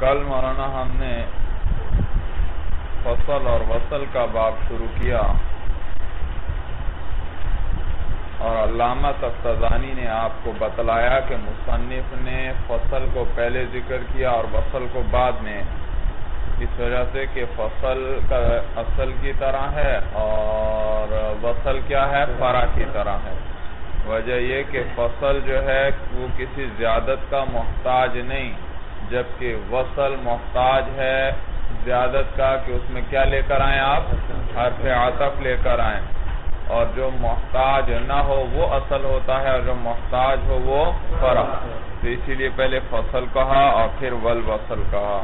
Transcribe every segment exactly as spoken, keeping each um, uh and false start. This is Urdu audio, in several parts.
کل مولانا ہم نے فصل اور وصل کا باب شروع کیا اور علامہ تفتزانی نے آپ کو بتلایا کہ مصنف نے فصل کو پہلے ذکر کیا اور وصل کو بعد میں، اس وجہ سے کہ فصل کا اصل کی طرح ہے اور وصل کیا ہے، فرع کی طرح ہے۔ وجہ یہ کہ فصل جو ہے وہ کسی زیادت کا محتاج نہیں، جبکہ وصل محتاج ہے زیادت کا کہ اس میں کیا لے کر آئیں آپ، حرف عطف لے کر آئیں، اور جو محتاج نہ ہو وہ اصل ہوتا ہے اور جو محتاج ہو وہ فرع۔ تو اسی لیے پہلے فصل کہا اور پھر والوصل کہا۔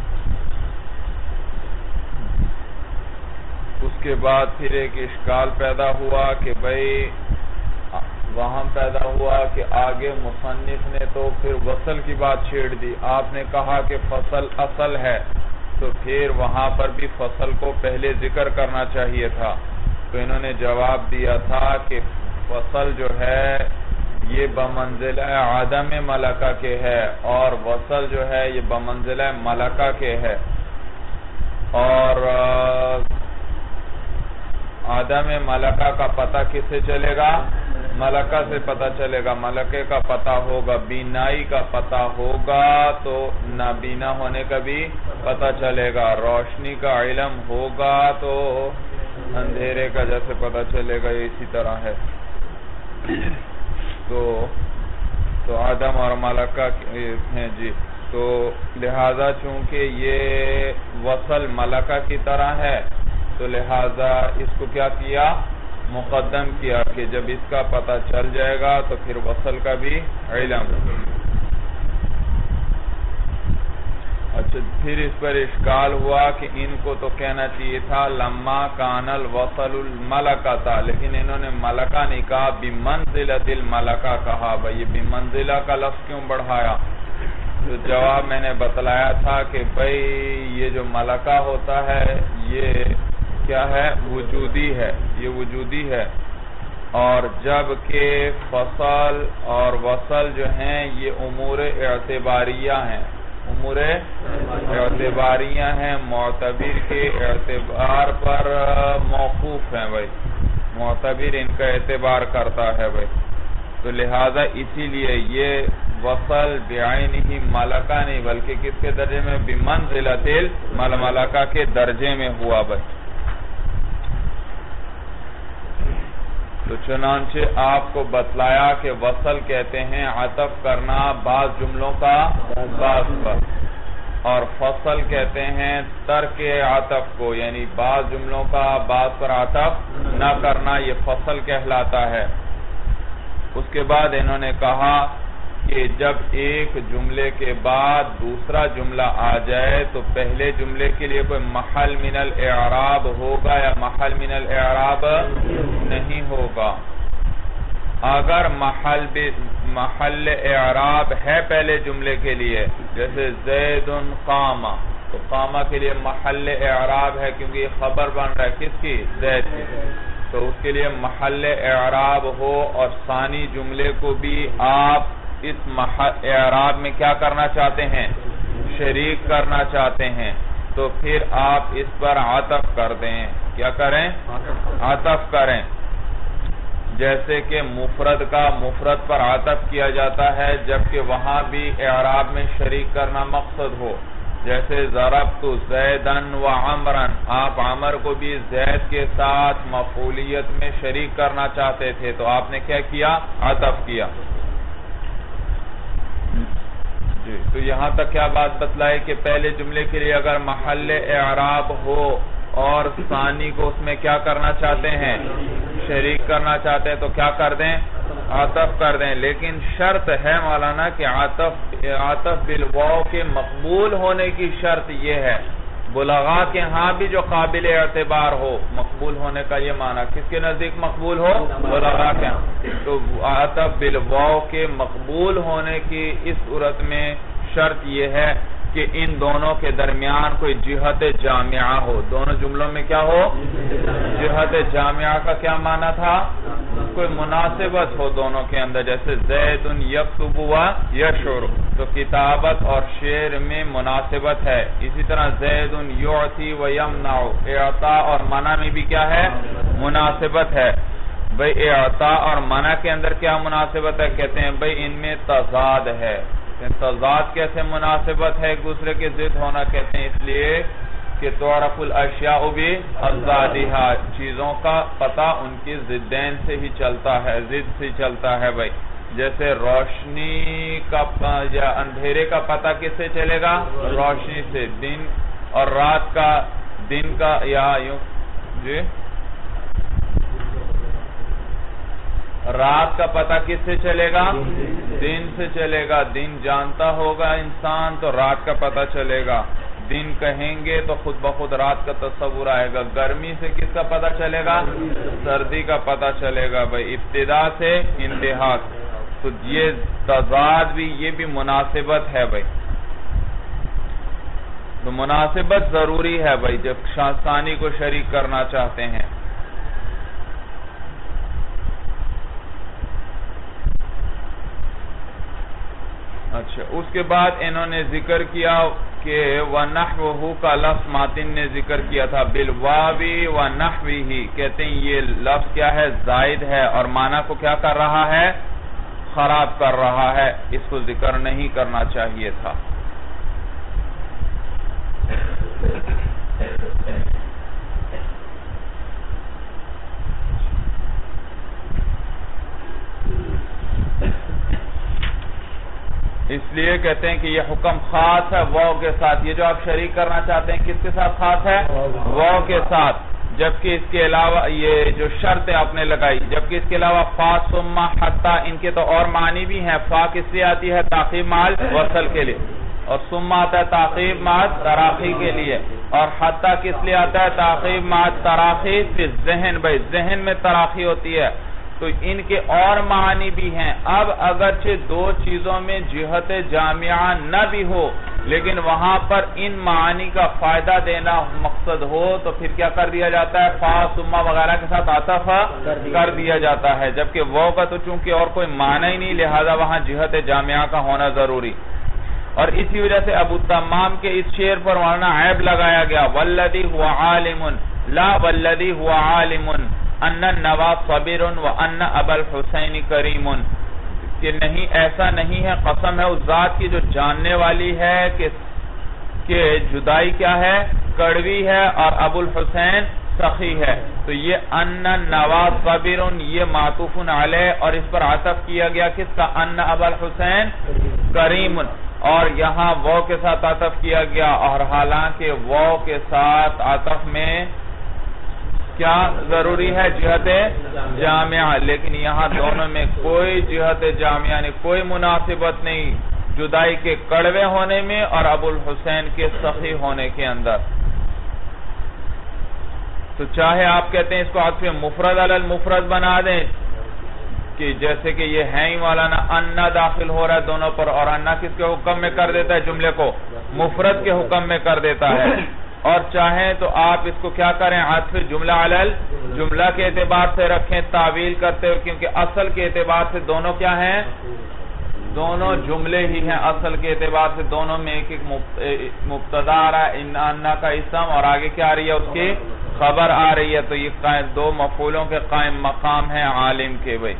اس کے بعد پھر ایک اشکال پیدا ہوا کہ بھئی وہاں پیدا ہوا کہ آگے مصنف نے تو پھر وصل کی بات چھیڑ دی، آپ نے کہا کہ فصل اصل ہے، تو پھر وہاں پر بھی فصل کو پہلے ذکر کرنا چاہیے تھا۔ تو انہوں نے جواب دیا تھا کہ فصل جو ہے یہ بمنزلہ عدم ملکہ کے ہے اور وصل جو ہے یہ بمنزلہ ملکہ کے ہے، اور عدم ملکہ کا پتہ کس سے چلے گا، ملکہ سے پتہ چلے گا۔ ملکے کا پتہ ہوگا، بینائی کا پتہ ہوگا تو نابینا ہونے کا بھی پتہ چلے گا، روشنی کا علم ہوگا تو اندھیرے کا جیسے پتہ چلے گا، اسی طرح ہے۔ تو تو آدم اور ملکہ ہیں جی، تو لہذا چونکہ یہ وصل ملکہ کی طرح ہے تو لہذا اس کو کیا کیا، مقدم کیا کہ جب اس کا پتہ چل جائے گا تو پھر وصل کا بھی علم۔ اچھا، پھر اس پر اشکال ہوا کہ ان کو تو کہنا چاہیے تھا لما کان الوصل الملکہ تھا، لیکن انہوں نے ملکہ نہیں کہا، بمنزلۃ الملکہ کہا۔ بھئی یہ بمنزلہ کا لفظ کیوں بڑھایا؟ تو جواب میں نے بتلایا تھا کہ بھئی یہ جو ملکہ ہوتا ہے یہ کیا ہے، وجودی ہے، یہ وجودی ہے، اور جبکہ فصل اور وصل جو ہیں یہ امور اعتباریہ ہیں، امور اعتباریہ ہیں، معتبر کے اعتبار پر موقوف ہیں۔ بھائی معتبر ان کا اعتبار کرتا ہے بھائی، تو لہذا اسی لیے یہ وصل بعینہ ملکہ نہیں بلکہ کس کے درجے میں، بمنزلۃ الملکہ کے درجے میں ہوا بھائی۔ تو چنانچہ آپ کو بتلایا کہ وصل کہتے ہیں عطف کرنا بعض جملوں کا بعض پر، اور فصل کہتے ہیں ترک عطف کو، یعنی بعض جملوں کا بعض پر عطف نہ کرنا، یہ فصل کہلاتا ہے۔ اس کے بعد انہوں نے کہا کہ جب ایک جملے کے بعد دوسرا جملہ آ جائے تو پہلے جملے کے لیے کوئی محل من الاعراب ہوگا یا محل من الاعراب نہیں ہوگا۔ اگر محل محل اعراب ہے پہلے جملے کے لیے، جیسے زید قام، تو قامہ کے لیے محل اعراب ہے کیونکہ یہ خبر بن رہا ہے کس کی، زید کی، تو اس کے لیے محل اعراب ہو، اور ثانی جملے کو بھی آپ اس اعراب میں کیا کرنا چاہتے ہیں، شریک کرنا چاہتے ہیں، تو پھر آپ اس پر عطف کر دیں۔ کیا کریں، عطف کریں۔ جیسے کہ مفرد کا مفرد پر عطف کیا جاتا ہے جبکہ وہاں بھی اعراب میں شریک کرنا مقصد ہو، جیسے ضربت زیداً وعمراً، آپ عمر کو بھی زید کے ساتھ مفعولیت میں شریک کرنا چاہتے تھے تو آپ نے کیا کیا، عطف کیا۔ جی، تو یہاں تک کیا بات بتلائی کہ پہلے جملے کے لیے اگر محل اعراب ہو اور ثانی کو اس میں کیا کرنا چاہتے ہیں، شریک کرنا چاہتے ہیں تو کیا کر دیں، عطف کر دیں، لیکن شرط ہے مولانا کہ عطف عطف بالواو کے مقبول ہونے کی شرط یہ ہے، بلغاء کے ہاں بھی جو قابل اعتبار ہو، مقبول ہونے کا یہ معنی کس کے نزدیک مقبول ہو، بلغاء کے ہاں، تو عطف بالواو کے مقبول ہونے کی اس صورت میں شرط یہ ہے کہ ان دونوں کے درمیان کوئی جہت جامعہ ہو، دونوں جملوں میں کیا ہو، جہت جامعہ کا کیا معنی تھا، کوئی مناسبت ہو دونوں کے اندر، جیسے زید یکتب و یشعر، تو کتابت اور شعر میں مناسبت ہے. اسی طرح زید یعطی و یمنع، اعطاء اور منع میں بھی کیا ہے؟ مناسبت ہے. بھئی اعطاء اور منع کے اندر کیا مناسبت ہے؟ کہتے ہیں بھئی ان میں تضاد ہے. تضاد کیسے مناسبت ہے ایک دوسرے کے ضد ہونا؟ کہتے ہیں اس لیے کہ تعرف الاشیاء باضدادھا، چیزوں کا پتہ ان کی ضدین سے ہی چلتا ہے، ضد سے چلتا ہے. بھائی جیسے روشنی کا یا اندھیرے کا پتہ کس سے چلے گا؟ روشنی سے. دن اور رات کا، دن کا یا یوں جی رات کا پتہ کس سے چلے گا؟ دن سے چلے گا. دن جانتا ہوگا انسان تو رات کا پتہ چلے گا. دن کہیں گے تو خود بخود رات کا تصور آئے گا. گرمی سے کس کا پتہ چلے گا؟ سردی کا پتہ چلے گا. بھائی ابتدا سے انتہا. تو یہ تضاد بھی، یہ بھی مناسبت ہے. بھائی تو مناسبت ضروری ہے بھائی جب ثانی کو شریک کرنا چاہتے ہیں. اچھا، اس کے بعد انہوں نے ذکر کیا کہ وَنَحْوُهُ کا لفظ ماتن نے ذکر کیا تھا بِالْوَابِ وَنَحْوِهِ. کہتے ہیں یہ لفظ کیا ہے؟ زائد ہے اور معنی کو کیا کر رہا ہے؟ خراب کر رہا ہے. اس کو ذکر نہیں کرنا چاہیے تھا. اس لیے کہتے ہیں کہ یہ حکم خاص ہے واو کے ساتھ. یہ جو آپ شریک کرنا چاہتے ہیں کس کے ساتھ خاص ہے؟ واو کے ساتھ. جبکہ اس کے علاوہ یہ جو شرط آپ نے لگائی، جبکہ اس کے علاوہ فا ثم حتی ان کے تو اور معنی بھی ہیں. فا کس لیے آتی ہے؟ تعقیب مال وصل کے لیے، اور ثم آتا ہے تعقیب مال تراخی کے لیے، اور حتی کس لیے آتا ہے؟ تعقیب مال تراخی فی ذہن. بھائی ذہن میں تراخی ہوتی ہے تو ان کے اور معنی بھی ہیں. اب اگرچہ دو چیزوں میں جہت جامعہ نہ بھی ہو لیکن وہاں پر ان معانی کا فائدہ دینا مقصد ہو تو پھر کیا کر دیا جاتا ہے؟ فا ثم وغیرہ کے ساتھ عطف کر دیا جاتا ہے. جبکہ وہ کا تو چونکہ اور کوئی معنی ہی نہیں، لہذا وہاں جہت جامعہ کا ہونا ضروری. اور اسی وجہ سے ابو تمام کے اس شعر پر مولانا عیب لگایا گیا والذی هو عالم لا والذی هو عالم ان النواب صبر وان ابا الحسین کریم. کہ نہیں، ایسا نہیں ہے، قسم ہے اس ذات کی جو جاننے والی ہے کہ کہ جدائی کیا ہے؟ کڑوی ہے، اور ابو الحسین سخی ہے. تو یہ ان النواب صبر یہ معطوف علیہ اور اس پر عطف کیا گیا کس کا؟ ان ابا الحسین کریم. اور یہاں وہ کے ساتھ عطف کیا گیا، اور حالانکہ وہ کے ساتھ عطف میں کیا ضروری ہے؟ جہت جامعہ. لیکن یہاں دونوں میں کوئی جہت جامعہ نہیں، کوئی مناسبت نہیں جدائی کے کڑوے ہونے میں اور ابو الحسین کے سخی ہونے کے اندر. تو چاہے آپ کہتے ہیں اس کو عطف مفرد علی المفرد بنا دیں کہ جیسے کہ یہ ہے ہی مولانا انا داخل ہو رہا ہے دونوں پر، اور انا کس کے حکم میں کر دیتا ہے؟ جملے کو مفرد کے حکم میں کر دیتا ہے. اور چاہیں تو آپ اس کو کیا کریں؟ عطف جملہ علی الجملہ کے اعتبار سے رکھیں تعویل کرتے ہوئے، کیونکہ اصل کے اعتبار سے دونوں کیا ہیں؟ دونوں جملے ہی ہیں. اصل کے اعتبار سے دونوں میں ایک ایک مبتدا آ رہا ہے انا کا اسم، اور آگے کیا آ رہی ہے؟ اس کی خبر آ رہی ہے. تو یہ دو مفعولوں کے قائم مقام ہیں عالم کے. بھائی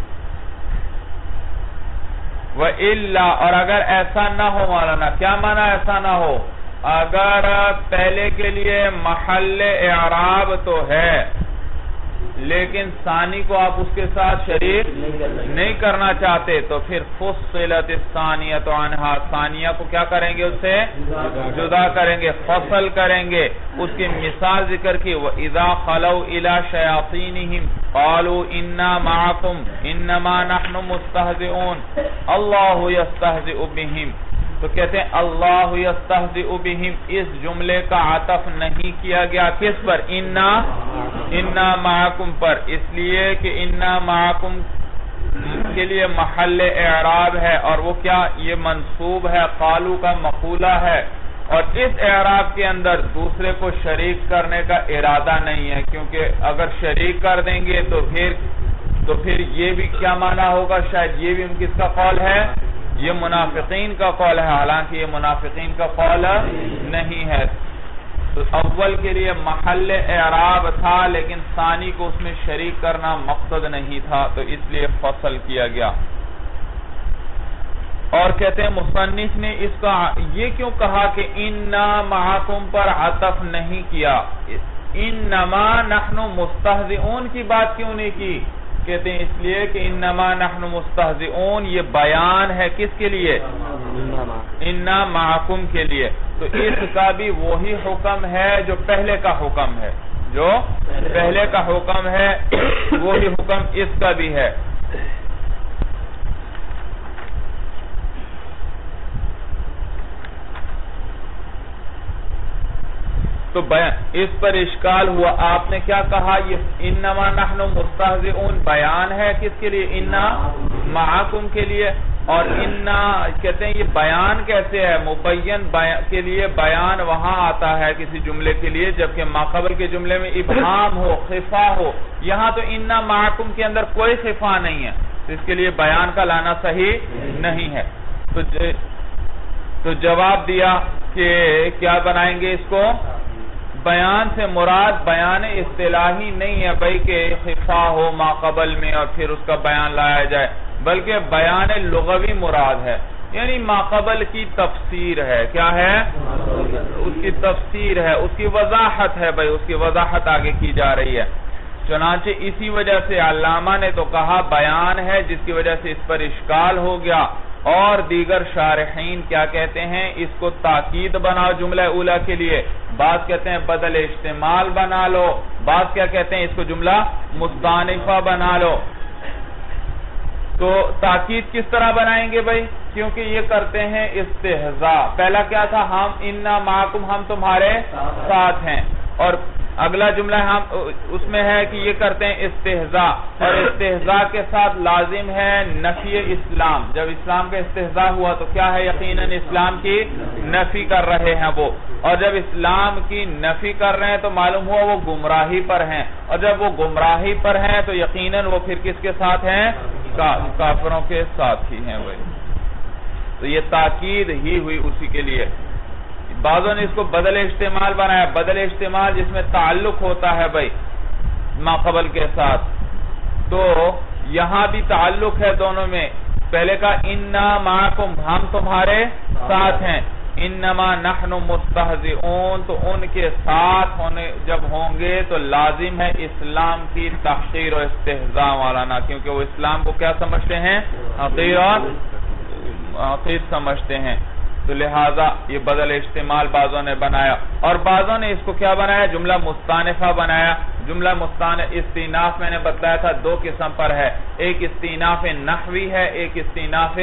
وَإِلَّا، اور اگر ایسا نہ ہو مولانا، کیا معنی ایسا نہ ہو؟ اگر پہلے کے لیے محل اعراب تو ہے لیکن ثانی کو آپ اس کے ساتھ شریک نہیں کرنا چاہتے تو پھر فصلت الثانیۃ عنہا، ثانیہ کو کیا کریں گے؟ اس سے جدا کریں گے، فصل کریں گے. اس کی مثال ذکر کی وَإِذَا خَلَوْا إِلَى شَيَاطِينِهِمْ قَالُوا إِنَّا مَعَكُمْ إِنَّمَا نَحْنُ مُسْتَهْزِئُونَ اللَّهُ يَسْتَهْزِئُ بِهِمْ. تو کہتے ہیں اللہ یستہزئ بہم، اس جملے کا عطف نہیں کیا گیا کس پر؟ انا انا معکم پر، اس لیے کہ انا معکم کے لیے محل اعراب ہے، اور وہ کیا؟ یہ منصوب ہے، قالو کا مقولہ ہے، اور اس اعراب کے اندر دوسرے کو شریک کرنے کا ارادہ نہیں ہے، کیونکہ اگر شریک کر دیں گے تو پھر تو پھر یہ بھی کیا معنی ہوگا؟ شاید یہ بھی ان کس کا قول ہے؟ یہ منافقین کا قول ہے، حالانکہ یہ منافقین کا قول نہیں ہے۔ تو اول کے لیے محل اعراب تھا، لیکن ثانی کو اس میں شریک کرنا مقصد نہیں تھا، تو اس لیے فصل کیا گیا۔ اور کہتے ہیں مصنف نے اس کا یہ کیوں کہا کہ اِنَّا مَعَكُمْ پر عطف نہیں کیا، اِنَّمَا نَحْنُ مُسْتَهْزِئُونَ کی بات کیوں نہیں کی؟ کہتے ہیں اس لیے کہ اِنَّمَا نَحْنُ مُسْتَهْزِئُونَ یہ بیان ہے کس کے لیے؟ اِنَّا مَعَكُمْ کے لیے۔ تو اس کا بھی وہی حکم ہے جو پہلے کا حکم ہے، جو پہلے کا حکم ہے وہی حکم اس کا بھی ہے۔ تو بیان اس پر اشکال ہوا، آپ نے کیا کہا؟ یہ انما نحن مستہزئون بیان ہے کس کے لیے؟ انا معاکم کے لیے۔ اور انا کہتے ہیں یہ بیان کیسے ہے؟ مبین کے لیے بیان وہاں آتا ہے کسی جملے کے لیے جبکہ ماقبل کے جملے میں ابہام ہو، خفا ہو، یہاں تو انا معاکم کے اندر کوئی خفا نہیں ہے، تو اس کے لیے بیان کا لانا صحیح نہیں ہے۔ تو تو جواب دیا کہ کیا بنائیں گے اس کو؟ بیان سے مراد بیان اصطلاحی نہیں ہے بھائی کہ خفا ہو ماقبل میں اور پھر اس کا بیان لایا جائے، بلکہ بیان لغوی مراد ہے، یعنی ماقبل کی تفسیر ہے۔ کیا ہے؟ اس کی تفسیر ہے، اس کی وضاحت ہے بھائی، اس کی وضاحت آگے کی جا رہی ہے۔ چنانچہ اسی وجہ سے علامہ نے تو کہا بیان ہے، جس کی وجہ سے اس پر اشکال ہو گیا، اور دیگر شارحین کیا کہتے ہیں؟ اس کو تاکید بناؤ جملہ اولا کے لیے، بعض کہتے ہیں بدل اشتمال بنا لو، بعض کیا کہتے ہیں اس کو جملہ مستانفہ بنا لو۔ تو تاکید کس طرح بنائیں گے بھائی؟ کیونکہ یہ کرتے ہیں استہزاء۔ پہلا کیا تھا؟ ہم انا معاکم ہم تمہارے ساتھ ہیں، اور اگلا جملہ ہم اس میں ہے کہ یہ کرتے ہیں استہزاء، اور استہزاء کے ساتھ لازم ہے نفی اسلام۔ جب اسلام کا استہزاء ہوا تو کیا ہے؟ یقیناً اسلام کی نفی کر رہے ہیں وہ، اور جب اسلام کی نفی کر رہے ہیں تو معلوم ہوا وہ گمراہی پر ہیں، اور جب وہ گمراہی پر ہیں تو یقیناً وہ پھر کس کے ساتھ ہیں؟ کافروں کے ساتھ ہی ہیں بھائی۔ تو یہ تاکید ہی ہوئی اسی کے لیے۔ بعضوں نے اس کو بدل استعمال بنایا، بدل استعمال جس میں تعلق ہوتا ہے بھائی ماقبل کے ساتھ، تو یہاں بھی تعلق ہے دونوں میں۔ پہلے کا انا معاکم ہم تمہارے ساتھ ہیں، انما نحن مستہزئون تو ان کے ساتھ ہونے جب ہوں گے تو لازم ہے اسلام کی تحقیر و استہزاء والانا، کیونکہ وہ اسلام کو کیا سمجھتے ہیں؟ حقیر اور حقیر سمجھتے ہیں۔ تو لہٰذا یہ بدل استعمال بعضوں نے بنایا، اور بعضوں نے اس کو کیا بنایا؟ جملہ مستانفہ بنایا۔ جملہ مستانف استیناف میں نے بتایا تھا دو قسم پر ہے، ایک استیناف نحوی ہے، ایک استیناف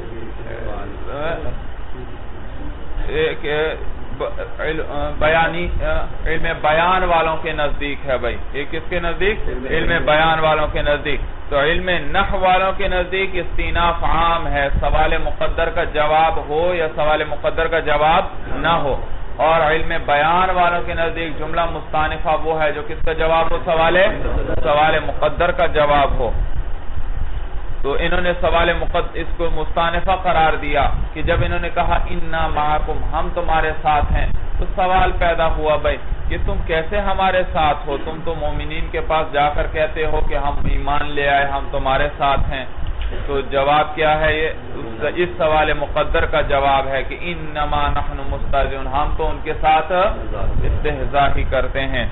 ایک بیانی علم بیان والوں کے نزدیک ہے بھائی۔ ایک کس کے نزدیک؟ علم بیان والوں کے نزدیک۔ تو علم نحو والوں کے نزدیک استیناف عام ہے، سوال مقدر کا جواب ہو یا سوال مقدر کا جواب نہ ہو، اور علم بیان والوں کے نزدیک جملہ مستانفہ وہ ہے جو کس کا جواب ہو؟ سوال سوال مقدر کا جواب ہو۔ تو انہوں نے سوال مقدر اس کو مستانفہ قرار دیا کہ جب انہوں نے کہا انا معاکم ہم تمہارے ساتھ ہیں، تو سوال پیدا ہوا بھائی کہ تم کیسے ہمارے ساتھ ہو؟ تم تو مومنین کے پاس جا کر کہتے ہو کہ ہم ایمان لے آئے، ہم تمہارے ساتھ ہیں۔ تو جواب کیا ہے؟ یہ اس سوال مقدر کا جواب ہے کہ انما نحن مستہزئون ہم تو ان کے ساتھ استہزاء ہی کرتے ہیں۔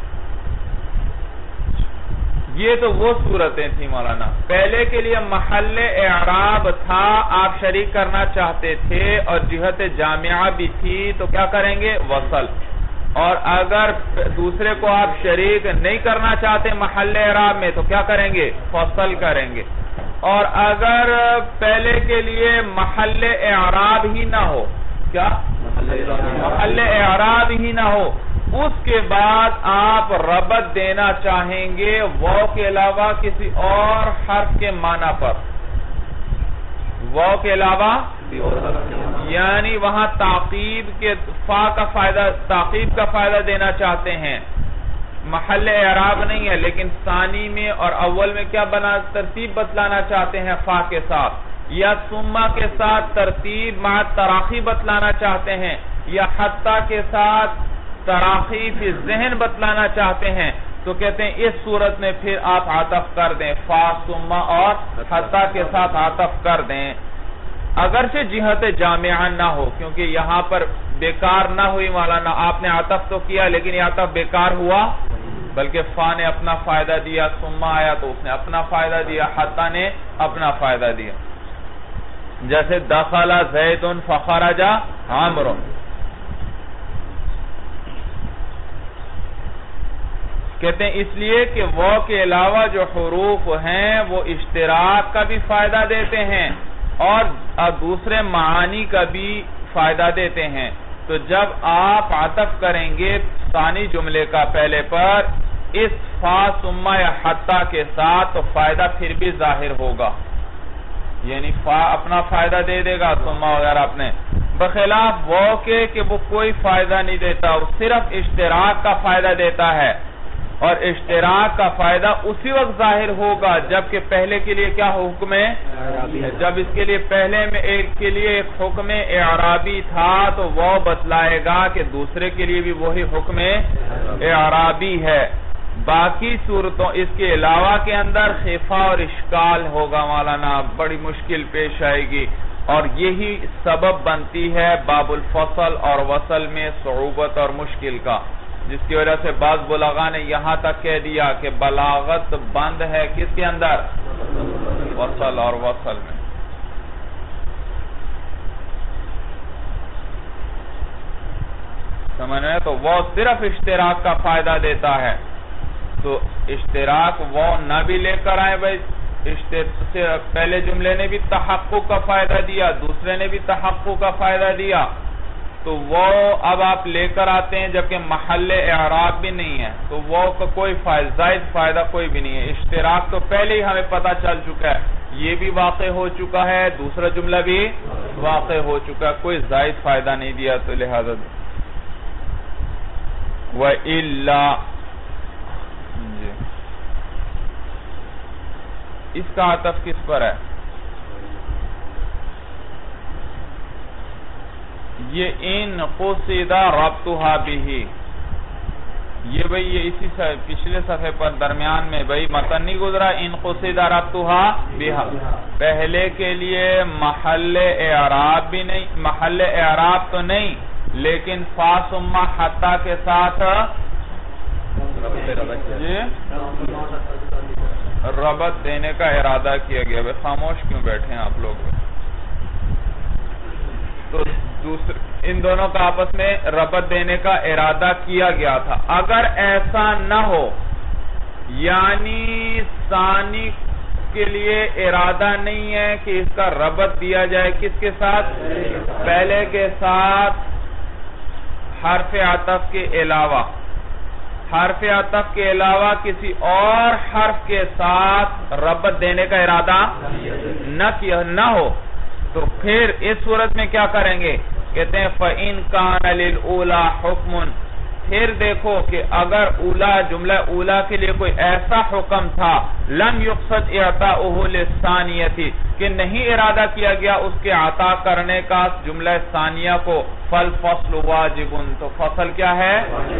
یہ تو وہ صورتیں تھیں مولانا۔ پہلے کے لیے محل اعراب تھا، آپ شریک کرنا چاہتے تھے اور جہت جامعہ بھی تھی، تو کیا کریں گے؟ وصل۔ اور اگر دوسرے کو آپ شریک نہیں کرنا چاہتے محل اعراب میں تو کیا کریں گے؟ فصل کریں گے۔ اور اگر پہلے کے لیے محل اعراب ہی نہ ہو، کیا محل اعراب ہی نہ ہو، اس کے بعد آپ ربط دینا چاہیں گے واو کے علاوہ کسی اور حرف کے معنی پر، واو کے علاوہ، یعنی وہاں تعقیب کے فا کا فائدہ، تعقیب کا فائدہ دینا چاہتے ہیں، محل اعراب نہیں ہے، لیکن ثانی میں اور اول میں کیا بنا ترتیب بتلانا چاہتے ہیں فا کے ساتھ، یا ثم کے ساتھ ترتیب مع تراخی بتلانا چاہتے ہیں، یا حتی کے ساتھ تراخی فی ذہن بتلانا چاہتے ہیں، تو کہتے ہیں اس صورت میں پھر آپ عطف کر دیں، فا ثم اور حتی کے ساتھ عطف کر دیں، اگرچہ جہت جامعہ نہ ہو، کیونکہ یہاں پر بیکار نہ ہوئی مولانا، آپ نے عطف تو کیا لیکن یہ عطف بیکار ہوا، بلکہ فا نے اپنا فائدہ دیا، ثم آیا تو اس نے اپنا فائدہ دیا، حتی نے اپنا فائدہ دیا، جیسے دخل زید فخرج عمرو۔ کہتے ہیں اس لیے کہ وہ کے علاوہ جو حروف ہیں وہ اشتراک کا بھی فائدہ دیتے ہیں اور دوسرے معانی کا بھی فائدہ دیتے ہیں، تو جب آپ عطف کریں گے ثانی جملے کا پہلے پر اس فا ثم یا حتی کے ساتھ تو فائدہ پھر بھی ظاہر ہوگا، یعنی فا اپنا فائدہ دے دے گا ثم وغیرہ اپنے، بخلاف وہ کے کہ وہ کوئی فائدہ نہیں دیتا، وہ صرف اشتراک کا فائدہ دیتا ہے، اور اشتراک کا فائدہ اسی وقت ظاہر ہوگا جبکہ پہلے کے لیے کیا حکم ہے، جب اس کے لیے پہلے میں ایک کے لیے ایک حکم اعرابی تھا تو وہ بتلائے گا کہ دوسرے کے لیے بھی وہی حکم اعرابی ہے، باقی صورتوں اس کے علاوہ کے اندر خفا اور اشکال ہوگا مولانا، بڑی مشکل پیش آئے گی، اور یہی سبب بنتی ہے باب الفصل اور وصل میں صعوبت اور مشکل کا، جس کی وجہ سے بعض بلغاء نے یہاں تک کہہ دیا کہ بلاغت بند ہے کس کے اندر، وصل اور وصل میں۔ سمجھ رہے ہیں؟ تو وہ صرف اشتراک کا فائدہ دیتا ہے، تو اشتراک وہ نہ بھی لے کر آئے بھائی، پہلے جملے نے بھی تحقق کا فائدہ دیا، دوسرے نے بھی تحقق کا فائدہ دیا، تو وہ اب آپ لے کر آتے ہیں جبکہ محل اعراب بھی نہیں ہے، تو وہ کا کوئی فائدہ زائد فائدہ کوئی بھی نہیں ہے، اشتراک تو پہلے ہی ہمیں پتہ چل چکا ہے، یہ بھی واقع ہو چکا ہے، دوسرا جملہ بھی واقع ہو چکا ہے، کوئی زائد فائدہ نہیں دیا، تو لہذا وَإِلَّا جی اس کا عطف کس پر ہے؟ یہ ان قصدہ ربطها بھی، یہ بھئی یہ اسی پچھلے صفحے پر درمیان میں بھئی متن نہیں گزرا، ان قصدہ ربطها بها، پہلے کے لیے محل اعراب بھی نہیں، محل اعراب تو نہیں لیکن فا ثم حتی کے ساتھ جی ربط دینے کا ارادہ کیا گیا۔ بھئی خاموش کیوں بیٹھے ہیں آپ لوگ؟ تو دوسرے ان دونوں کا آپس میں ربط دینے کا ارادہ کیا گیا تھا، اگر ایسا نہ ہو یعنی ثانی کے لیے ارادہ نہیں ہے کہ اس کا ربط دیا جائے کس کے ساتھ، پہلے کے ساتھ حرف عطف کے علاوہ، حرف عطف کے علاوہ کسی اور حرف کے ساتھ ربط دینے کا ارادہ نہ کیا نہ ہو، تو پھر اس صورت میں کیا کریں گے؟ کہتے ہیں فَإِن كَانَ لِلْأُولَى حُكْمٌ، پھر دیکھو کہ اگر اولا جملہ اولا کے لیے کوئی ایسا حکم تھا لم یقصد اعطاؤہ للثانیہ کہ نہیں ارادہ کیا گیا اس کے عطا کرنے کا جملہ ثانیہ کو، فالفصل واجب، تو فصل کیا ہے؟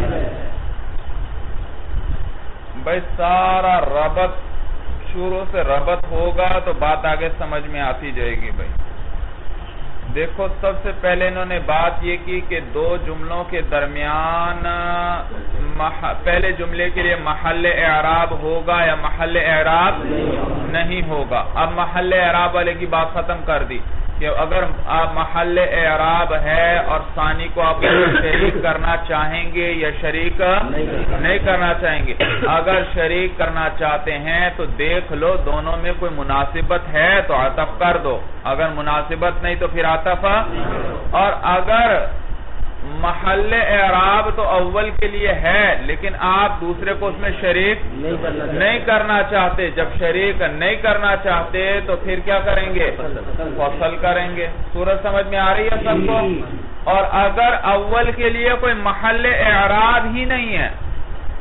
بھئی سارا ربط شروع سے ربط ہوگا تو بات آگے سمجھ میں آتی جائے گی۔ بھئی دیکھو سب سے پہلے انہوں نے بات یہ کی کہ دو جملوں کے درمیان پہلے جملے کے لیے محل اعراب ہوگا یا محل اعراب نہیں ہوگا۔ اب محل اعراب والے کی بات ختم کر دی کہ اگر آپ محل اعراب ہے اور ثانی کو آپ شریک کرنا چاہیں گے یا شریک نہیں کرنا چاہیں گے، اگر شریک کرنا چاہتے ہیں تو دیکھ لو دونوں میں کوئی مناسبت ہے تو عطف کر دو، اگر مناسبت نہیں تو پھر عطف، اور اگر محل اعراب تو اول کے لیے ہے لیکن آپ دوسرے کو اس میں شریک نہیں کرنا چاہتے، جب شریک نہیں کرنا چاہتے تو پھر کیا کریں گے؟ فصل کریں گے۔ صورت سمجھ میں آ رہی ہے سب کو؟ اور اگر اول کے لیے کوئی محل اعراب ہی نہیں ہے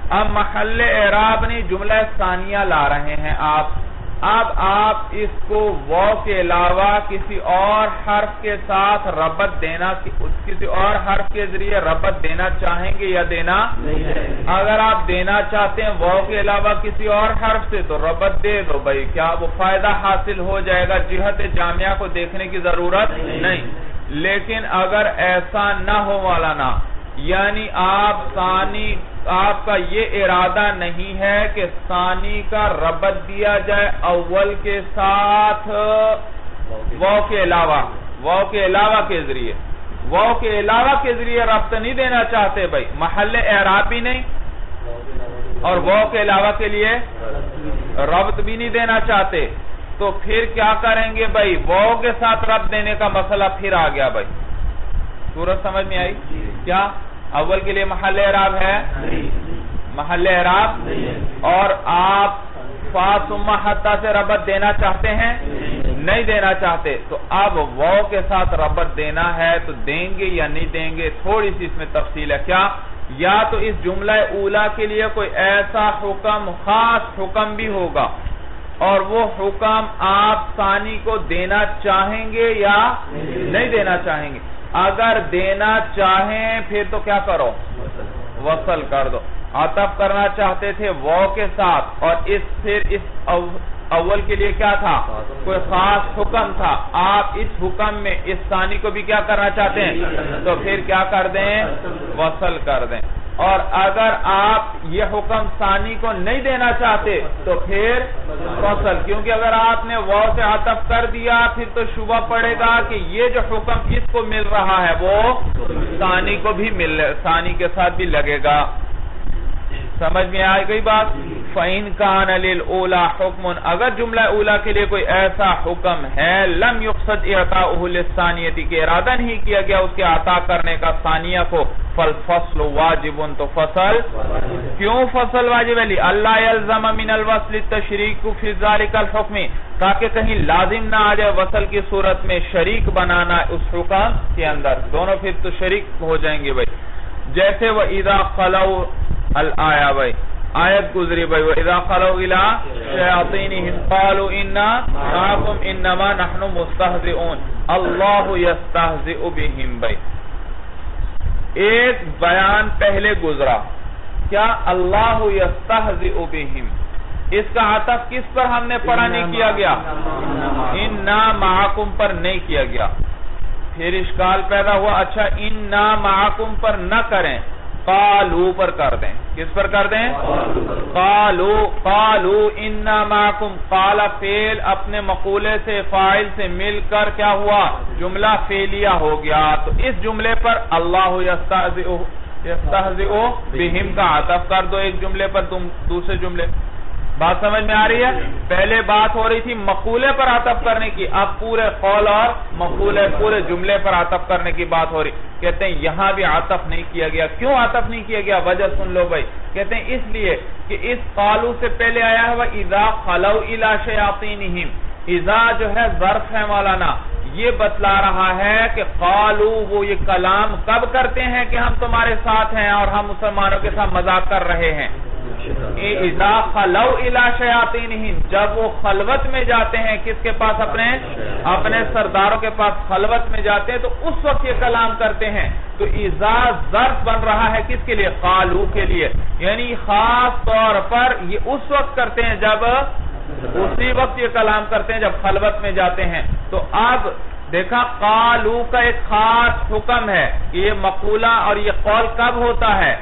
اب محل اعراب نہیں، جملہ ثانیہ لا رہے ہیں آپ. اب آپ اس کو واو کے علاوہ کسی اور حرف کے ساتھ ربط دینا، کسی اور حرف کے ذریعے ربط دینا چاہیں گے یا دینا نہیں؟ اگر آپ دینا چاہتے ہیں واو کے علاوہ کسی اور حرف سے تو ربط دے دو بھائی، کیا وہ فائدہ حاصل ہو جائے گا؟ جہت جامعہ کو دیکھنے کی ضرورت نہیں. لیکن اگر ایسا نہ ہو مولانا، یعنی آپ ثانی آپ کا یہ ارادہ نہیں ہے کہ ثانی کا ربط دیا جائے اول کے ساتھ واو کے علاوہ واو کے علاوہ کے ذریعے واو کے علاوہ کے ذریعے ربط نہیں دینا چاہتے بھائی، محل اعراب بھی نہیں اور واو کے علاوہ کے لیے ربط بھی نہیں دینا چاہتے، تو پھر کیا کریں گے بھائی؟ واو کے ساتھ ربط دینے کا مسئلہ پھر آ گیا بھائی. صورت سمجھ میں آئی؟ کیا اول کے لیے محل اعراب ہے؟ محل اعراب. اور آپ فا ثم حتی سے ربط دینا چاہتے ہیں؟ نہیں دینا چاہتے. تو اب واو کے ساتھ ربط دینا ہے تو دیں گے یا نہیں دیں گے؟ تھوڑی سی اس میں تفصیل ہے. کیا یا تو اس جملہ اولا کے لیے کوئی ایسا حکم، خاص حکم بھی ہوگا، اور وہ حکم آپ ثانی کو دینا چاہیں گے یا نہیں دینا چاہیں گے؟ اگر دینا چاہیں پھر تو کیا کرو؟ وصل کر دو. عطف کرنا چاہتے تھے واو کے ساتھ، اور اس پھر اس اول کے لیے کیا تھا؟ کوئی خاص حکم تھا. آپ اس حکم میں اس ثانی کو بھی کیا کرنا چاہتے ہیں تو پھر کیا کر دیں؟ وصل کر دیں. اور اگر آپ یہ حکم ثانی کو نہیں دینا چاہتے تو پھر فصل، کیونکہ اگر آپ نے واو سے عطف کر دیا پھر تو شبہ پڑے گا کہ یہ جو حکم اس کو مل رہا ہے وہ ثانی کو بھی مل ثانی کے ساتھ بھی لگے گا. سمجھ میں آئے گئی بات؟ فَإِن كَانَ لِلْأُولَى حُكْمٌ، اگر جملہ اولا کے لیے کوئی ایسا حکم ہے لم يقصد اعطاؤه للثانیہ کہ ارادہ نہیں کیا گیا اس کے عطا کرنے کا ثانیہ کو، فالفصل واجب، تو فصل کیوں فصل واجب ہے؟ اللہ يلزم من الوصل التشریک فی ذلک الحکم، تاکہ کہیں لازم نہ آ جائے وصل کی صورت میں شریک بنانا اس حکم کے اندر، دونوں پھر تو شریک ہو جائیں گے بھائی. جیسے وَإِذَا خَلَوْا الآیہ بھائی، آیت گزری بھائی، وَإِذَا خَلَوْا إِلَىٰ شَيَاطِينِهِمْ قَالُوا إِنَّا مَعَكُمْ إِنَّمَا نَحْنُ مُسْتَهْزِئُونَ اللَّهُ يَسْتَهْزِئُ بِهِمْ بھائی. ایک بیان پہلے گزرا، کیا اللہ یستہزئ بہم، اس کا عطف کس پر ہم نے پڑھا نہیں کیا گیا؟ انا معکم پر نہیں کیا گیا. پھر اشکال پیدا ہوا، اچھا انا معکم پر نہ کریں، قالو پر کر دیں. کس پر کر دیں؟ قالو. قالو انا معکم، قال فعل اپنے مقولے سے فاعل سے مل کر کیا ہوا؟ جملہ فعلیہ ہو گیا. تو اس جملے پر اللہ یستہزئ یستہزئ بہم کا عطف کر دو ایک جملے پر دوسرے جملے. بات سمجھ میں آ رہی ہے؟ پہلے بات ہو رہی تھی مقولے پر عطف کرنے کی، اب پورے قول اور مقولے پورے جملے پر عطف کرنے کی بات ہو رہی. کہتے ہیں یہاں بھی عطف نہیں کیا گیا. کیوں عطف نہیں کیا گیا؟ وجہ سن لو بھائی. کہتے ہیں اس لیے کہ اس قالو سے پہلے آیا ہے وَإِذَا خَلَوْا إِلَىٰ شَيَاطِينِهِمْ، اذا جو ہے ظرف ہے مولانا، یہ بتلا رہا ہے کہ قالو وہ یہ کلام کب کرتے ہیں کہ ہم تمہارے ساتھ ہیں اور ہم مسلمانوں کے ساتھ مذاق کر رہے ہیں. اذا خلو الى شیاطینہم، جب وہ خلوت میں جاتے ہیں کس کے پاس؟ اپنے اپنے سرداروں کے پاس خلوت میں جاتے ہیں تو اس وقت یہ کلام کرتے ہیں. تو اذا ظرف بن رہا ہے کس کے لیے؟ قالو کے لیے. یعنی خاص طور پر یہ اس وقت کرتے ہیں جب اسی وقت یہ کلام کرتے ہیں جب خلوت میں جاتے ہیں. تو اب دیکھا قالو کا ایک خاص حکم ہے کہ یہ مقولہ اور یہ قول کب ہوتا ہے؟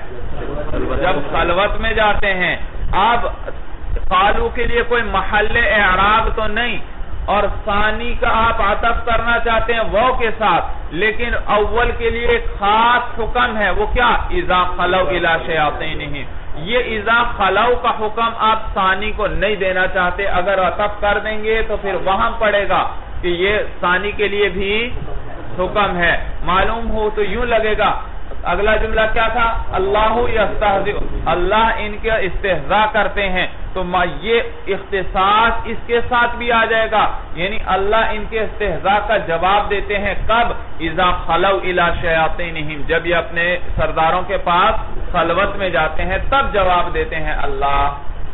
جب خلوت میں جاتے ہیں. اب قالو کے لیے کوئی محل اعراب تو نہیں، اور ثانی کا آپ عطف کرنا چاہتے ہیں واو کے ساتھ، لیکن اول کے لیے ایک خاص حکم ہے. وہ کیا؟ اذا خلو الی شیاطینہم. یہ اذا خلو کا حکم آپ ثانی کو نہیں دینا چاہتے. اگر عطف کر دیں گے تو پھر وہاں پڑے گا کہ یہ ثانی کے لیے بھی حکم ہے. معلوم ہو تو یوں لگے گا اگلا جملہ کیا تھا؟ اللہ یستہزئ، اللہ ان کے استہزاء کرتے ہیں، تو یہ اختصاص اس کے ساتھ بھی آ جائے گا، یعنی اللہ ان کے استہزاء کا جواب دیتے ہیں کب؟ اذا خلو الی شیاطینہم، جب یہ اپنے سرداروں کے پاس خلوت میں جاتے ہیں تب جواب دیتے ہیں اللہ،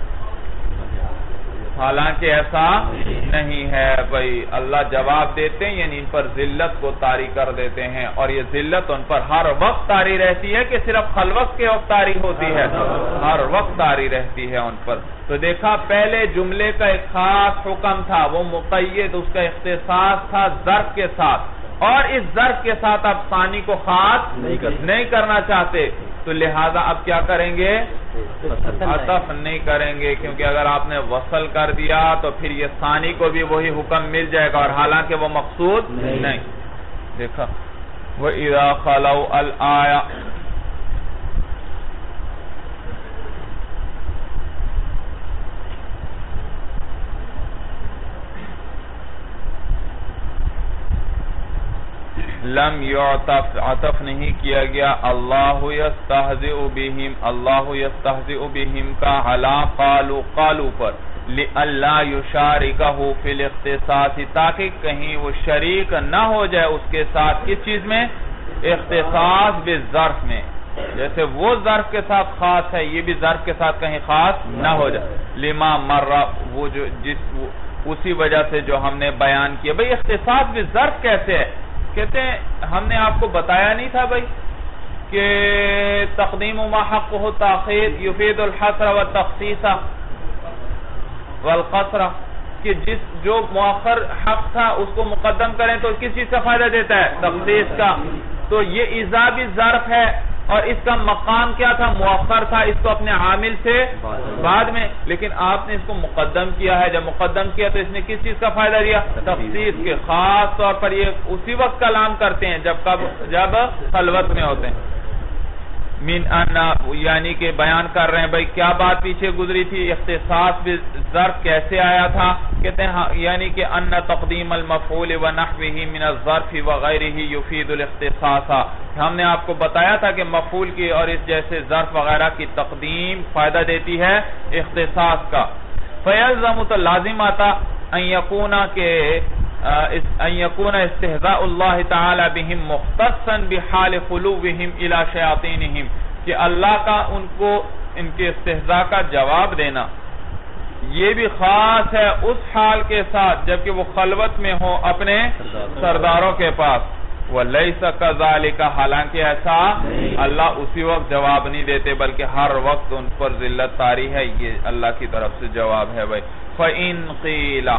حالانکہ ایسا نہیں ہے بھائی، اللہ جواب دیتے ہیں یعنی ان پر ذلت کو طاری کر دیتے ہیں، اور یہ ذلت ان پر ہر وقت طاری رہتی ہے کہ صرف خلوت کے وقت طاری ہوتی ہے، ہر وقت طاری رہتی ہے ان پر۔ تو دیکھا پہلے جملے کا ایک خاص حکم تھا، وہ مقید، اس کا اختصاص تھا ظرف کے ساتھ، اور اس ظرف کے ساتھ آپ ثانی کو خاص نہیں کرنا چاہتے، تو لہذا اب کیا کریں گے؟ عطف نہیں کریں گے، کیونکہ اگر آپ نے وصل کر دیا تو پھر یہ ثانی کو بھی وہی حکم مل جائے گا، اور حالانکہ وہ مقصود نہیں۔ دیکھا وَإِذَا خَلَوْا الْآيَةَ، لم یعطف، عطف نہیں کیا گیا اللہ یستہزئ بہم، اللہ یستہزئ بہم کا علی قالوا، قالوا پر، لئلا یشارکہ فی الاختصاص، تاکہ کہیں وہ شریک نہ ہو جائے اس کے ساتھ کس چیز میں؟ اختصاص بالظرف میں، جیسے وہ ظرف کے ساتھ خاص ہے یہ بھی ظرف کے ساتھ کہیں خاص نہ ہو جائے، لما مر، وہ جو جس اسی وجہ سے جو ہم نے بیان کیا۔ بھئی اختصاص بالظرف کیسے ہے؟ کہتے ہیں ہم نے آپ کو بتایا نہیں تھا بھائی کہ تقدیم ما حقہ تاخیر یفید الحصر والتخصیص والقصر، کہ جس جو مؤخر حق تھا اس کو مقدم کریں تو کس چیز کا فائدہ دیتا ہے؟ تخصیص کا۔ تو یہ اضافی ظرف ہے اور اس کا مقام کیا تھا؟ مؤخر تھا، اس کو اپنے عامل سے بعد میں، لیکن آپ نے اس کو مقدم کیا ہے، جب مقدم کیا تو اس نے کس چیز کا فائدہ دیا؟ تخصیص کے۔ خاص طور پر یہ اسی وقت کلام کرتے ہیں جب کب جب خلوت میں ہوتے ہیں۔ من انا، یعنی کہ بیان کر رہے ہیں بھائی کیا بات پیچھے گزری تھی، اختصاص بالظرف کیسے آیا تھا؟ کہتے ہیں یعنی کہ ان تقدیم المفعول ونحوہ من الظرف وغیرہ یفید الاختصاص، ہم نے آپ کو بتایا تھا کہ مفعول کی اور اس جیسے ظرف وغیرہ کی تقدیم فائدہ دیتی ہے اختصاص کا۔ فیلزم، تو لازم آتا، ان یکونا کہ ان یکون استہزاء اللہ تعالی بہم مختصا بحال خلوہم الی شیاطینہم، کہ اللہ کا ان کو ان کے استہزاء کا جواب دینا یہ بھی خاص ہے اس حال کے ساتھ جبکہ وہ خلوت میں ہو اپنے سرداروں کے پاس۔ وَلَيْسَ كَذَلِكَ، حالانکہ ایسا اللہ اسی وقت جواب نہیں دیتے بلکہ ہر وقت ان پر ذلت طاری ہے، یہ اللہ کی طرف سے جواب ہے بھائی۔ فَإِن قِيلَ،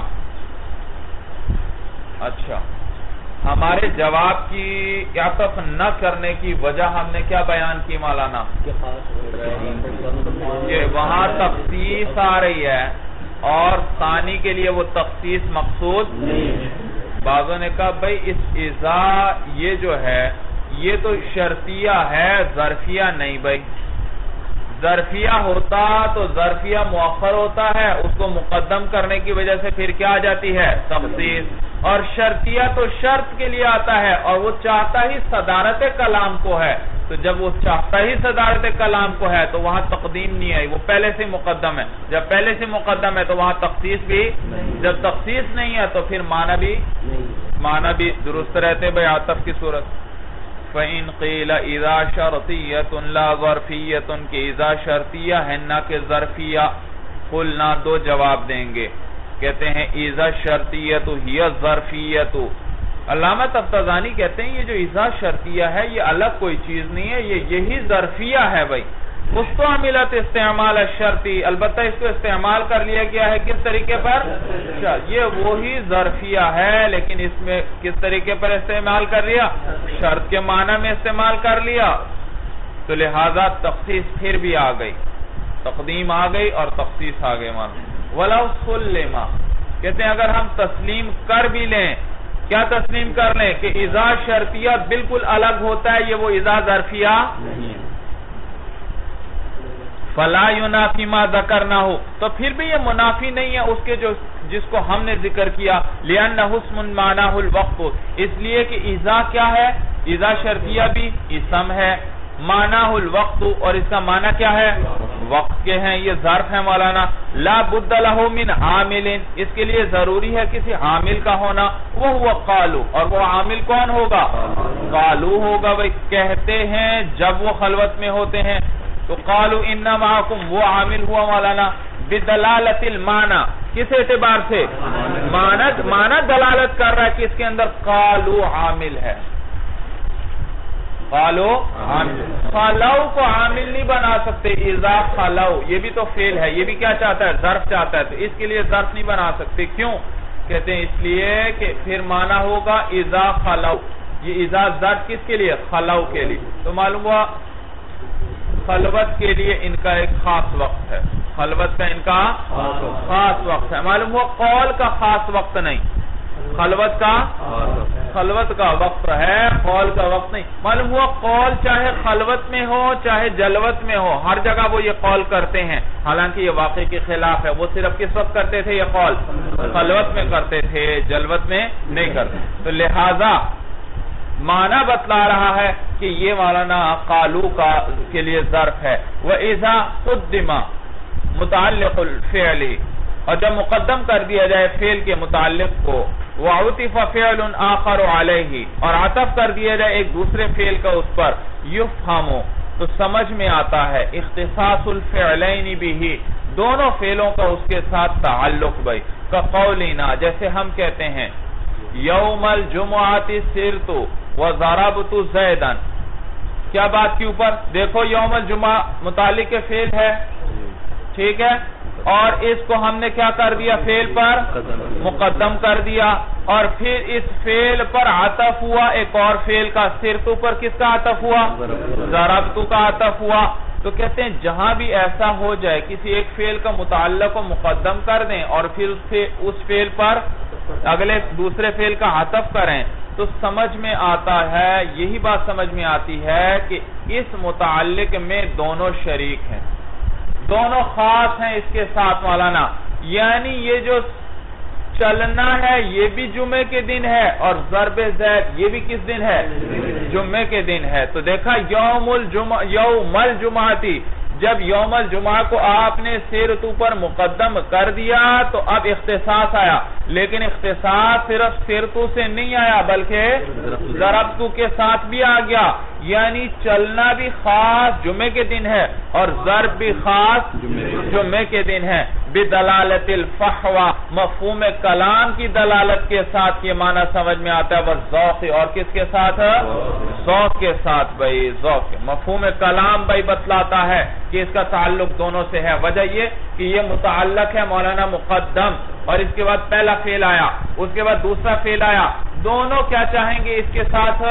اچھا ہمارے جواب کی عطف نہ کرنے کی وجہ ہم نے کیا بیان کی مولانا؟ کہ وہاں تخصیص آ رہی ہے اور ثانی کے لیے وہ تخصیص مقصود نہیں۔ بعضوں نے کہا بھئی اس اذا یہ جو ہے یہ تو شرطیہ ہے، ظرفیہ نہیں بھئی، ظرفیہ ہوتا تو ظرفیہ مؤخر ہوتا ہے، اس کو مقدم کرنے کی وجہ سے پھر کیا آ جاتی ہے؟ تخصیص۔ اور شرطیہ تو شرط کے لیے آتا ہے اور وہ چاہتا ہی صدارت کلام کو ہے، تو جب وہ چاہتا ہی صدارت کلام کو ہے تو وہاں تقدیم نہیں ہے، وہ پہلے سے مقدم ہے، جب پہلے سے مقدم ہے تو وہاں تخصیص بھی، جب تخصیص نہیں ہے تو پھر معنی بھی معنی بھی درست رہتے بھئی عطف کی صورت۔ فَإِن قِيلَ اِذَا شَرْطِيَّةٌ لَا ظَرْفِيَّةٌ، کہ اذا شرطیہ ہے نہ کہ ظرفیہ، قلنا دو جواب دیں گے، کہتے ہیں اذا شرطیۃ ہی ظرفیۃ۔ علامہ تفتزانی کہتے ہیں یہ جو اذا شرطیہ ہے یہ الگ کوئی چیز نہیں ہے، یہ یہی ظرفیہ ہے بھائی۔ مستعملت استعمال الشرطی، البتہ اس کو استعمال کر لیا گیا ہے کس طریقے پر؟ یہ وہی ظرفیہ ہے لیکن اس میں کس طریقے پر استعمال کر لیا؟ شرط کے معنی میں استعمال کر لیا، تو لہذا تخصیص پھر بھی آ گئی، تقدیم آ گئی اور تخصیص آ گئی مان۔ وَلَوْ سُلِّمَ، کہتے ہیں اگر ہم تسلیم کر بھی لیں، کیا تسلیم کر لیں؟ کہ اذا شرطیہ بالکل الگ ہوتا ہے، یہ وہ اذا ظرفیہ نہیں ہے۔ فَلَا يُنَافِي مَا ذَكَرْنَاهُ، تو پھر بھی یہ منافی نہیں ہے اس کے جو جس کو ہم نے ذکر کیا، لِأَنَّهُ اسْمٌ مَعْنَاهُ الْوَقْتُ، اس لیے کہ اذا کیا ہے؟ اذا شرطیہ بھی اسم ہے، معنی الوقت، اور اس کا معنی کیا ہے؟ وقت کے ہیں، یہ ظرف ہے مولانا. لا بد لہ من عامل، اس کے لیے ضروری ہے کسی عامل کا ہونا. وہ ہوا قالو، اور وہ عامل کون ہوگا؟ قالو ہوگا. بھئی کہتے ہیں جب وہ خلوت میں ہوتے ہیں تو قالو ان معکم، وہ عامل ہوا مولانا. بدلالت المعنی، کس اعتبار سے؟ معنی معنی دلالت کر رہا ہے کہ اس کے اندر قالو عامل ہے. قالو عامل، خلو کو عامل نہیں بنا سکتے. اذا خلو، یہ بھی تو فعل ہے، یہ بھی کیا چاہتا ہے؟ ظرف چاہتا ہے، تو اس کے لیے ظرف نہیں بنا سکتے. کیوں؟ کہتے ہیں اس لیے کہ پھر معنی ہوگا اذا خلو. یہ اذا ظرف کس کے لیے؟ خلو کے لیے. تو معلوم ہوا خلوت کے لیے ان کا ایک خاص وقت ہے، خلوت کا ان کا خاص وقت ہے. معلوم ہوا قول کا خاص وقت نہیں، خلوت کا خلوت کا وقت ہے، قول کا وقت نہیں. معلوم ہوا قول چاہے خلوت میں ہو چاہے جلوت میں ہو، ہر جگہ وہ یہ قول کرتے ہیں. حالانکہ یہ واقعے کے خلاف ہے. وہ صرف کس وقت کرتے تھے یہ قول؟ خلوت میں کرتے تھے، جلوت میں نہیں کرتے. تو لہذا معنی بتلا رہا ہے کہ یہ مولانا قالو کا کے لیے ظرف ہے. وَإِذَا قُدِّمَ متعلق الفعل، اور جب مقدم کر دیا جائے فعل کے متعلق کو، وَعُطِفَ فِعْلٌ آخَرُ عَلَيْهِ، اور عطف کر دیا جائے ایک دوسرے فعل کا اس پر، يُفْحَمُ، تو سمجھ میں آتا ہے اختصاص الفعلین بِهِ، دونوں فعلوں کا اس کے ساتھ تعلق. بھائی كَقَوْلِنَا، جیسے ہم کہتے ہیں یوم الجمعۃ سرت وضربت زیدن، کیا بات کے اوپر؟ دیکھو یوم الجمعہ متعلق فعل ہے، ٹھیک ہے، اور اس کو ہم نے کیا کر دیا؟ فعل پر مقدم کر دیا، اور پھر اس فعل پر عطف ہوا ایک اور فعل کا. سرتو پر کس کا عطف ہوا؟ ضربتو کا عطف ہوا. تو کہتے ہیں جہاں بھی ایسا ہو جائے کسی ایک فعل کا متعلق کو مقدم کر دیں اور پھر اس فعل پر اگلے دوسرے فعل کا عطف کریں تو سمجھ میں آتا ہے، یہی بات سمجھ میں آتی ہے کہ اس متعلق میں دونوں شریک ہیں، دونوں خاص ہیں اس کے ساتھ مولانا. یعنی یہ جو چلنا ہے یہ بھی جمعے کے دن ہے، اور ضرب زید یہ بھی کس دن ہے؟ جمعے کے دن ہے. تو دیکھا یوم الجمعہ یوم الجمعتی، جب یوم الجمعہ کو آپ نے سیرتو پر مقدم کر دیا تو اب اختصاص آیا، لیکن اختصاص صرف سیرتو سے نہیں آیا بلکہ ضربتو کے ساتھ بھی آ گیا. یعنی چلنا بھی خاص جمعے کے دن ہے اور ضرب بھی خاص جمعے کے دن ہے. بدلالت الفحوہ، مفہوم کلام کی دلالت کے ساتھ یہ معنی سمجھ میں آتا ہے. والذوق، اور کس کے ساتھ؟ ذوق کے ساتھ. بھائی ذوق، مفہوم کلام بھائی بتلاتا ہے کہ اس کا تعلق دونوں سے ہے. وجہ یہ کہ یہ متعلق ہے مولانا مقدم، اور اس کے بعد پہلا فعل آیا، اس کے بعد دوسرا فعل آیا. دونوں کیا چاہیں گے؟ اس کے ساتھ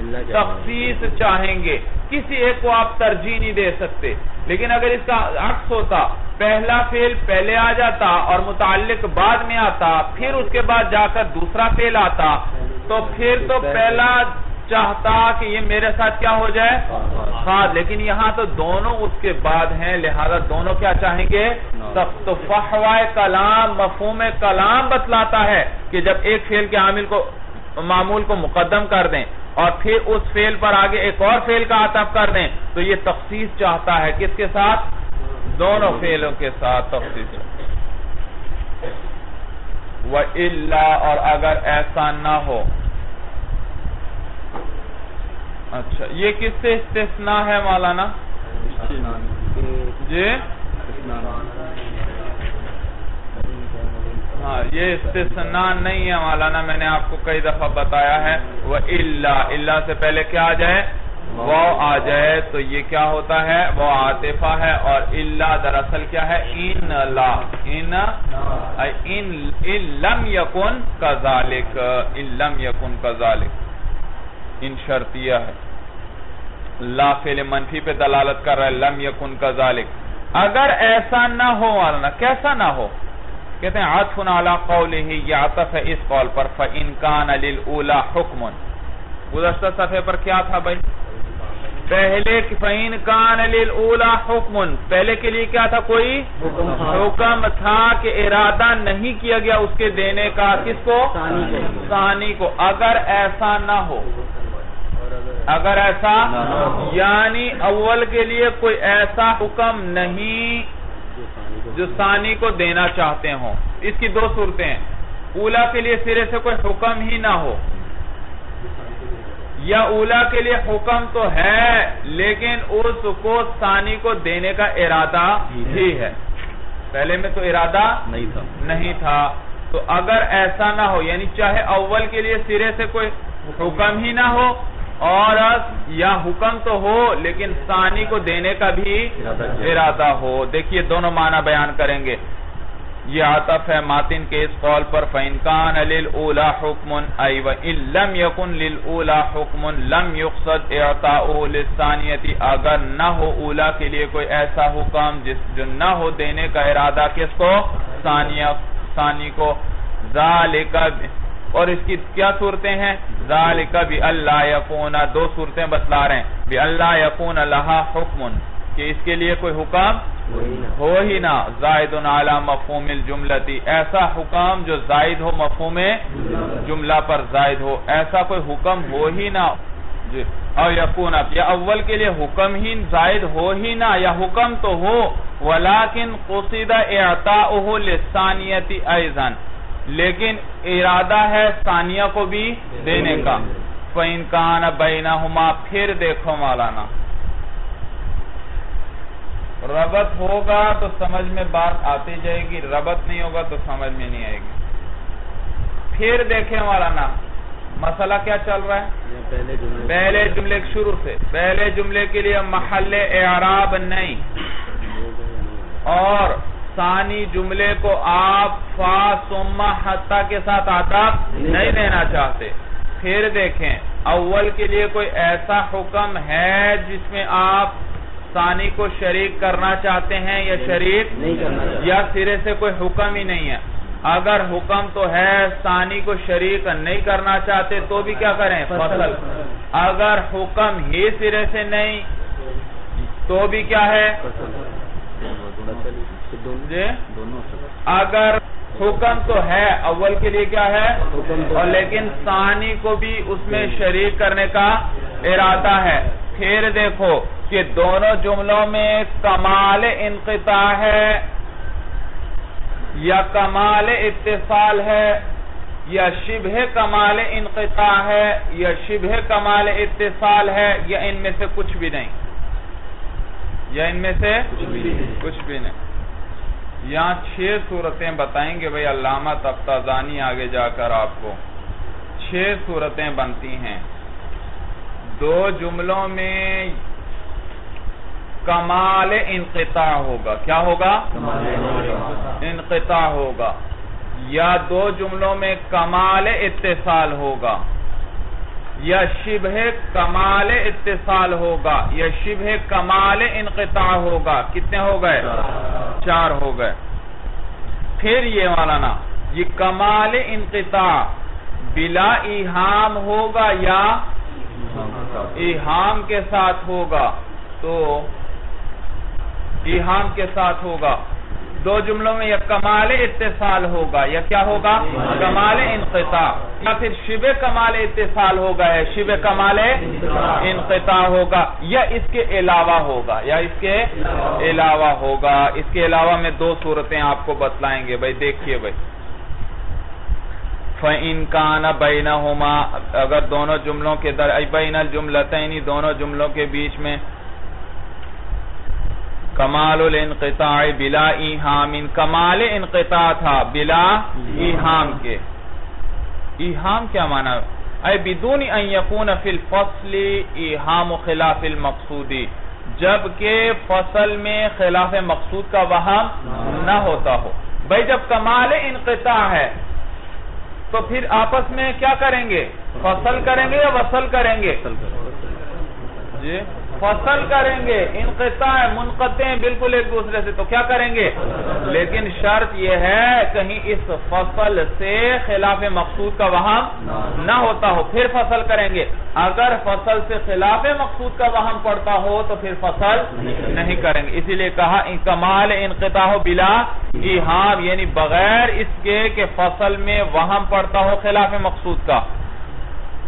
تخصیص چاہیں گے. کسی ایک کو آپ ترجیح نہیں دے سکتے. لیکن اگر اس کا عکس ہوتا، پہلا فعل پہلے آ جاتا اور متعلق بعد میں آتا، پھر اس کے بعد جا کر دوسرا فعل آتا، تو پھر تو پہلا چاہتا کہ یہ میرے ساتھ کیا ہو جائے؟ خاص. لیکن یہاں تو دونوں اس کے بعد ہیں، لہذا دونوں کیا چاہیں گے؟ تو فحوہ کلام، مفہوم کلام بتلاتا ہے کہ جب ایک فعل کے عامل کو معمول کو مقدم کر دیں اور پھر اس فعل پر آگے ایک اور فعل کا عطف کر دیں تو یہ تخصیص چاہتا ہے. کس کے ساتھ؟ دونوں فعلوں کے ساتھ تخصیص. وَإِلَّا، اور اگر ایسا نہ ہو. اچھا، یہ کس سے استثناء ہے مولانا؟ جی ہاں، یہ استثناء نہیں ہے مولانا، میں نے آپ کو کئی دفعہ بتایا ہے. وَإِلَّا، الا سے پہلے کیا آ جائے؟ واو آ جائے تو یہ کیا ہوتا ہے؟ وہ عاطفہ ہے. اور الا دراصل کیا ہے؟ ان لا، ان ان لم یکن کذالک، ان لم یکن کذالک، ان شرطیہ ہے. لا فعل منفی پہ دلالت کر رہا ہے، لم یکن کذالک. اگر ایسا نہ ہو مولانا، کیسا نہ ہو؟ کہتے ہیں عطف علی قولہ، یہ عطف ہے اس قول پر. فَإِن كَانَ لِلْأُولَى حُکْمٌ، گزشتہ صفحے پر کیا تھا بھائی؟ پہلے فَإِن كَانَ لِلْأُولَى حُکْمٌ، پہلے کے لیے کیا تھا؟ کوئی حکم تھا کہ ارادہ نہیں کیا گیا اس کے دینے کا. کس کو؟ ثانی کو. اگر ایسا نہ ہو، اگر ایسا یعنی اول کے لیے کوئی ایسا حکم نہیں جو ثانی کو دینا چاہتے ہوں. اس کی دو صورتیں ہیں. اولا کے لیے سرے سے کوئی حکم ہی نہ ہو, یا اولا کے لیے حکم تو ہے لیکن اس کو ثانی کو دینے کا ارادہ ہی ہے, پہلے میں تو ارادہ نہیں تھا نہیں تھا تو اگر ایسا نہ ہو, یعنی چاہے اول کے لیے سرے سے کوئی حکم ہی نہ ہو اور یا حکم تو ہو لیکن ثانی کو دینے کا بھی ارادہ ہو. دیکھیے دونوں معنی بیان کریں گے. یہ عطف ہے ماتن کے اس قول پر فَإِن كَانَ لِلْأُولَى حُكْمٌ أَيْ وَإِن لَمْ يَكُنْ لِلْأُولَى حُكْمٌ لَمْ يُقْصَدْ إِعْطَاؤُهُ لِلثَّانِيَةِ. اگر نہ ہو اولا کے لیے کوئی ایسا حکم جس جو نہ ہو دینے کا ارادہ کس کو ثانیہ ثانی کو. ذَلِكَ, اور اس کی کیا صورتیں ہیں؟ ذَلِكَ بِأَلَّا يَكُونَ, دو صورتیں بتلا رہے ہیں. بِأَلَّا يَكُونَ لَهَا حُكْمٌ, کہ اس کے لیے کوئی حکم ہو ہی نہ. زائد علی مفہوم الجملۃ, ایسا حکم جو زائد ہو مفہوم جملہ پر زائد ہو, ایسا کوئی حکم ہو ہی نہ. او یکون, یا اول کے لیے حکم ہی زائد ہو ہی نہ, یا حکم تو ہو ولیکن قصد اعطاؤہ للثانیۃ ایضا, لیکن ارادہ ہے ثانیہ کو بھی دینے کا. فَإِن كَانَ بَيْنَهُمَا, پھر دیکھو مولانا ربط ہوگا تو سمجھ میں بات آتی جائے گی, ربط نہیں ہوگا تو سمجھ میں نہیں آئے گی. پھر دیکھیں مولانا مسئلہ کیا چل رہا ہے؟ پہلے جملے شروع سے, پہلے جملے کے لیے محل اعراب نہیں اور ثانی جملے کو آپ فا ثم حتی کے ساتھ عطف نہیں دینا چاہتے. پھر دیکھیں اول کے لیے کوئی ایسا حکم ہے جس میں آپ ثانی کو شریک کرنا چاہتے ہیں یا شریک نہیں کرنا, یا سرے سے کوئی حکم ہی نہیں ہے. اگر حکم تو ہے ثانی کو شریک نہیں کرنا چاہتے تو بھی کیا کریں؟ فصل. اگر حکم ہی سرے سے نہیں تو بھی کیا ہے؟ اگر حکم تو ہے اول کے لیے کیا ہے اور لیکن ثانی کو بھی اس میں شریک کرنے کا ارادہ ہے. پھر دیکھو کہ دونوں جملوں میں کمال انقطاع ہے یا کمال اتصال ہے یا شبہ کمال انقطاع ہے یا شبہ کمال اتصال ہے, یا ان میں سے کچھ بھی نہیں, یا ان میں سے کچھ بھی نہیں. یہاں چھ صورتیں بتائیں گے بھئی علامہ تفتازانی آگے جا کر آپ کو. چھ صورتیں بنتی ہیں. دو جملوں میں کمال انقطاع ہوگا. کیا ہوگا؟ انقطاع ہوگا. یا دو جملوں میں کمال اتصال ہوگا یا شبہ کمال اتصال ہوگا یا شبہ کمال انقطاع ہوگا. کتنے ہو گئے؟ چار ہو گئے. پھر یہ مولانا یہ کمال انقطاع بلا ایہام ہوگا یا ایہام کے ساتھ ہوگا. تو ایہام کے ساتھ ہوگا. دو جملوں میں یا کمال اتصال ہوگا یا کیا ہوگا؟ کمال انقطاع. یا پھر شبہ کمال اتصال ہوگا یا شبہ کمال انقطاع ہوگا یا اس کے علاوہ ہوگا یا اس کے علاوہ ہوگا. اس کے علاوہ میں دو صورتیں آپ کو بتلائیں گے. بھائی دیکھیے بھائی فَإِن كَانَ بَيْنَهُمَا, اگر دونوں جملوں کے در بین الجملتین, دونوں جملوں کے بیچ میں کمال الانقطاع بلا ایہام, کمال انقطاع تھا بلا ایہام کے. ایہام کیا معنی؟ اے بدون ان یکون فی الفصل ایہام خلاف المقصودی, جبکہ فصل میں خلاف مقصود کا وہم نہ ہوتا ہو. بھئی جب کمال انقطاع ہے تو پھر آپس میں کیا کریں گے؟ فصل کریں گے یا وصل کریں گے؟ جی فصل کریں گے. انقطاع منقطع بالکل ایک دوسرے سے, تو کیا کریں گے؟ لیکن شرط یہ ہے کہیں اس فصل سے خلاف مقصود کا وہم نہ ہوتا ہو, پھر فصل کریں گے. اگر فصل سے خلاف مقصود کا وہم پڑتا ہو تو پھر فصل نہیں کریں گے. اسی لیے کہا کمال انقطاع بلا ایہام, یعنی بغیر اس کے کہ فصل میں وہم پڑتا ہو خلاف مقصود کا.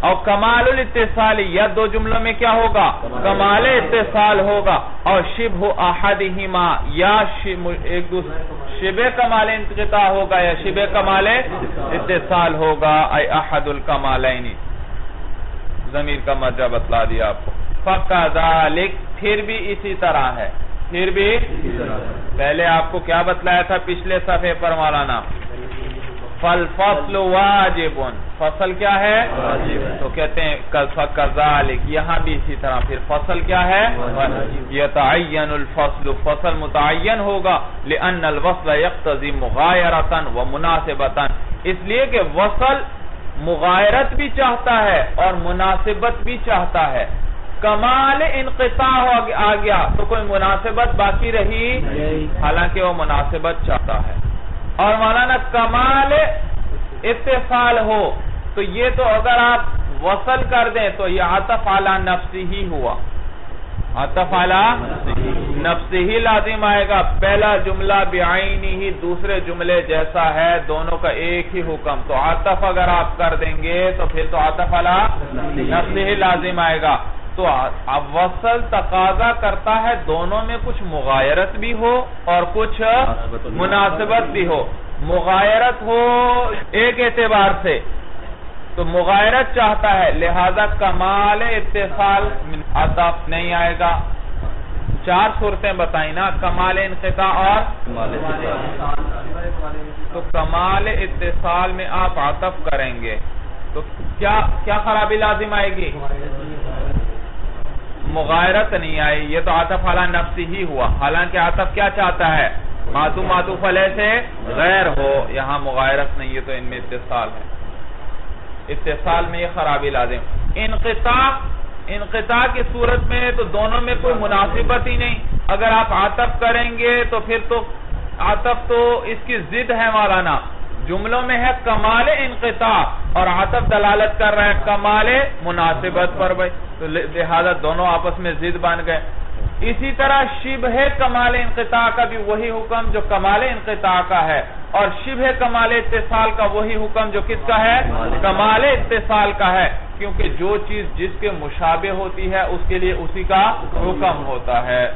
اور کمال الاتصال یا دو جملوں میں کیا ہوگا؟ کمال اتصال ہوگا. اور شبہ احدہما یا ایک دوسرے شبہ کمال انقطاع ہوگا یا شبہ کمال اتصال ہوگا. اے احد الکمالین ضمیر کا مرجع بتلا دیا آپ کو. فَكَذَلِكَ پھر بھی اسی طرح ہے. پھر بھی پہلے آپ کو کیا بتلایا تھا پچھلے صفحے پر مولانا؟ فَالْفَصْلُ وَاجِبٌ فصل کیا ہے؟ تو کہتے ہیں فَكَذَلِكَ یہاں بھی اسی طرح. پھر فصل کیا ہے؟ يَتَعَيَّنُ الْفَصْلُ فصل متعین ہوگا. لِأَنَّ الْوَصْلَ يَقْتَضِي مُغَایَرَةً وَمُنَاسِبَةً اس لیے کہ وصل مغایرت بھی چاہتا ہے اور مناسبت بھی چاہتا ہے. کمال انقطاع آ گیا تو کوئی مناسبت باقی رہی حالانکہ وہ مناسبت چاہتا ہے. اور مولانا کمال اتصال ہو تو یہ تو اگر آپ وصل کر دیں تو یہ عطف علی نفسی ہی ہوا. عطف علی نفسی ہی لازم آئے گا. پہلا جملہ بعینی ہی دوسرے جملے جیسا ہے, دونوں کا ایک ہی حکم. تو عطف اگر آپ کر دیں گے تو پھر تو عطف علی نفسی ہی لازم آئے گا. تو اب وصل تقاضا کرتا ہے دونوں میں کچھ مغایرت بھی ہو اور کچھ مناسبت بھی ہو. مغایرت ہو ایک اعتبار سے تو مغایرت چاہتا ہے, لہذا کمال اتصال عطف نہیں آئے گا. چار صورتیں بتائیں نا, کمال انقطاع اور تو کمال اتصال میں آپ عطف کریں گے تو کیا کیا خرابی لازم آئے گی؟ مغایرت نہیں آئی. یہ تو عطف علی نفسی ہی ہوا, حالانکہ عطف کیا چاہتا ہے؟ معطوف معطوف علیہ سے غیر ہو. یہاں مغایرت نہیں ہے تو ان میں اتصال ہے. اتصال میں یہ خرابی لازم. انقطاع انقطاع کی صورت میں تو دونوں میں کوئی مناسبت ہی نہیں. اگر آپ عطف کریں گے تو پھر تو عطف تو اس کی ضد ہے مولانا. جملوں میں ہے کمال انقطاع اور عطف دلالت کر رہا ہے کمال مناسبت پر بھائی, تو لہذا دونوں آپس میں ضد بن گئے. اسی طرح شبہ کمال انقطاع کا بھی وہی حکم جو کمال انقطاع کا ہے, اور شبہ کمال اتصال کا وہی حکم جو کس کا ہے؟ کمال اتصال کا ہے. کیونکہ جو چیز جس کے مشابہ ہوتی ہے اس کے لیے اسی کا حکم ہوتا ہے.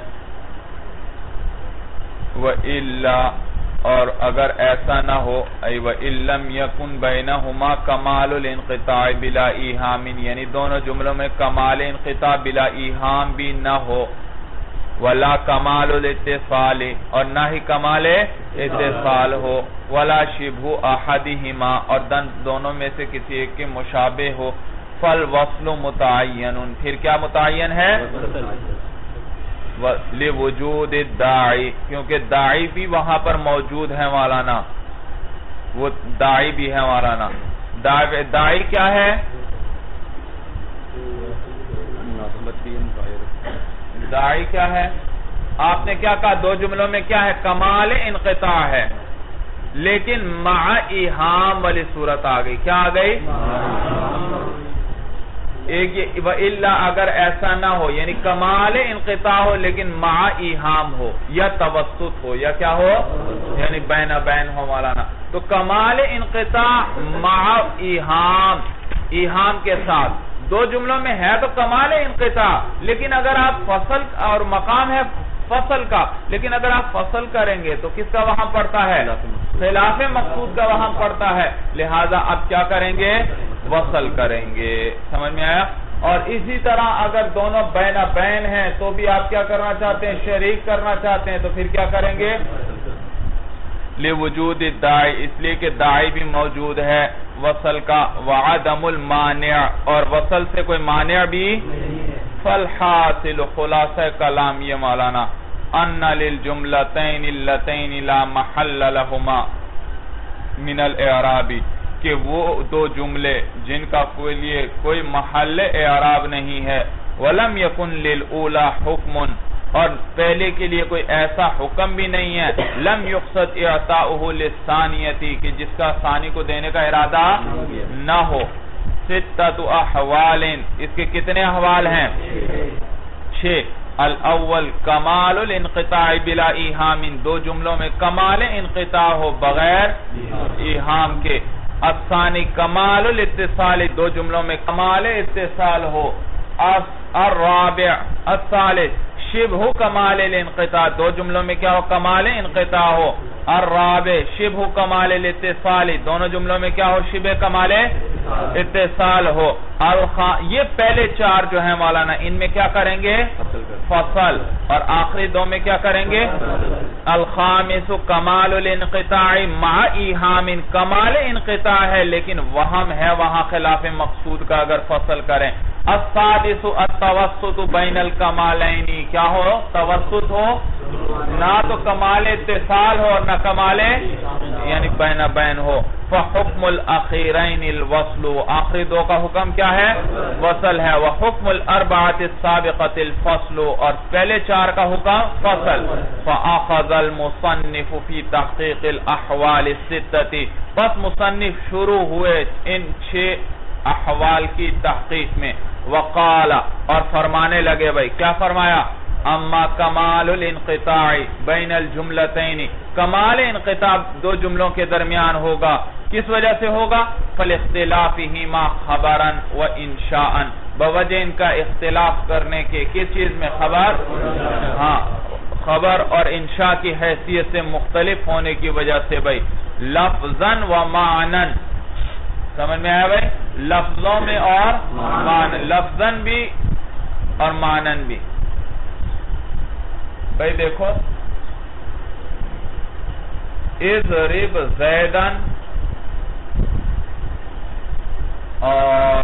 وَإِلَّا اور اگر ایسا نہ ہو, ای وَإِلَّمْ يَكُنْ بَيْنَهُمَا كَمَالُ الْانْقِطَاعِ بِلَا إِيهَامٍ یعنی دونوں جملوں میں کمال انقطاع بلا ایہام بھی نہ ہو. وَلَا كَمَالُ الْاِتِّصَالِ اور نہ ہی کمال اتصال ہو. وَلَا شِبْهُ أَحَدِهِمَا اور دونوں میں سے کسی ایک کے مشابہ ہو. فَالْوَصْلُ مُتَعَيَّنٌ پھر کیا متعین ہے؟ لِوُجُودِ الدَّاعِ کیونکہ داعی بھی وہاں پر موجود ہے مولانا. وہ داعی بھی ہے مولانا. داعی کیا ہے؟ داعی کیا ہے؟ آپ نے کیا کہا دو جملوں میں کیا ہے؟ کمال انقطاع ہے لیکن مع ایہام والی صورت آ گئی. کیا آ گئی؟ ایک یہ وَإِلَّا اگر ایسا نہ ہو یعنی کمال انقطاع ہو لیکن مع ایہام ہو یا توسط ہو یا کیا ہو یعنی بین بین ہو مولانا. تو کمال انقطاع مع ایہام ایہام کے ساتھ دو جملوں میں ہے تو کمال انقطاع, لیکن اگر آپ فصل اور مقام ہے فصل کا, لیکن اگر آپ فصل کریں گے تو کس کا وہاں پڑتا ہے؟ خلاف مقصود کا وہاں پڑتا ہے. لہذا اب کیا کریں گے؟ وصل کریں گے. سمجھ میں آیا؟ اور اسی طرح اگر دونوں بین بین ہیں تو بھی آپ کیا کرنا چاہتے ہیں؟ شریک کرنا چاہتے ہیں تو پھر کیا کریں گے؟ لِوُجُودِ الدَّاعِ اس لیے کہ داعی بھی موجود ہے وصل کا. وَعَدَمُ الْمَانِعِ اور وصل سے کوئی مانع بھی. فَالْحَاصِلُ خلاصہ کلام یہ مولانا أَنَّ لِلْجُمْلَتَيْنِ اللَّتَيْنِ لَا مَحَلَّ لَهُمَا مِنَ الْإِعْرَابِ کہ وہ دو جملے جن کا کوئی لیے کوئی محل اعراب نہیں ہے. وَلَمْ يَكُنْ لِلْأُولَى حُكْمٌ اور پہلے کے لیے کوئی ایسا حکم بھی نہیں ہے. لَمْ يُقْصَدْ إِعْطَاؤُهُ لِلثَّانِيَةِ کہ جس کا ثانی کو دینے کا ارادہ نہ ہو. سِتَّةُ أَحْوَالٍ اس کے کتنے احوال ہیں؟ چھ. الاول کمال الانقطاع بلا ایہام دو جملوں میں کمال انقطاع ہو بغیر ایہام کے. الثانی کمال الاتصال، دو جملوں میں کمال اتصال ہو. الرابع الثالث شبہ کمال الانقطاع، دو جملوں میں کیا ہو؟ کمال انقطاع ہو. الرابع شبہ کمال الاتصال، دونوں جملوں میں کیا ہو؟ شبہ کمال اتصال ہو. یہ پہلے چار جو ہیں مولانا، ان میں کیا کریں گے؟ فصل. اور آخری دو میں کیا کریں گے؟ الخامس کمال الانقطاع مع ایہام، کمال انقطاع ہے لیکن وہم ہے وہاں خلاف مقصود کا اگر فصل کریں. السادس التوسط بین الکمالین، کیا ہو؟ توسط ہو، نہ تو کمال اتصال ہو اور نہ کمال یعنی بین بین ہو. فحکم الاخیرین الوصل، آخری دو کا حکم کیا ہے؟ وصل ہے. وحکم الاربعۃ السابقۃ الفصل، اور پہلے چار کا حکم فصل. فاخذ المصنف فی تحقیق الاحوال الستۃ، پس مصنف شروع ہوئے ان چھ احوال کی تحقیق میں. وقال، اور فرمانے لگے بھائی، کیا فرمایا؟ اما کمال الانقطاع بین الجملتین، کمال انقطاع دو جملوں کے درمیان ہوگا، کس وجہ سے ہوگا؟ فالاختلافہما خبرا و انشاء، بوجہ ان کا اختلاف کرنے کے، کس چیز میں؟ خبر، ہاں خبر اور انشاء کی حیثیت سے مختلف ہونے کی وجہ سے بھائی. لفظاً و معنن، سمجھ میں آیا بھائی؟ لفظوں میں اور معنن، لفظاً بھی اور معنن بھی. بھائی دیکھو، اضرب زیدن اور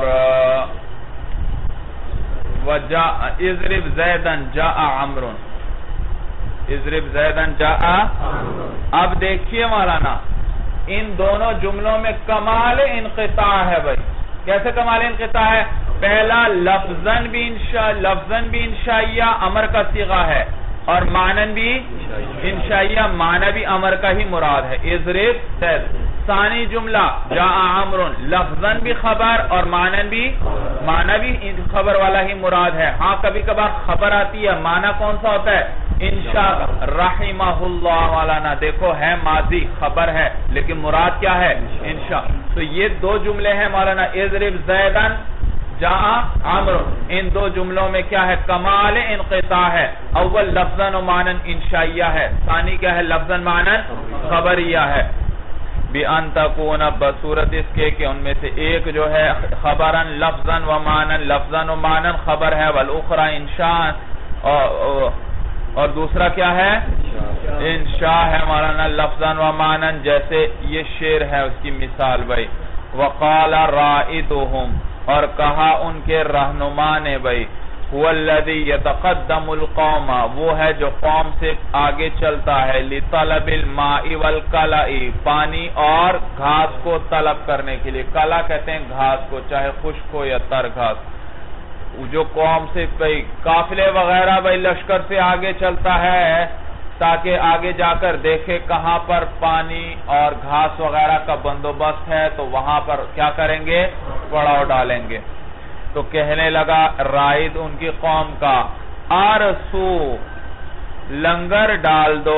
اضرب زیدن جاء عمرو، اضرب زیدن جاء. اب دیکھیے مولانا، ان دونوں جملوں میں کمال انقطاع ہے بھائی. کیسے کمال انقطاع ہے؟ پہلا لفظاً بھی انشاء، لفظاً بھی انشائیہ امر کا صیغہ ہے، اور معنن بھی انشائیہ، معنی بھی امر کا ہی مراد ہے. اضرب زید. ثانی جملہ جاء عمرو، لفظاً بھی خبر اور معنن بھی، معنی بھی خبر والا ہی مراد ہے. ہاں کبھی کبھار خبر آتی ہے، معنی کون سا ہوتا ہے؟ انشاء. رحمہ اللہ مولانا دیکھو ہے ماضی، خبر ہے لیکن مراد کیا ہے؟ انشاء. تو یہ دو جملے ہیں مولانا، اضرب زیدن جاء عمرو، ان دو جملوں میں کیا ہے؟ کمال انقطاع ہے. اول لفظاً و معنن انشائیہ ہے، ثانی کیا ہے؟ لفظاً معنن خبریہ ہے. بِأَن تَكُونَ، بصورت اس کے کہ ان میں سے ایک جو ہے خبراً لفظاً و معنن، لفظاً و معنن خبر ہے، والأخرى انشاء، اور دوسرا کیا ہے؟ انشاء ہے مولانا لفظاً و معنن. جیسے یہ شعر ہے اس کی مثال بھائی. وقال رائدهم، اور کہا ان کے رہنما نے بھائی، هو الذي يتقدم القوم، وہ ہے جو قوم سے آگے چلتا ہے، لطلب الماء والکلأ، پانی اور گھاس کو طلب کرنے کے لیے. کلا کہتے ہیں گھاس کو، چاہے خشک ہو یا تر گھاس. جو قوم سے بھائی قافلے وغیرہ بھائی لشکر سے آگے چلتا ہے تاکہ آگے جا کر دیکھے کہاں پر پانی اور گھاس وغیرہ کا بندوبست ہے تو وہاں پر کیا کریں گے؟ پڑاؤ ڈالیں گے. تو کہنے لگا رائد ان کی قوم کا، آرسو لنگر ڈال دو.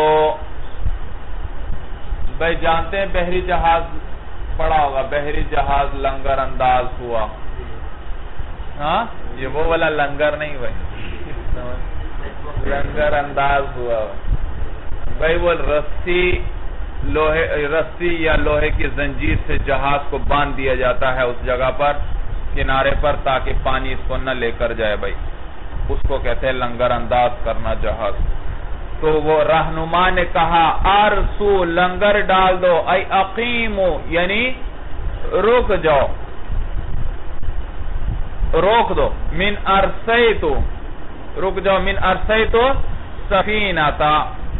بھائی جانتے ہیں بحری جہاز پڑا ہوگا، بحری جہاز لنگر انداز ہوا. ہاں یہ وہ والا لنگر نہیں بھائی، لنگر انداز ہوا بھائی. وہ رسی لوہے رسی یا لوہے کی زنجیر سے جہاز کو باندھ دیا جاتا ہے اس جگہ پر کنارے پر تاکہ پانی اس کو نہ لے کر جائے بھائی، اس کو کہتے ہیں لنگر انداز کرنا جہاز. تو وہ رہنما نے کہا ارسو لنگر ڈال دو، ای اقیمو یعنی رک جاؤ، روک دو. من ارسیتو، رک جاؤ. من ارسیتو سفینہ تا،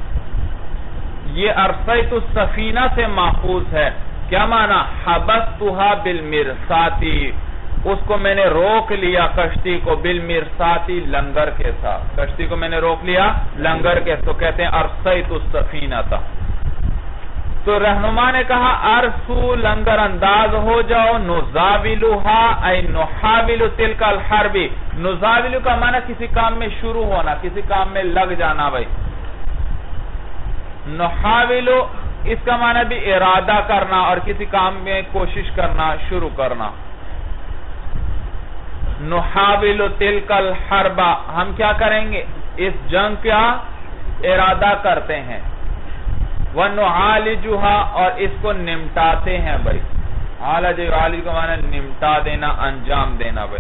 یہ ارسیتو سفینہ سے ماخوذ ہے. کیا معنی؟ حبستها بالمرساتی، اس کو میں نے روک لیا کشتی کو، بالمرساتی لنگر کے ساتھ، کشتی کو میں نے روک لیا لنگر کے، تو کہتے ہیں ارسیتو السفینہ تا. تو رہنما نے کہا ارسو لنگر انداز ہو جاؤ، نزاولوها ای نحاولو تلک الحربی. نزاولو کا معنی کسی کام میں شروع ہونا، کسی کام میں لگ جانا بھائی. نحاولو اس کا معنی بھی ارادہ کرنا اور کسی کام میں کوشش کرنا، شروع کرنا. نحاول تلک الحرب، ہم کیا کریں گے؟ اس جنگ کا ارادہ کرتے ہیں. وَنُعَالِجُهَا، اور اس کو نمٹاتے ہیں. بھائی عالج عالج کو معنی نمٹا دینا، انجام دینا. بھائی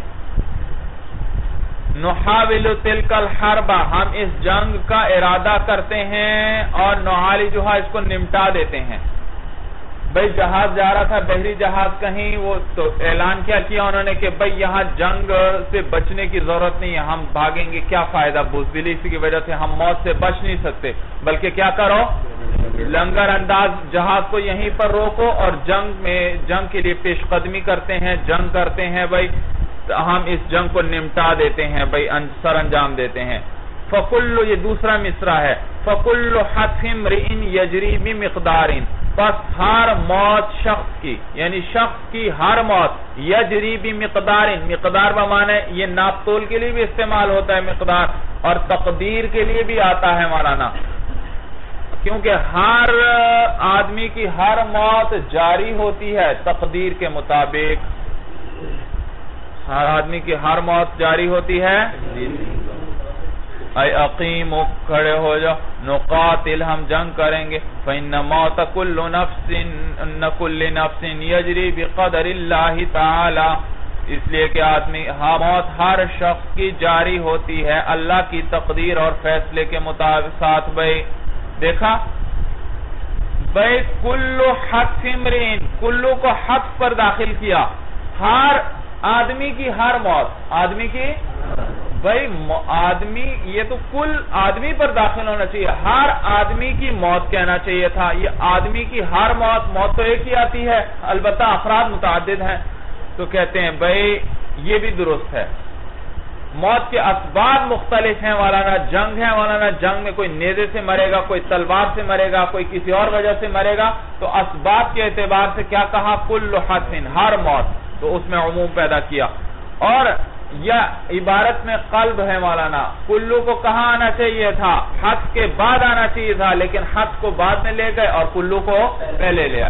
نحاول تلک الحرب، ہم اس جنگ کا ارادہ کرتے ہیں اور نعالجها، اس کو نمٹا دیتے ہیں. بھئی جہاز جا رہا تھا، بحری جہاز کہیں، وہ تو اعلان کیا کیا انہوں نے کہ بھئی یہاں جنگ سے بچنے کی ضرورت نہیں ہے، ہم بھاگیں گے کیا فائدہ، بزدلی کی وجہ سے ہم موت سے بچ نہیں سکتے، بلکہ کیا کرو، لنگر انداز جہاز کو یہیں پر روکو اور جنگ میں جنگ کے لیے پیش قدمی کرتے ہیں، جنگ کرتے ہیں. بھئی ہم اس جنگ کو نمٹا دیتے ہیں، بھئی سر انجام دیتے ہیں. فَقُلُّ، یہ دوسرا مصرع ہے. فَقُلُّ حَتْفِ امْرِئٍ يَجْرِي بِمِقْدَارٍ، پس ہر موت شخص کی، یعنی شخص کی ہر موت، یجری بمقدار، مقدار بمانے یہ ناپ تول کے لیے بھی استعمال ہوتا ہے مقدار، اور تقدیر کے لیے بھی آتا ہے مولانا، کیونکہ ہر آدمی کی ہر موت جاری ہوتی ہے تقدیر کے مطابق. ہر آدمی کی ہر موت جاری ہوتی ہے. اے اقیم، کھڑے ہو جاؤ. نقاتل، ہم جنگ کریں گے. فإن موت كل نفس كل نفس يجري بقدر الله تعالی، اس لیے کہ آدمی موت ہر شخص کی جاری ہوتی ہے اللہ کی تقدیر اور فیصلے کے مطابق ساتھ. بھئی دیکھا، بھئی کلو حتف امرئن، کلو کو حتف پر داخل کیا، ہر آدمی کی ہر موت، آدمی کی، بھئی آدمی، یہ تو کل آدمی پر داخل ہونا چاہیے، ہر آدمی کی موت کہنا چاہیے تھا. یہ آدمی کی ہر موت، موت تو ایک ہی آتی ہے، البتہ افراد متعدد ہیں. تو کہتے ہیں بھئی یہ بھی درست ہے. موت کے اسباب مختلف ہیں مولانا، جنگ ہے مولانا، جنگ میں کوئی نیزے سے مرے گا، کوئی تلوار سے مرے گا، کوئی کسی اور وجہ سے مرے گا. تو اسباب کے اعتبار سے کیا کہا؟ کل حتف، ہر موت، تو اس میں عموم پیدا کیا. اور یا عبارت میں قلب ہے مولانا، کلو کو کہاں آنا چاہیے تھا؟ حتف کے بعد آنا چاہیے تھا، لیکن حتف کو بعد میں لے گئے اور کلو کو پہلے لے آئے.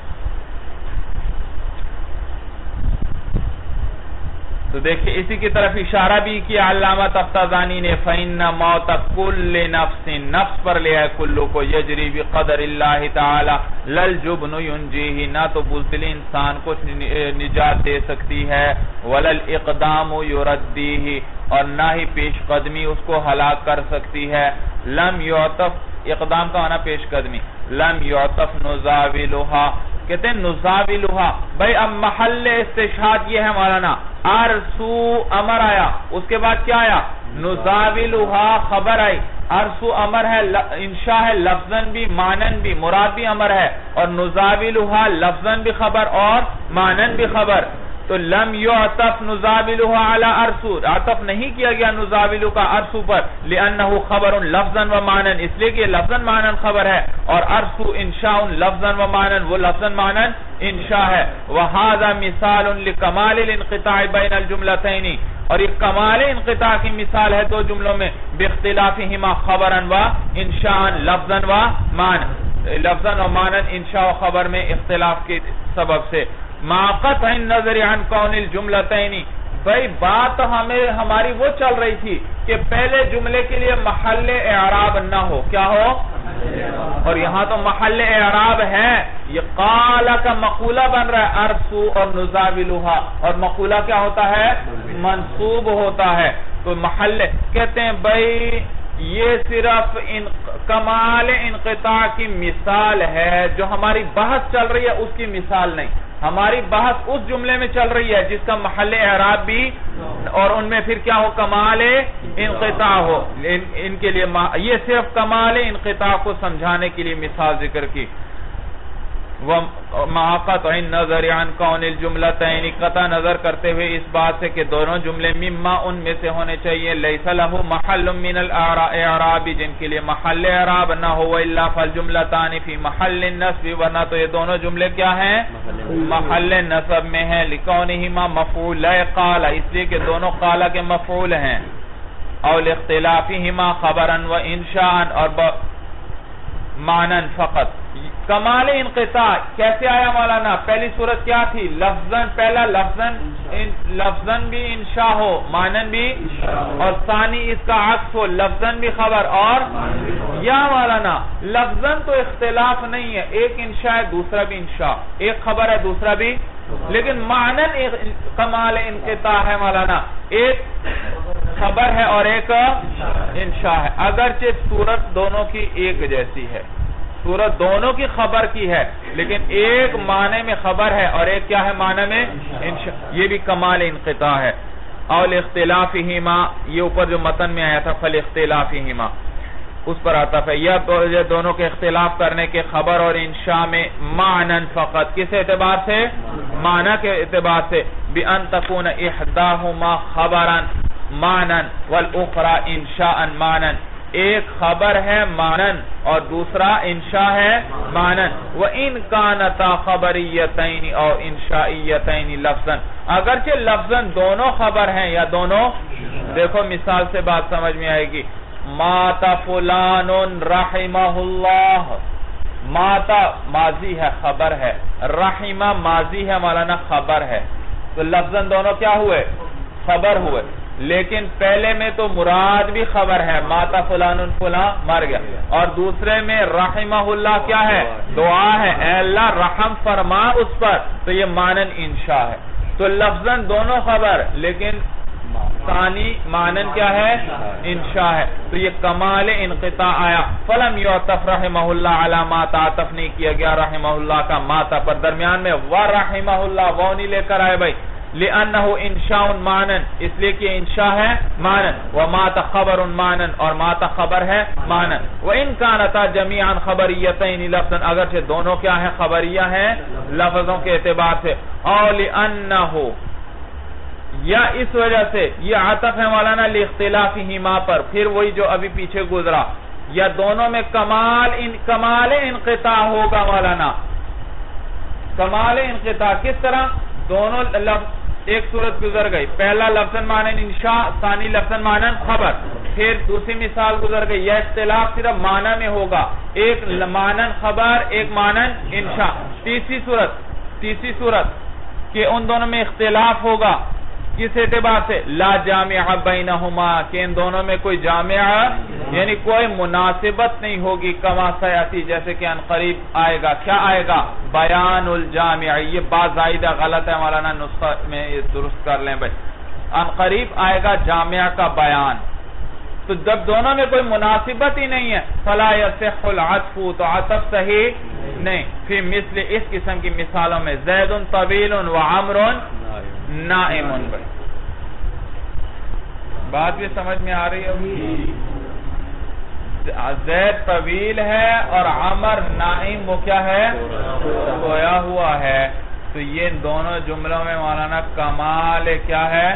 تو دیکھیں اسی کی طرف اشارہ بھی کیا علامہ تفتازانی نے. فَإِنَّ مَوْتَ كُلِّ نَفْسٍ، نفس پر لے آئے کلو کو. يَجْرِي بِقَدَرِ اللَّهِ تَعَالَى لَلْجُبْنُ يُنْجِيهِ، نہ تو بزدلی انسان کو نجات دے سکتی ہے، وَلَا الْإِقْدَامُ يُرَدِّيهِ، اور نہ ہی پیش قدمی اس کو ہلاک کر سکتی ہے. لم يعطف، اقدام کا معنی پیش قدمی. لم يعطف نزاولها، کہتے ہیں نزاولها. بھئی اب محل استشہاد یہ ہے مولانا، ارسو امر آیا، اس کے بعد کیا آیا؟ نزاولها خبر آئی. ارسو امر ہے، انشاء ہے، لفظاً بھی مانن بھی، مراد بھی امر ہے، اور نزاولها لفظاً بھی خبر اور مانن بھی خبر. تو لم یعطف نزاولها علی ارسو، عطف نہیں کیا گیا نزاولو کا ارسو پر، لأنه خبر لفظاً و مانن، اس لیے کہ لفظاً مانن خبر ہے، اور ارسو انشاء لفظاً و مانن، وہ لفظاً مانن انشاء ہے. وهذا مثال لکمال الانقطاع بین الجملتین، اور یہ کمال انقطاع کی مثال ہے دو جملوں میں، باختلافہما خبراً و انشاء، لفظاً و مانن، لفظاً و مانن انشاء و خبر میں اختلاف کے سبب سے. مع قطع النظر عن کون الجملتین، بھئی بات ہمیں ہماری وہ چل رہی تھی کہ پہلے جملے کے لیے محل اعراب نہ ہو، کیا ہو؟ اور یہاں تو محل اعراب ہے. یہ قال کا مقولہ بن رہا ہے ارسو اور نزاولها، اور مقولہ کیا ہوتا ہے؟ منصوب ہوتا ہے. تو محل کہتے ہیں بھئی یہ صرف ان کمال انقطاع کی مثال ہے، جو ہماری بحث چل رہی ہے اس کی مثال نہیں. ہماری بحث اس جملے میں چل رہی ہے جس کا محل اعراب بھی، اور ان میں پھر کیا ہو؟ کمال انقطاع ہو. ان کے لیے یہ صرف کمال انقطاع کو سمجھانے کے لیے مثال ذکر کی. وَمَا قَطْعِ النَّظَرِ عَنْ كَوْنِ الْجُمْلَتَيْنِ، قطع نظر کرتے ہوئے اس بات سے کہ دونوں جملے مما ان میں سے ہونے چاہیے لَيْسَ لَهُ مَحَلٌ مِّنَ الْإِعْرَابِ، جن کے لیے محل اعراب نہ ہو. وَإِلَّا فَالْجُمْلَتَانِ فِي مَحَلِّ النَّصْبِ، ورنہ تو یہ دونوں جملے کیا ہیں؟ محل نصب میں ہیں. لِكَوْنِهِمَا مَفْعُولَ قَالَ، اس لیے کہ دونوں قال کے مفعول ہیں. اور لِاخْتِلَافِهِمَا خَبَرًا وَإِنشَاءً، اور مانن فقط. کمال انقطاع کیسے آیا مولانا؟ پہلی صورت کیا تھی؟ لفظاً، پہلا لفظاً لفظاً بھی انشاء ہو، معنن بھی، اور ثانی اس کا عکس ہو، لفظاً بھی خبر اور یا مولانا لفظاً تو اختلاف نہیں ہے، ایک انشاء ہے دوسرا بھی انشاء، ایک خبر ہے دوسرا بھی، لیکن معنن کمال انقطاع ہے مولانا، ایک خبر ہے اور ایک انشاء ہے، اگرچہ صورت دونوں کی ایک جیسی ہے، صورت دونوں کی خبر کی ہے، لیکن ایک معنی میں خبر ہے اور ایک کیا ہے معنی میں انشاء، یہ بھی کمال انقطاع ہے۔ اول اختلافہما، یہ اوپر جو متن میں آیا تھا فالاختلافہما، اس پر آتا ہے یہ دونوں کے اختلاف کرنے کے خبر اور انشاء میں معنن فقط، کس اعتبار سے؟ معنی کے اعتبار سے، بِأَن تَكُونَ إِحْدَاهُمَا خَبَرًا معنن والأخرى انشاء معنن، ایک خبر ہے معنن اور دوسرا انشاء ہے معنن، وَإِن كَانَتَا خَبَرِيَّتَيْنِ أَوْ إِنشَائِيَّتَيْنِ لَفْظًا، اگرچہ لفظاً دونوں خبر ہیں یا دونوں، دیکھو مثال سے بات سمجھ میں آئے گی، ماتا فلان رحمہ اللہ، ماتا ماضی ہے خبر ہے، رحمہ ماضی ہے مولانا خبر ہے، تو لفظاً دونوں کیا ہوئے؟ خبر ہوئے، لیکن پہلے میں تو مراد بھی خبر ہے، ماتا فلان فلان مر گیا، اور دوسرے میں رحمہ اللہ کیا ہے؟ دعا ہے، اے اللہ رحم فرما اس پر، تو یہ معنن انشاء ہے، تو لفظاً دونوں خبر لیکن ثانی معنن کیا ہے؟ انشاء ہے، تو یہ کمال انقطاع آیا۔ فلم یعطف رحمہ اللہ علی ما تعطف نہیں کیا گیا رحمہ اللہ کا ماتا پر، درمیان میں ورحمہ اللہ وہ نہیں لے کر آئے بھائی، لِأَنَّهُ إِنشَاءٌ مَعْنًا، اس لیے کہ انشاء ہے معنن، وَمَاتَ خَبَرٌ مَعْنًا، اور ماتا خبر ہے معنن، وَإِن كَانَتَا جَمِيعًا خَبَرِيَّتَيْنِ لَفْظًا، اگرچہ دونوں کیا ہیں؟ خبریہ ہیں لفظوں کے اعتبار سے، اور لِأَنَّهُ، یا اس وجہ سے یہ عطف ہے مولانا لاختلافہما پر، پھر وہی جو ابھی پیچھے گزرا، یا دونوں میں کمال ان کمال انقطاع ہوگا مولانا، کمال انقطاع کس طرح؟ دونوں لفظ ایک صورت گزر گئی، پہلا لفظاً معنن انشاء، ثانی لفظاً معنن خبر، پھر دوسری مثال گزر گئی، یہ اختلاف صرف معنی میں ہوگا، ایک معنن خبر ایک معنن انشاء، تیسری صورت تیسری صورت کہ ان دونوں میں اختلاف ہوگا، کس اعتبار سے؟ لا جامع بینہما، کہ ان دونوں میں کوئی جامع یعنی کوئی مناسبت نہیں ہوگی، کما سیاتی جیسے کہ ان قریب آئے گا، کیا آئے گا؟ بیان الجامع، یہ بات زائدہ غلط ہے مولانا، نسخہ میں درست کر لیں بھائی، ان قریب آئے گا جامع کا بیان، تو جب دونوں میں کوئی مناسبت ہی نہیں ہے فلا یصح العطف، تو عطف صحیح نہیں، پھر مثل اس قسم کی مثالوں میں زید طویل وعمر نائم، بھائی بات بھی سمجھ میں آ رہی ہے؟ زید طویل ہے اور عمر نائم وہ کیا ہے؟ سویا ہوا ہے، تو یہ دونوں جملوں میں مولانا کمال کیا ہے؟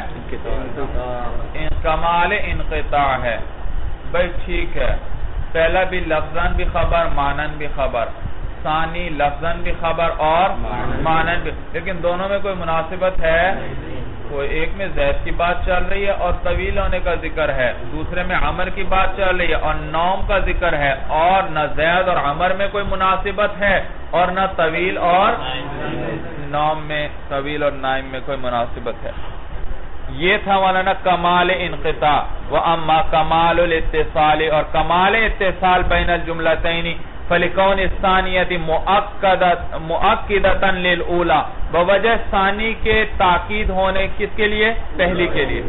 کمال انقطاع ہے، بھائی ٹھیک ہے، پہلا بھی لفظاً بھی خبر معنن بھی خبر، ثانی لفظاً بھی خبر اور معنن بھی، لیکن دونوں میں کوئی مناسبت ہے؟ کوئی ایک میں زید کی بات چل رہی ہے اور طویل ہونے کا ذکر ہے، دوسرے میں عمر کی بات چل رہی ہے اور نوم کا ذکر ہے، اور نہ زید اور عمر میں کوئی مناسبت ہے اور نہ طویل اور نوم میں، طویل اور نائم میں کوئی مناسبت ہے، یہ تھا مولانا کمال انقطاع۔ وَأَمَّا كَمَالُ الْاِتِّصَالِ، اور کمال اتصال بین الجملتین فَلِكَوْنِ الثَّانِيَةِ مُؤَكِّدَةً لِلْأُولَى، بوجہ ثانی کے تاکید ہونے کس کے لیے؟ پہلی کے لیے۔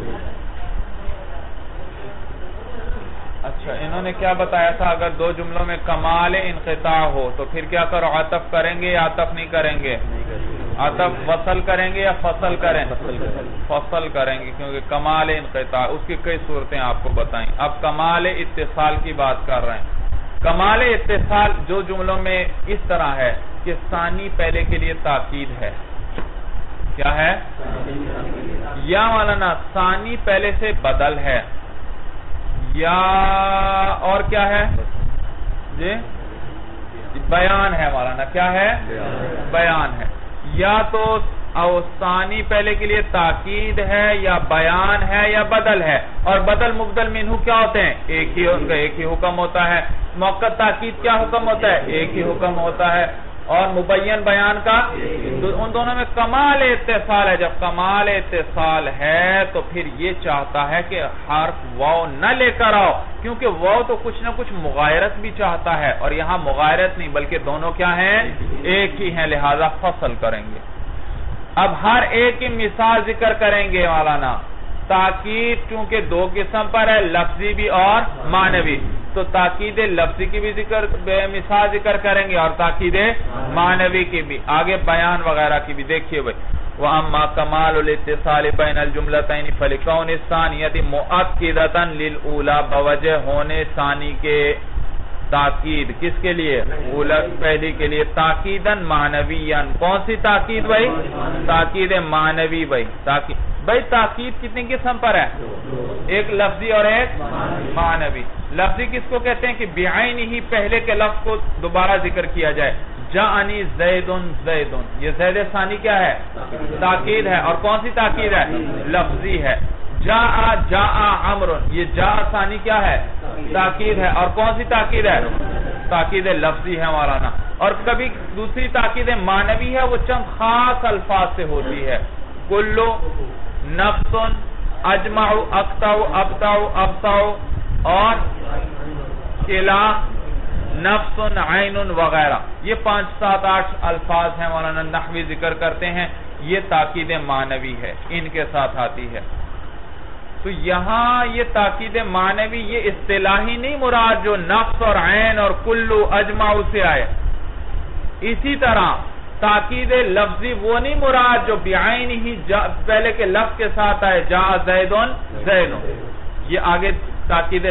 اچھا انہوں نے کیا بتایا تھا؟ اگر دو جملوں میں کمال انقطاع ہو تو پھر کیا کرو؟ عطف کریں گے یا عطف نہیں کریں گے؟ عطف وصل کریں گے یا فصل کریں؟ فصل کریں گے، کیونکہ کمال انقطاع اس کی کئی صورتیں آپ کو بتائیں۔ اب کمال اتصال کی بات کر رہے ہیں۔ کمال اتصال جو جملوں میں اس طرح ہے کہ ثانی پہلے کے لیے تاکید ہے، کیا ہے؟ یا مولانا ثانی پہلے سے بدل ہے، یا اور کیا ہے؟ جی بیان ہے مولانا، کیا ہے؟ بیان ہے، یا تو او ثانی پہلے کے لیے تاکید ہے یا بیان ہے یا بدل ہے، اور بدل مبدل منہو کیا ہوتے ہیں؟ ایک ہی ان کا ایک ہی حکم ہوتا ہے۔ موقت تاکید کیا حکم ہوتا ہے؟ ایک ہی حکم ہوتا ہے، اور مبین بیان کا ان دونوں میں کمال اتصال ہے۔ جب کمال اتصال ہے تو پھر یہ چاہتا ہے کہ حرف واو نہ لے کر آؤ، کیونکہ واو تو کچھ نہ کچھ مغایرت بھی چاہتا ہے، اور یہاں مغایرت نہیں بلکہ دونوں کیا ہیں؟ ایک ہی ہیں، لہذا فصل کریں گے۔ اب ہر ایک کی مثال ذکر کریں گے مولانا۔ تاکید چونکہ دو قسم پر ہے، لفظی بھی اور معنوی، تو تاکید لفظی کی بھی ذکر مثال ذکر کریں گے اور تاکید معنوی کی بھی، آگے بیان وغیرہ کی بھی۔ دیکھیے بھائی، وَأَمَّا كَمَالُ الْاِتِّصَالِ بَيْنَ الْجُمْلَتَيْنِ فَلِكَوْنِ الثَّانِيَةِ مُؤَكِّدَةً لِلْأُولَى بوجہ ہونے ثانی کے تاکید کس کے لیے؟ پہلی کے لیے تاکیدن معنویاً۔ کون سی تاکید بھائی؟ تاکید معنوی بھائی۔ تاکید بھائی تاکید کتنی قسم پر ہے؟ ایک لفظی اور ایک معنوی۔ لفظی کس کو کہتے ہیں کہ بعین ہی پہلے کے لفظ کو دوبارہ ذکر کیا جائے۔ جاءنی زیدن زیدن، یہ زید ثانی کیا ہے؟ تاکید ہے، اور کون سی تاکید ہے؟ لفظی ہے۔ جاء جاء عمرن، یہ جاء ثانی کیا ہے؟ تاکید ہے، اور کون سی تاکید ہے؟ تاکید لفظی ہے مولانا۔ اور کبھی دوسری تاکید معنوی ہے، وہ چند خاص الفاظ سے ہوتی ہے۔ کلو، نفس، اجمع، اقطع، ابطع، ابطع، اور کلا، نفس، عین وغیرہ، یہ پانچ سات آٹھ الفاظ ہیں مولانا نحوی ذکر کرتے ہیں، یہ تاکید معنوی ہے، ان کے ساتھ آتی ہے۔ تو یہاں یہ تاکید معنوی یہ اصطلاحی نہیں مراد جو نفس اور عین اور کلو اجمع سے آئے، اسی طرح تاکید لفظی وہ نہیں مراد جو بعین ہی پہلے کے لفظ کے ساتھ آئے، جاء زیدن زیدن، یہ آگے تاکید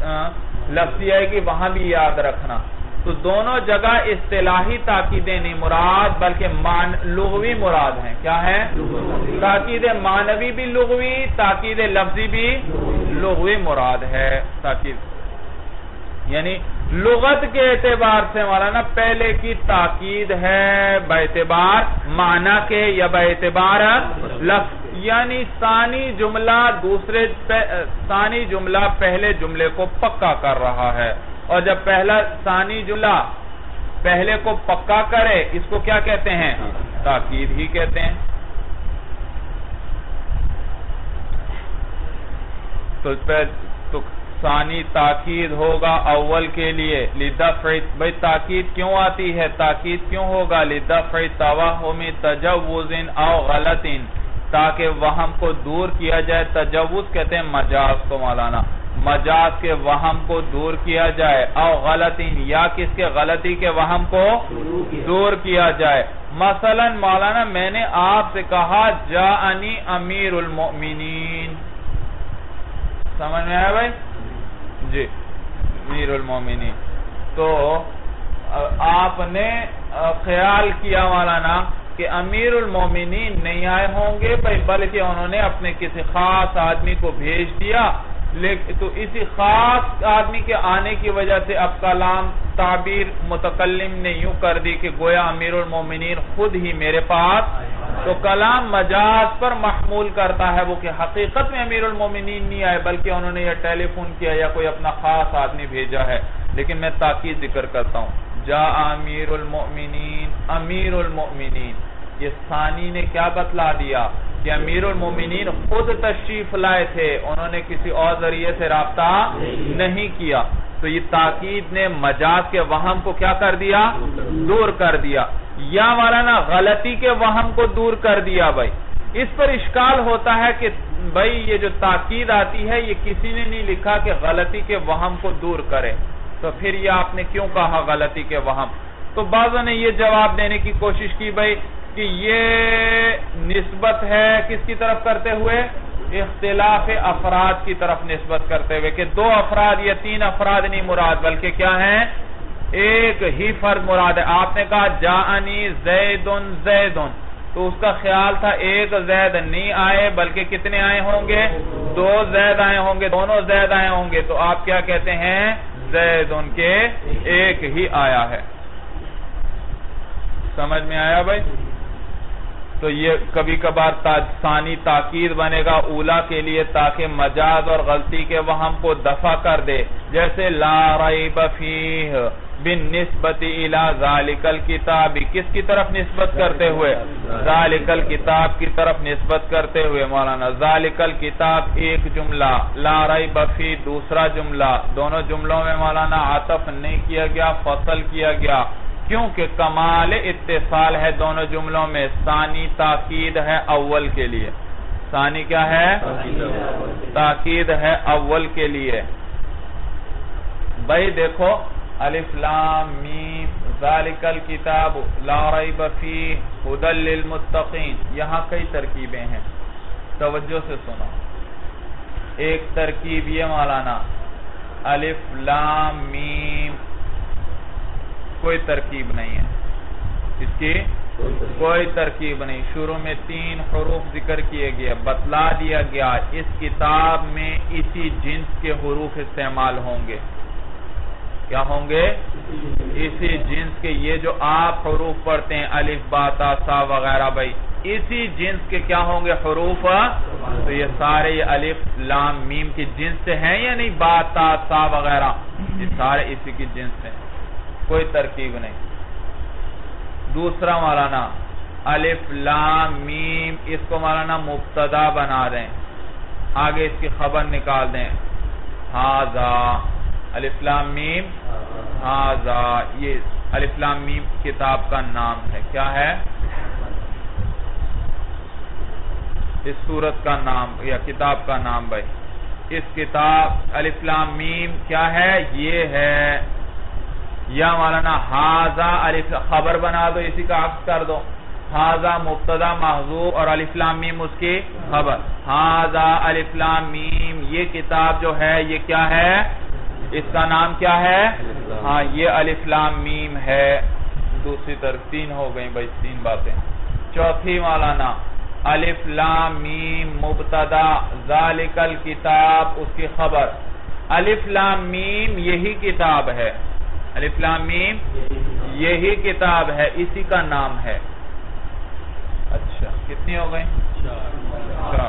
لفظی آئے گی، وہاں بھی یاد رکھنا۔ تو دونوں جگہ اصطلاحی تاکیدیں نہیں مراد بلکہ لغوی مراد ہیں۔ کیا ہے؟ تاکید معنوی بھی لغوی، تاکید لفظی بھی لغوی مراد ہے۔ تاکید یعنی لغت کے اعتبار سے مولانا پہلے کی تاکید ہے باعتبار معنی کے یا باعتبار لفظ، یعنی ثانی جملہ دوسرے ثانی جملہ پہلے جملے کو پکا کر رہا ہے، اور جب پہلا ثانی جملہ پہلے کو پکا کرے اس کو کیا کہتے ہیں؟ تاکید ہی کہتے ہیں۔ تو تو ثانی تاکید ہوگا اول کے لیے، لدفع، بھئی تاکید کیوں آتی ہے؟ تاکید کیوں ہوگا؟ لدفع توہم تجوز او غلط، تاکہ وہم کو دور کیا جائے۔ تجوز کہتے ہیں مجاز کو مولانا، مجاز کے وہم کو دور کیا جائے، او غلط، یا کس کے؟ غلطی کے وہم کو دور کیا جائے۔ مثلا مولانا میں نے آپ سے کہا جاءنی امیر المؤمنین، سمجھ میں آیا بھائی؟ جی، امیر المومنین، تو آپ نے خیال کیا مولانا کہ امیر المومنین نہیں آئے ہوں گے بلکہ انہوں نے اپنے کسی خاص آدمی کو بھیج دیا، تو اسی خاص آدمی کے آنے کی وجہ سے اب کلام تعبیر متکلم نے یوں کر دی کہ گویا امیر المومنین خود ہی میرے پاس، تو کلام مجاز پر محمول کرتا ہے وہ کہ حقیقت میں امیر المومنین نہیں آئے بلکہ انہوں نے یہ ٹیلی فون کیا یا کوئی اپنا خاص آدمی بھیجا ہے۔ لیکن میں تاکید ذکر کرتا ہوں، جاء امیر المؤمنین، امیر المؤمنین، یہ ثانی نے کیا بتلا دیا کہ امیر المومنین خود تشریف لائے تھے، انہوں نے کسی اور ذریعے سے رابطہ نہیں کیا۔ تو یہ تاکید نے مجاز کے وہم کو کیا کر دیا؟ دور کر دیا، یا مولانا غلطی کے وہم کو دور کر دیا۔ بھائی اس پر اشکال ہوتا ہے کہ بھائی یہ جو تاکید آتی ہے یہ کسی نے نہیں لکھا کہ غلطی کے وہم کو دور کرے، تو پھر یہ آپ نے کیوں کہا غلطی کے وہم؟ تو بعضوں نے یہ جواب دینے کی کوشش کی بھائی کہ یہ نسبت ہے کس کی طرف کرتے ہوئے؟ اختلاف افراد کی طرف نسبت کرتے ہوئے، کہ دو افراد یا تین افراد نہیں مراد بلکہ کیا ہیں؟ ایک ہی فرد مراد ہے۔ آپ نے کہا جاءنی زیدن زیدن، تو اس کا خیال تھا ایک زید نہیں آئے بلکہ کتنے آئے ہوں گے؟ دو زید آئے ہوں گے، دونوں زید آئے ہوں گے، تو آپ کیا کہتے ہیں؟ زیدن کے ایک ہی آیا ہے۔ سمجھ میں آیا بھائی؟ تو یہ کبھی کبھار ثانی تاکید بنے گا اولا کے لیے تاکہ مجاز اور غلطی کے وہم کو دفع کر دے، جیسے لا ریب فیہ بالنسبت الی ذالک الکتاب، کس کی طرف نسبت کرتے ہوئے؟ ذالک الکتاب کی طرف نسبت کرتے ہوئے مولانا۔ ذالک الکتاب ایک جملہ، لا ریب فیہ دوسرا جملہ، دونوں جملوں میں مولانا عطف نہیں کیا گیا، فصل کیا گیا، کیونکہ کمال اتصال ہے دونوں جملوں میں۔ ثانی تاکید ہے اول کے لیے، ثانی کیا ہے؟ تاکید ہے اول کے لیے۔ بھائی دیکھو الف لام میم ذالک الکتاب لا ریب فیہ ھدی للمتقین، یہاں کئی ترکیبیں ہیں، توجہ سے سنو۔ ایک ترکیب یہ مولانا الف لام میم، کوئی ترکیب نہیں ہے اس کی، کوئی ترکیب نہیں، شروع میں تین حروف ذکر کیے گئے، بتلا دیا گیا اس کتاب میں اسی جنس کے حروف استعمال ہوں گے۔ کیا ہوں گے؟ اسی جنس کے، یہ جو آپ حروف پڑھتے ہیں الف با تا سا وغیرہ، بھائی اسی جنس کے کیا ہوں گے حروف؟ تو یہ سارے یہ الف لام میم کی جنس سے ہیں یا نہیں؟ با تا سا وغیرہ یہ سارے اسی کی جنس سے ہیں، کوئی ترکیب نہیں۔ دوسرا مولانا الف لام میم، اس کو مولانا مبتدا بنا دیں، آگے اس کی خبر نکال دیں، ھذا الف لام میم ھذا، یہ الف لام میم کتاب کا نام ہے، کیا ہے؟ اس سورت کا نام یا کتاب کا نام۔ بھائی اس کتاب الف لام میم کیا ہے؟ یہ ہے، یا مولانا ھذا الف خبر بنا دو، اسی کا عکس کر دو، ھذا مبتدا محذوف اور الف لام میم اس کی خبر، ھذا الف لام میم، یہ کتاب جو ہے یہ کیا ہے؟ اس کا نام کیا ہے؟ ہاں یہ الف لام میم ہے۔ دوسری طرف تین ہو گئی بھائی، تین باتیں۔ چوتھی مولانا الف لام میم مبتدا ذالک الکتاب اس کی خبر، الف لام میم یہی کتاب ہے، الف لام میم یہی کتاب ہے، اسی کا نام ہے۔ اچھا کتنی ہو گئی؟ چار۔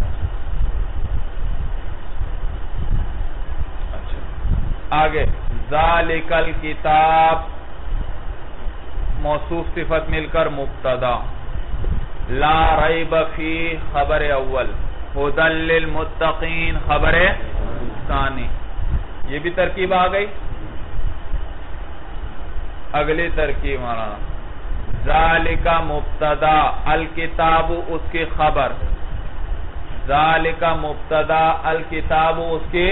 اچھا آگے ذالک الکتاب موصوف صفت مل کر مبتدا، لا ریب فیہ خبر اول، ھدی للمتقین خبر ثانی، یہ بھی ترکیب آ گئی۔ اگلی ترکیب مولانا ذالک مبتدا الکتاب اس کی خبر، ذالک مبتدا الکتاب اس کی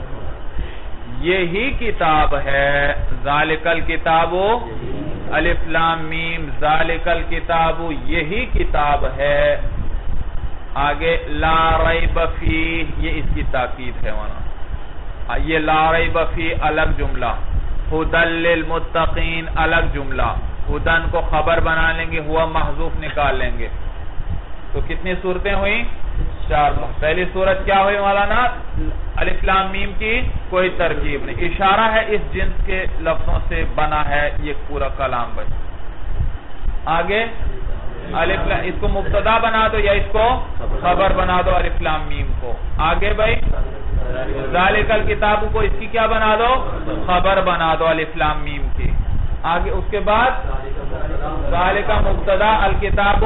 یہی کتاب ہے، ذالک الکتاب الف لام میم ذالک الکتاب یہی کتاب ہے۔ آگے لا ریب فیہ، یہ اس کی تاکید ہے مولانا، یہ لا ریب فیہ الگ جملہ، ھدی للمتقین الگ جملہ، ھدن کو خبر بنا لیں گے، ہوا محذوف نکال لیں گے، تو کتنی صورتیں ہوئیں؟ چار۔ پہلی صورت کیا ہوئی مولانا؟ الف لام میم کی کوئی ترکیب نہیں، اشارہ ہے اس جنس کے لفظوں سے بنا ہے یہ پورا کلام۔ بھائی آگے الف لام، اس کو مبتدا بنا دو یا اس کو خبر بنا دو الف لام میم کو۔ آگے بھائی ذالک الکتاب کو اس کی کیا بنا دو؟ خبر بنا دو الف لام میم کی۔ آگے اس کے بعد ذالک مبتدا الکتاب،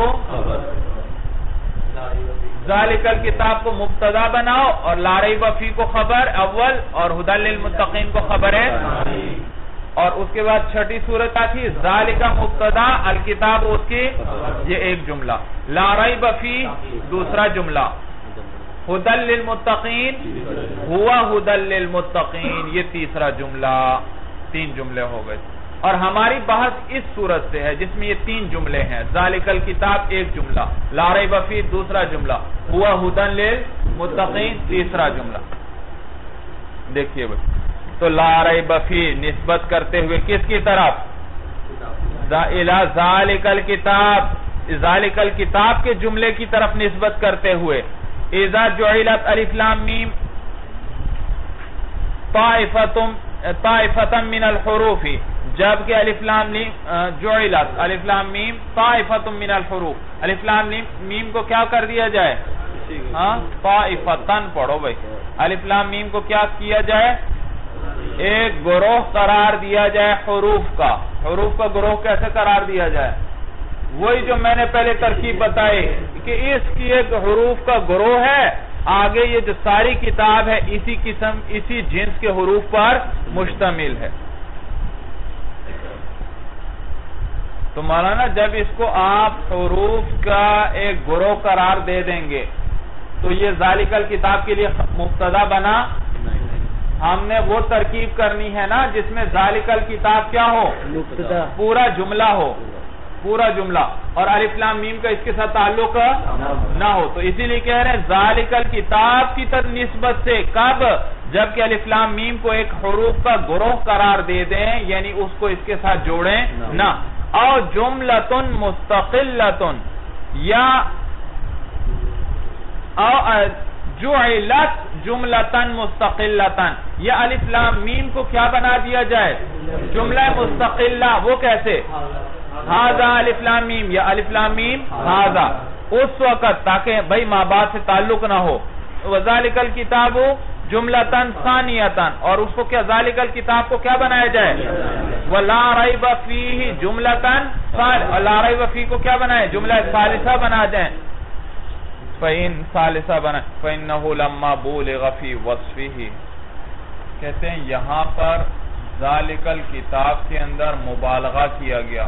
ذالک الکتاب کو مبتدا بناؤ اور لا ریب فیہ کو خبر اول اور ھدی للمتقین کو خبر ہے، اور اس کے بعد چھٹی صورت آتی ذالک مبتدا الکتاب اس کی یہ ایک جملہ، لا ریب فیہ دوسرا جملہ، ھدی للمتقین ہوا ھدی للمتقین یہ تیسرا جملہ، تین جملے ہو گئے۔ اور ہماری بحث اس صورت سے ہے جس میں یہ تین جملے ہیں، ذالک الکتاب ایک جملہ، لا ریب فیہ دوسرا جملہ، ہوا ھدی للمتقین تیسرا جملہ۔ دیکھیے بھائی تو لا ریب فیہ نسبت کرتے ہوئے کس کی طرف؟ الی ذالک الکتاب، ذالک الکتاب کے جملے کی طرف نسبت کرتے ہوئے، اذا جعلت الف لام میم طائفتم طائفتم من الحروف، جبکہ الف لام میم جعلت الف لام میم طائفۃ من الحروف، الف لام میم کو کیا کر دیا جائے؟ ہاں طائفتن پڑھو بھائی، الف لام میم کو کیا کیا جائے؟ ایک گروہ قرار دیا جائے حروف کا۔ حروف کا گروہ کیسے قرار دیا جائے؟ وہی جو میں نے پہلے ترکیب بتائی کہ اس کی ایک حروف کا گروہ ہے، آگے یہ جو ساری کتاب ہے اسی قسم اسی جنس کے حروف پر مشتمل ہے۔ تو مولانا جب اس کو آپ حروف کا ایک گروہ قرار دے دیں گے تو یہ ذالک الکتاب کے لیے مبتدا بنا، ہم نے وہ ترکیب کرنی ہے نا جس میں ذالک الکتاب کیا ہو؟ مبتدا، پورا جملہ ہو، پورا جملہ، اور الف لام میم کا اس کے ساتھ تعلق نہ ہو۔ تو اسی لیے کہہ رہے ہیں ذالک الکتاب کی طرف نسبت سے، کب؟ جبکہ الف لام میم کو ایک حروف کا گروہ قرار دے دیں، یعنی اس کو اس کے ساتھ جوڑیں نہ۔ او جملتن مستقلتن، یا او جعلت جملتن مستقلتن، یا الف لام میم کو کیا بنا دیا جائے؟ جملہ مستقلہ۔ وہ کیسے؟ ہاذا الف لام میم، یا الف لام میم ہاذا، اس وقت تاکہ بھئی ماں باپ سے تعلق نہ ہو۔ وذالک الکتاب جملتن ثانیتن، اور اس کو کیا ذالک الکتاب کو کیا بنایا جائے؟ ولا ریب فیہ جملتن ثالثہ، لا ریب فیہ کو کیا بنائے؟ جملہ ثالثہ بنا دیں۔ فَإِن ثالثہ بنا فَإِنَّهُ لَمَّا بُولِغَ فِي وَصْفِهِ، کہتے ہیں یہاں پر ذالک الکتاب کے اندر مبالغہ کیا گیا۔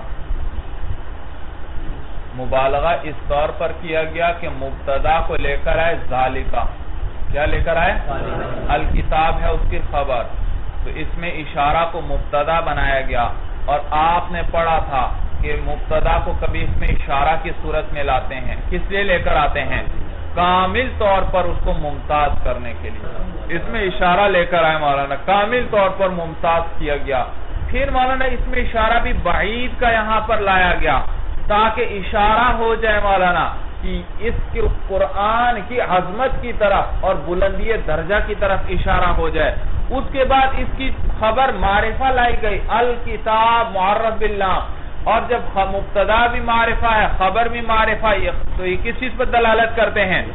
مبالغہ اس طور پر کیا گیا کہ مبتدا کو لے کر آئے ذالکہ، کیا لے کر آئے؟ الکتاب ہے اس کی خبر، تو اس میں اشارہ کو مبتدا بنایا گیا، اور آپ نے پڑھا تھا کہ مبتدا کو کبھی اس میں اشارہ کی صورت میں لاتے ہیں، کس لیے لے کر آتے ہیں؟ کامل طور پر اس کو ممتاز کرنے کے لیے، اس میں اشارہ لے کر آئے مولانا، کامل طور پر ممتاز کیا گیا۔ پھر مولانا اس میں اشارہ بھی بعید کا یہاں پر لایا گیا تاکہ اشارہ ہو جائے مولانا کہ اس کے قرآن کی عظمت کی طرف اور بلندی درجہ کی طرف اشارہ ہو جائے۔ اس کے بعد اس کی خبر معرفہ لائی گئی، الکتاب معرف باللام، اور جب مبتدا بھی معرفہ ہے خبر بھی معرفہ، تو یہ کس چیز پر دلالت کرتے ہیں؟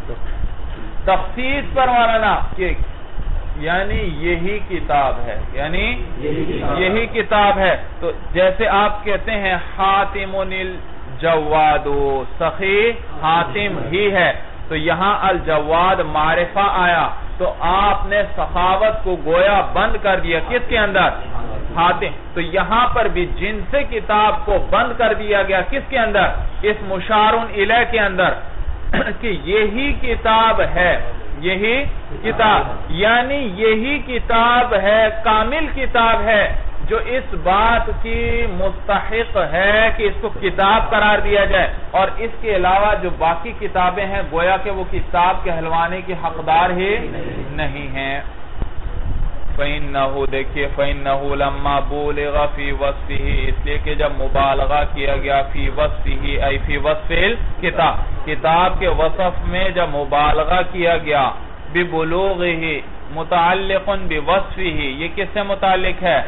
تخصیص پر مولانا، کہ یعنی یہی کتاب ہے، یعنی یہی کتاب ہے۔ تو جیسے آپ کہتے ہیں حاتم الجواد، سخی حاتم ہی ہے، تو یہاں الجواد معرفہ آیا تو آپ نے سخاوت کو گویا بند کر دیا، کس کے اندر؟ حاتم۔ تو یہاں پر بھی جنس کتاب کو بند کر دیا گیا، کس کے اندر؟ اس مشارن الیہ کے اندر، کہ یہی کتاب ہے، یہی کتاب، یعنی یہی کتاب ہے، کامل کتاب ہے جو اس بات کی مستحق ہے کہ اس کو کتاب قرار دیا جائے، اور اس کے علاوہ جو باقی کتابیں ہیں گویا کہ وہ کتاب کہلوانے کی حقدار ہی نہیں ہیں۔ فَإِنَّهُ دیکھئے فَإِنَّهُ لَمَّا بُولِغَ فِي وَصْفِهِ، اس لیے کہ جب مبالغہ کیا گیا فی وصفه ای فی وصف الکتاب، کتاب کے وصف میں جب مبالغہ کیا گیا، ببلوغه متعلق بوصفه، یہ کس سے متعلق ہے؟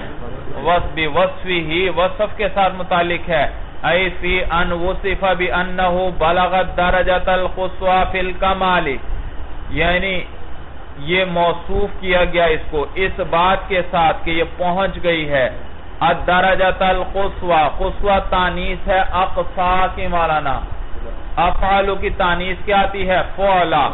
بوصفه، وصف کے ساتھ متعلق ہے، ای فی ان وصف بأنه بلغ الدرجة القصوى فی الکمال، یعنی یہ موصوف کیا گیا اس کو اس بات کے ساتھ کہ یہ پہنچ گئی ہے الدرجۃ القصوى، قصوى تانیث ہے اقصا کی مولانا، افعال کی تانیث کیا آتی ہے؟ فعلا،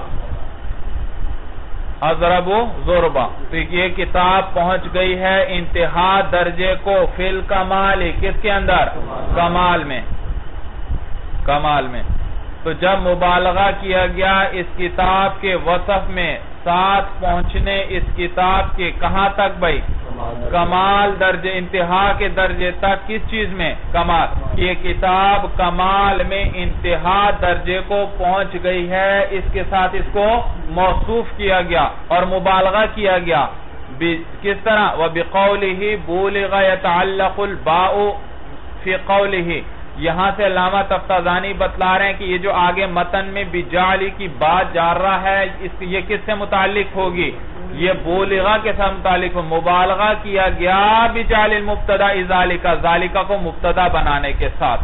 اضرب ضربا، تو یہ کتاب پہنچ گئی ہے انتہا درجے کو فی الکمال، کس کے اندر؟ کمال میں، کمال میں۔ تو جب مبالغہ کیا گیا اس کتاب کے وصف میں، ساتھ پہنچنے اس کتاب کے کہاں تک بھائی؟ کمال درجے، انتہا کے درجے تک، کس چیز میں؟ کمال۔ یہ کتاب کمال میں انتہا درجے کو پہنچ گئی ہے، اس کے ساتھ اس کو موصوف کیا گیا اور مبالغہ کیا گیا، کس طرح؟ وَبِقَوْلِهِ بُولِغَ يَتَعَلَّقُ الْبَاءُ فِي قَوْلِهِ، یہاں سے علامہ تفتازانی بتلا رہے ہیں کہ یہ جو آگے متن میں بجعلی کی بات جار رہا ہے، اس یہ کس سے متعلق ہوگی؟ یہ بولغہ کے ساتھ متعلق مبالغہ کیا گیا بجعل المبتدا ذالکا، ذالکا کو مبتدا بنانے کے ساتھ.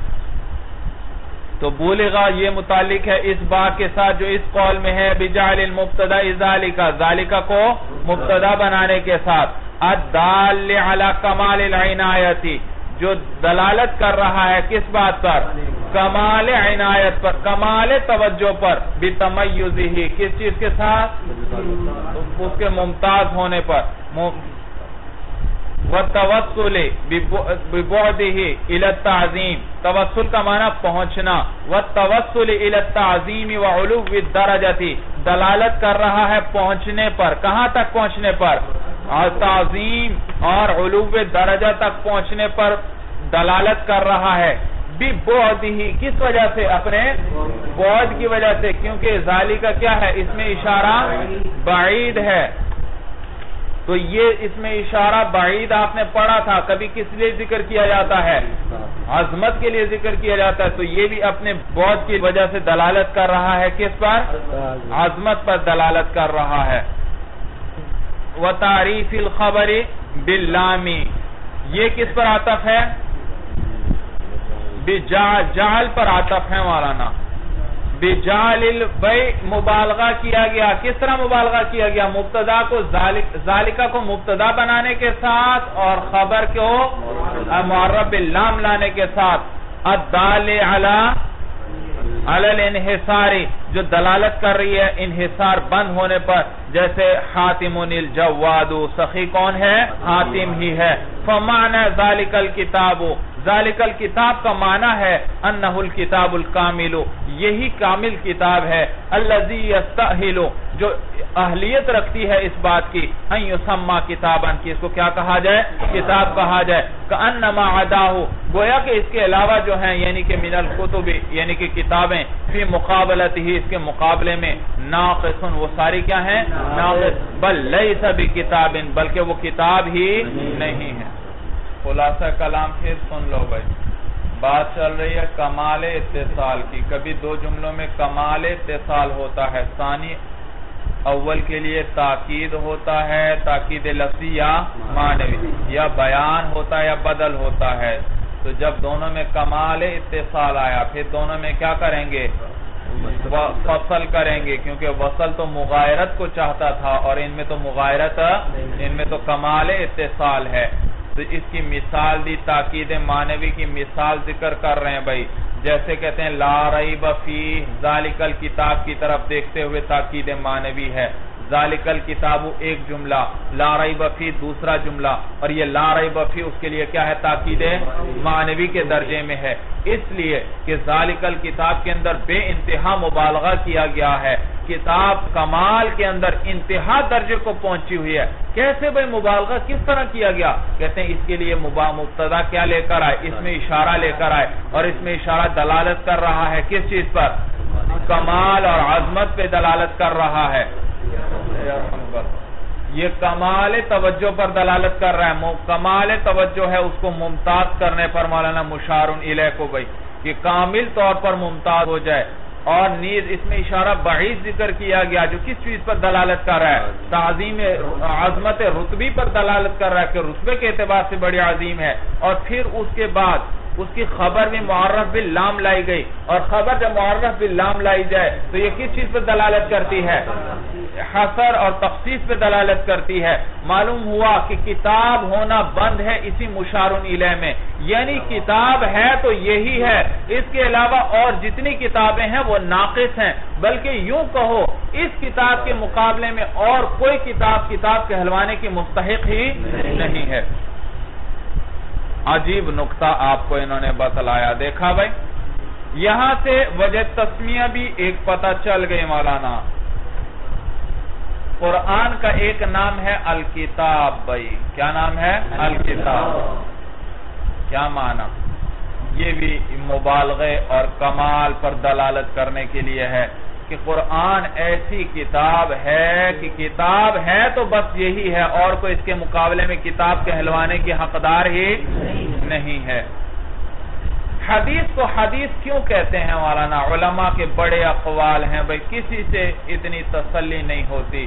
تو بولغہ یہ متعلق ہے اس بات کے ساتھ جو اس قول میں ہے بجعل المبتدا ذالکا، ذالکا کو مبتدا بنانے کے ساتھ. الدال علی کمال العنایتی، جو دلالت کر رہا ہے کس بات پر؟ کمال عنایت پر، کمال توجہ پر. بتمیزہ، کس چیز کے ساتھ؟ اس کے ممتاز ہونے پر. وَالتَّوَسُّلِ بِبُعْدِهِ إِلَى التَّعْظِيمِ، توسل کا معنی پہنچنا. وَالتَّوَسُّلِ إِلَى التَّعْظِيمِ وَعُلُوِّ الدَّرَجَةِ، دلالت کر رہا ہے پہنچنے پر. کہاں تک پہنچنے پر؟ تعظیم اور علو درجہ تک پہنچنے پر دلالت کر رہا ہے. بِبُعْدِهِ، کس وجہ سے؟ اپنے بعد کی وجہ سے، کیونکہ ذالکا کیا ہے؟ اس میں اشارہ بعید ہے. تو یہ اس میں اشارہ بعید آپ نے پڑھا تھا. کبھی کس لیے ذکر کیا جاتا ہے؟ عظمت کے لیے ذکر کیا جاتا ہے. تو یہ بھی اپنے بعد کی وجہ سے دلالت کر رہا ہے کس پر؟ عظمت پر دلالت کر رہا ہے. وَتَعْرِيفِ الْخَبَرِ بِاللَّامِ، یہ کس پر عطف ہے؟ بجعل پر عطف ہے مولانا. بجعل البیع، مبالغہ کیا گیا. کس طرح مبالغہ کیا گیا؟ مبتدا کو ذالکا کو مبتدا بنانے کے ساتھ اور خبر کو معرب باللام لانے کے ساتھ. الدال علی علی الانحصار، جو دلالت کر رہی ہے انحصار بند ہونے پر. جیسے حاتم الجواد، سخی کون ہے؟ حاتم ہی ہے. فمعنى ذالک الکتاب، ذالک الکتاب کا معنی ہے انہ الکتاب الکامل، یہی کامل کتاب ہے. الذی یستاہل، جو اہلیت رکھتی ہے اس بات کی ان یسمى کتابا، کہ اس کو کیا کہا جائے؟ کتاب کہا جائے. کانما عداہ، گویا کہ اس کے علاوہ جو ہیں یعنی کہ من الکتب، یعنی کہ کتابیں فی مقابلتہ، اس کے مقابلے میں ناقص، وہ ساری کیا ہیں؟ ناقص. بل لیس بکتاب، بلکہ وہ کتاب ہی نہیں ہے. خلاصہ کلام پھر سن لو بھائی. بات چل رہی ہے کمال اتصال کی. کبھی دو جملوں میں کمال اتصال ہوتا ہے. ثانی اول کے لیے تاکید ہوتا ہے، تاکید لفظی یا معنوی، یا بیان ہوتا ہے یا بدل ہوتا ہے. تو جب دونوں میں کمال اتصال آیا پھر دونوں میں کیا کریں گے؟ فصل کریں گے، کیونکہ وصل تو مغایرت کو چاہتا تھا اور ان میں تو مغایرت، ان میں تو کمال اتصال ہے. تو اس کی مثال دی، تاکید معنوی کی مثال ذکر کر رہے ہیں بھائی. جیسے کہتے ہیں لا ریب فیہ، ذالک الکتاب کی طرف دیکھتے ہوئے تاکید معنوی ہے. ذالک الکتاب ایک جملہ، لا ریب فیہ دوسرا جملہ، اور یہ لا ریب فیہ اس کے لیے کیا ہے؟ تاکید معنوی کے درجے میں ہے. اس لیے کہ ذالک الکتاب کے اندر بے انتہا مبالغہ کیا گیا ہے. کتاب کمال کے اندر انتہا درجے کو پہنچی ہوئی ہے. کیسے بھئی مبالغہ کس طرح کیا گیا؟ کہتے ہیں اس کے لیے مبتدا کیا لے کر آئے؟ اس میں اشارہ لے کر آئے، اور اس میں اشارہ دلالت کر رہا ہے کس چیز پر؟ کمال اور عظمت پہ دلالت کر رہا ہے. یہ کمال توجہ پر دلالت کر رہا ہے. کمال توجہ ہے اس کو ممتاز کرنے پر مولانا مشار الیہ کو بھئی کہ کامل طور پر ممتاز ہو جائے. اور نیز اس میں اشارہ بعید ذکر کیا گیا جو کس چیز پر دلالت کر رہا ہے؟ تعظیم عظمت رتبی پر دلالت کر رہا ہے کہ رتبے کے اعتبار سے بڑی عظیم ہے. اور پھر اس کے بعد اس کی خبر میں معرف باللام لائی گئی، اور خبر جب معرف باللام لائی جائے تو یہ کس چیز پر دلالت کرتی ہے؟ حصر اور تخصیص پہ دلالت کرتی ہے. معلوم ہوا کہ کتاب ہونا بند ہے اسی مشار الیہ میں، یعنی کتاب ہے تو یہی ہے، اس کے علاوہ اور جتنی کتابیں ہیں وہ ناقص ہیں. بلکہ یوں کہو اس کتاب کے مقابلے میں اور کوئی کتاب کتاب کہلوانے کی مستحق ہی نہیں ہے. عجیب نقطہ آپ کو انہوں نے بتلایا. دیکھا بھائی، یہاں سے وجہ تسمیہ بھی ایک پتہ چل گئی مولانا. قرآن کا ایک نام ہے الکتاب. بھائی کیا نام ہے؟ الکتاب. کیا معنی؟ یہ بھی مبالغے اور کمال پر دلالت کرنے کے لیے ہے کہ قرآن ایسی کتاب ہے کہ کتاب ہے تو بس یہی ہے، اور کوئی اس کے مقابلے میں کتاب کہلوانے کی حقدار ہی نہیں ہے. حدیث کو حدیث کیوں کہتے ہیں مولانا؟ علماء کے بڑے اقوال ہیں بھئی، کسی سے اتنی تسلی نہیں ہوتی.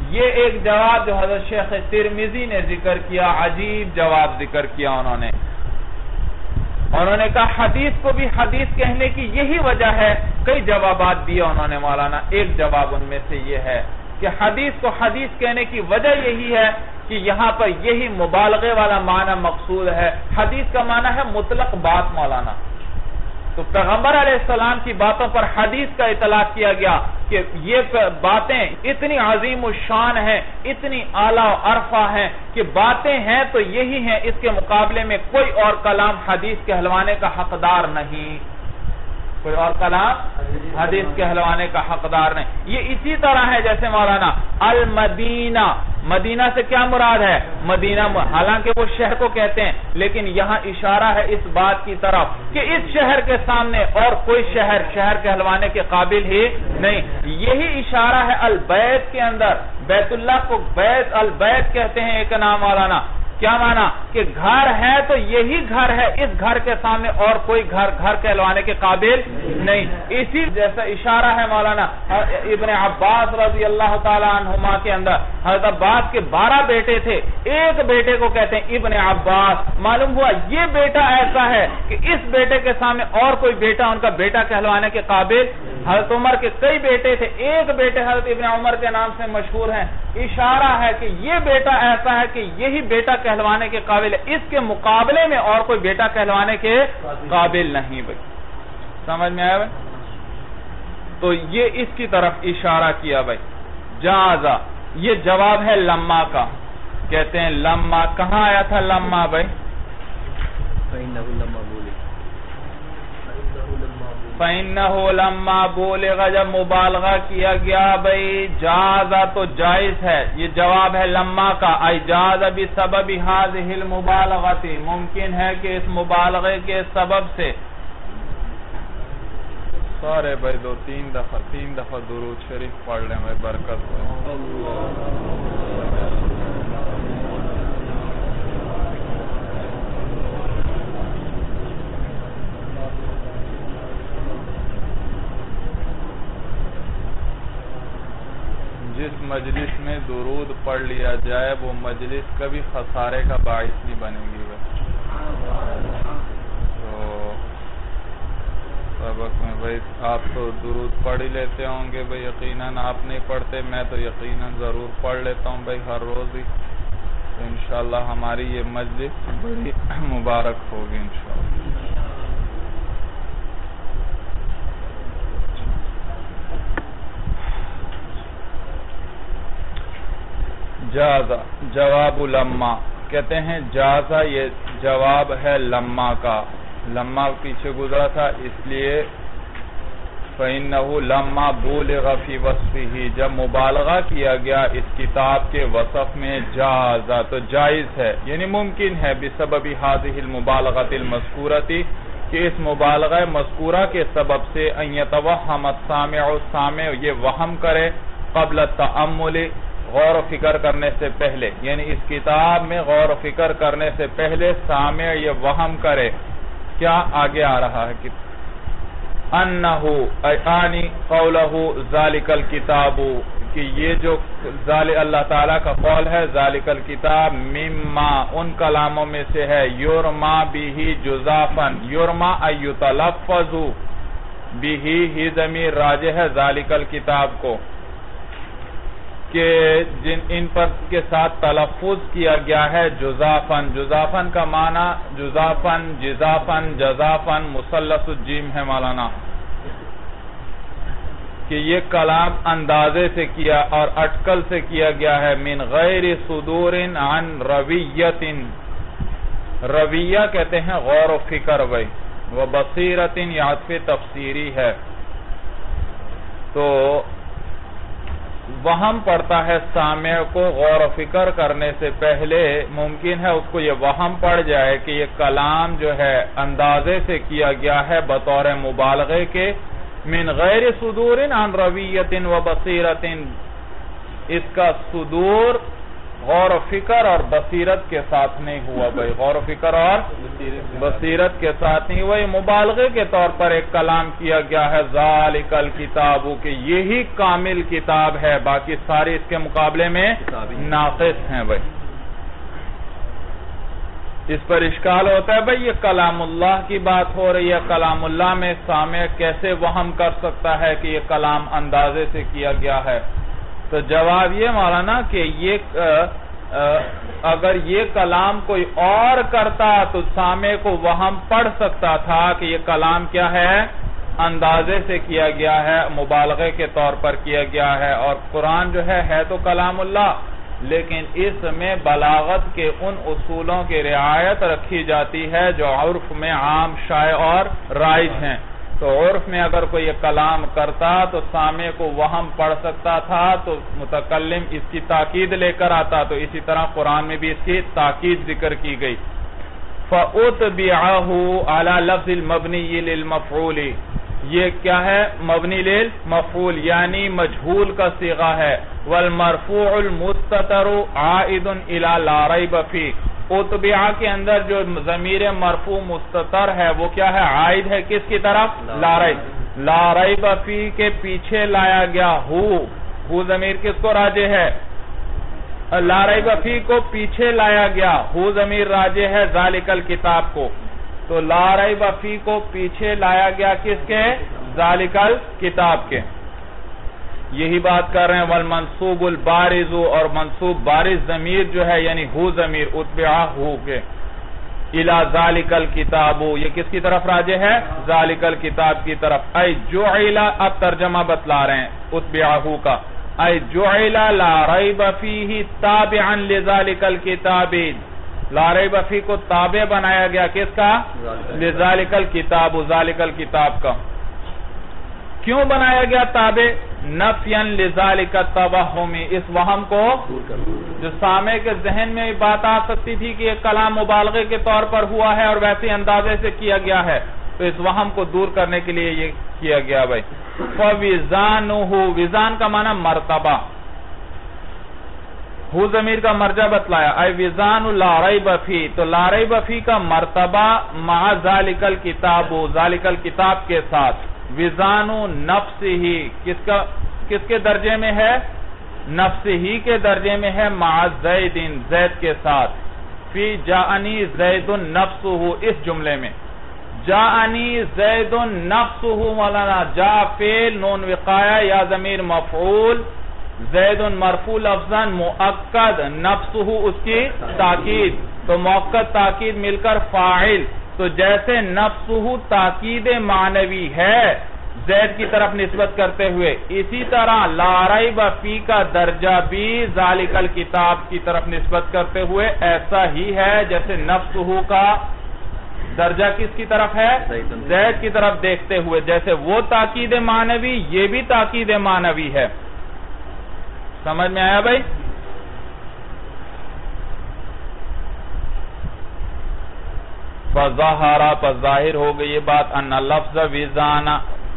یہ ایک جواب جو حضرت شیخ ترمذی نے ذکر کیا، عجیب جواب ذکر کیا انہوں نے انہوں نے کہا حدیث کو بھی حدیث کہنے کی یہی وجہ ہے. کئی جوابات دیے انہوں نے مولانا. ایک جواب ان میں سے یہ ہے کہ حدیث کو حدیث کہنے کی وجہ یہی ہے کہ یہاں پر یہی مبالغے والا معنی مقصود ہے. حدیث کا معنی ہے مطلق بات مولانا. تو پیغمبر علیہ السلام کی باتوں پر حدیث کا اطلاق کیا گیا کہ یہ باتیں اتنی عظیم الشان ہیں، اتنی اعلیٰ و عرفہ ہیں کہ باتیں ہیں تو یہی ہیں، اس کے مقابلے میں کوئی اور کلام حدیث کہلوانے کا حقدار نہیں. کوئی اور کلام حدیث کہلوانے کا حقدار نہیں. یہ اسی طرح ہے جیسے مولانا المدینہ، مدینہ سے کیا مراد ہے؟ مدینہ، حالانکہ وہ شہر کو کہتے ہیں، لیکن یہاں اشارہ ہے اس بات کی طرف کہ اس شہر کے سامنے اور کوئی شہر شہر کہلوانے کے قابل ہی نہیں. یہی اشارہ ہے البیت کے اندر. بیت اللہ کو بیت البیت کہتے ہیں ایک نام مولانا. کیا معنی؟ کہ گھر ہے تو یہی گھر ہے، اس گھر کے سامنے اور کوئی گھر گھر کہلوانے کے قابل نہیں. اسی جیسا اشارہ ہے مولانا ابن عباس رضی اللہ تعالی عنہما کے اندر. حضرت عباس کے بارہ بیٹے تھے، ایک بیٹے کو کہتے ہیں ابن عباس. معلوم ہوا یہ بیٹا ایسا ہے کہ اس بیٹے کے سامنے اور کوئی بیٹا ان کا بیٹا کہلوانے کے قابل. حضرت عمر کے کئی بیٹے تھے، ایک بیٹے حضرت ابن عمر کے نام سے مشہور ہیں. اشارہ ہے کہ یہ بیٹا ایسا ہے کہ یہی بیٹا کہلوانے کے قابل ہے، اس کے مقابلے میں اور کوئی بیٹا کہلوانے کے قابل نہیں. بھائی سمجھ میں آیا بھائی؟ تو یہ اس کی طرف اشارہ کیا. بھائی جازا یہ جواب ہے لما کا. کہتے ہیں لما کہاں آیا تھا لما؟ بھائی فَإِنَّهُ لَمَّا بُولِغَ جب مبالغہ کیا گیا. بھئی جازا تو جائز ہے، یہ جواب ہے لما کا. اَيْ جَازَ بِسَبَبِ هَذِهِ الْمُبَالَغَةِ ممکن ہے کہ اس مبالغے کے سبب سے. سارے بھائی دو تین دفعہ تین دفعہ درود شریف پڑھ لیں بھائی، برکت ہو. جس مجلس میں درود پڑھ لیا جائے وہ مجلس کبھی خسارے کا باعث نہیں بنے گی. تو سبق میں بھائی آپ تو درود پڑھ ہی لیتے ہوں گے بھائی، یقیناً آپ نہیں پڑھتے، میں تو یقیناً ضرور پڑھ لیتا ہوں بھائی ہر روز ہی. تو انشاءاللہ ہماری یہ مجلس بڑی مبارک ہوگی انشاءاللہ. جازا جواب لما. کہتے ہیں جازا یہ جواب ہے لما کا. لما پیچھے گزرا تھا اس لیے فَإِنَّهُ لَمَّا بُولِغَ فِي وَصْفِهِ جب مبالغہ کیا گیا اس کتاب کے وصف میں جازا تو جائز ہے، یعنی ممکن ہے بسبب هذه المبالغة المذکورة کہ اس مبالغہ مذکورہ کے سبب سے ان يتوهم السامع سامع یہ وہم کرے قبل التأمل غور و فکر کرنے سے پہلے، یعنی اس کتاب میں غور و فکر کرنے سے پہلے سامع یہ وہم کرے. کیا آگے آ رہا ہے کہ انہو ایانی قولہو ذالک الکتاب کہ یہ جو اللہ تعالیٰ کا قول ہے ذالک الکتاب مما ان کلاموں میں سے ہے یرما بیہی جزافن یرما ایتلفظو بیہی ہی ضمیر راجع ہے ذالک الکتاب کو کہ جن ان پر کے ساتھ تلفظ کیا گیا ہے جزافن. جزافن کا معنی جزافن جزافن جزافن مثلث الجیم ہے مولانا، کہ یہ کلام اندازے سے کیا اور اٹکل سے کیا گیا ہے. من غیر صدور عن رویت، رویہ کہتے ہیں غور و فکر بھائی. وہ بصیرت یہ عطف تفسیری ہے. تو وہم پڑتا ہے سامع کو غور و فکر کرنے سے پہلے، ممکن ہے اس کو یہ وہم پڑ جائے کہ یہ کلام جو ہے اندازے سے کیا گیا ہے بطور مبالغے کے. من غیر صدور عن رویت و بصیرت اس کا صدور غور و فکر اور بصیرت کے ساتھ نہیں ہوا بھائی، غور و فکر اور بصیرت کے ساتھ نہیں ہوا، یہ مبالغے کے طور پر ایک کلام کیا گیا ہے ذالک الکتاب، کہ یہی کامل کتاب ہے، باقی ساری اس کے مقابلے میں ناقص ہیں بھائی۔ اس پر اشکال ہوتا ہے بھائی یہ کلام اللہ کی بات ہو رہی ہے، کلام اللہ میں سامع کیسے وہم کر سکتا ہے کہ یہ کلام اندازے سے کیا گیا ہے؟ تو جواب یہ مولانا کہ یہ اگر یہ کلام کوئی اور کرتا تو سامع کو وہم پڑ سکتا تھا کہ یہ کلام کیا ہے، اندازے سے کیا گیا ہے، مبالغے کے طور پر کیا گیا ہے، اور قرآن جو ہے ہے تو کلام اللہ، لیکن اس میں بلاغت کے ان اصولوں کی رعایت رکھی جاتی ہے جو عرف میں عام شائع اور رائج ہیں۔ تو عرف میں اگر کوئی یہ کلام کرتا تو سامع کو وہم پڑ سکتا تھا تو متکلم اس کی تاکید لے کر آتا، تو اسی طرح قرآن میں بھی اس کی تاکید ذکر کی گئی۔ فَأُتْبِعَهُ عَلَى لَفْظِ الْمَبْنِيِّ لِلْمَفْعُولِ، یہ کیا ہے؟ مبنی للمفعول یعنی مجہول کا صیغہ ہے۔ والمرفوع المستتر عائد الى لا ریب فی، اتبع کے اندر جو ضمیر مرفوع مستتر ہے وہ کیا ہے؟ عائد ہے کس کی طرف؟ لا ریب، لا ریب فی کے پیچھے لایا گیا ہو، ہو ضمیر کس کو راجع ہے؟ لا ریب فی کو پیچھے لایا گیا، ہو ضمیر راجع ہے ذالک الکتاب کو، تو لا ریب فی کو پیچھے لایا گیا کس کے؟ ذالک الکتاب کے۔ یہی بات کر رہے ہیں والمنصوب البارز، اور منصوب بارز ضمیر جو ہے یعنی ہو ضمیر اتبعہ ہو کے الی ذالک الکتاب، یہ کس کی طرف راجع ہے؟ ذالک الکتاب کی طرف۔ ای جعل، اب ترجمہ بتلا رہے ہیں اتبعہ کا، ای جعل لا ریب فیہ تابعا لذالک الکتاب، لا ریب فی کو تابع بنایا گیا کس کا؟ لذالک الکتاب، ذالک الکتاب کا۔ کیوں بنایا گیا تابع؟ نفیاً لذالک التوہم، اس وہم کو جو سامع کے ذہن میں بات آ سکتی تھی کہ یہ کلام مبالغے کے طور پر ہوا ہے اور ویسے اندازے سے کیا گیا ہے، تو اس وہم کو دور کرنے کے لیے یہ کیا گیا بھائی۔ فَوِزَانُهُ، وزان کا معنی مرتبہ، ہو ضمیر کا مرجع بتلایا، اے وزان لا ریب فی، تو لا ریب فی کا مرتبہ مع ذالک الکتاب، ذالک الکتاب کے ساتھ۔ وزان نفس ہی کس کا کس کے درجے میں ہے؟ نفس ہی کے درجے میں ہے، مع زید، زید کے ساتھ۔ فی جاءنی زید نفسہ، اس جملے میں جاءنی زید نفسہ، مولانا جا فعل نون وقایہ یا ضمیر مفعول، زید مرفوع لفظاً مؤکد، نفسہ اس کی تاکید، تو مؤکد تاکید مل کر فاعل، تو جیسے نفسہ تاکید معنوی ہے زید کی طرف نسبت کرتے ہوئے، اسی طرح لا ریب فی کا درجہ بھی ذالک الکتاب کی طرف نسبت کرتے ہوئے ایسا ہی ہے جیسے نفسہ کا درجہ کس کی طرف ہے؟ زید کی طرف دیکھتے ہوئے، جیسے وہ تاکید معنوی یہ بھی تاکید معنوی ہے۔ سمجھ میں آیا بھائی؟ فظاہرہ، پس ظاہر ہو گئی یہ بات، ان لفظ وزانہ،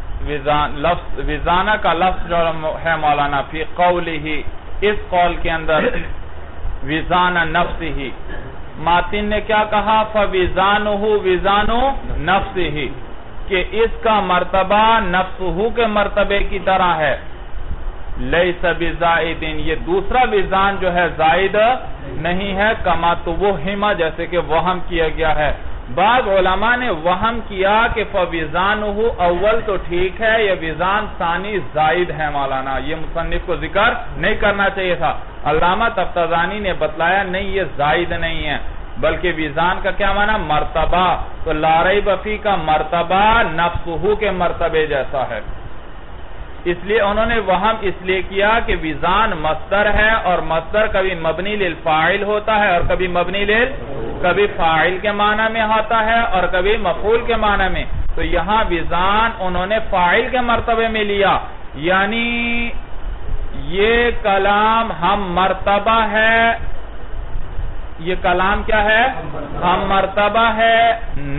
وزانہ کا لفظ جو ہے مولانا فی قولہ، اس قول کے اندر وزانہ نفس ہی، ماتن نے کیا کہا؟ فوزانہ وزان نفس ہی، کہ اس کا مرتبہ نفسہ کے مرتبے کی طرح ہے۔ لیس بزائد، یہ دوسرا وزان جو ہے زائد نہیں ہے، کما تو وہ ہما، جیسے کہ وہم کیا گیا ہے۔ بعض علماء نے وہم کیا کہ فوزانہ اول تو ٹھیک ہے، یہ وزان ثانی زائد ہے مولانا، یہ مصنف کو ذکر نہیں کرنا چاہیے تھا۔ علامہ تفتزانی نے بتلایا نہیں، یہ زائد نہیں ہے بلکہ وزان کا کیا معنی؟ مرتبہ، تو لا ریب فی کا مرتبہ نفسہ کے مرتبے جیسا ہے، اس لیے انہوں نے وہم اس لیے کیا کہ وزان مصدر ہے، اور مصدر کبھی مبنی للفاعل ہوتا ہے اور کبھی مبنی لل کبھی فاعل کے معنی میں ہوتا ہے اور کبھی مفعول کے معنی میں، تو یہاں وزان انہوں نے فاعل کے مرتبے میں لیا، یعنی یہ کلام ہم مرتبہ ہے، یہ کلام کیا ہے؟ ہم مرتبہ ہے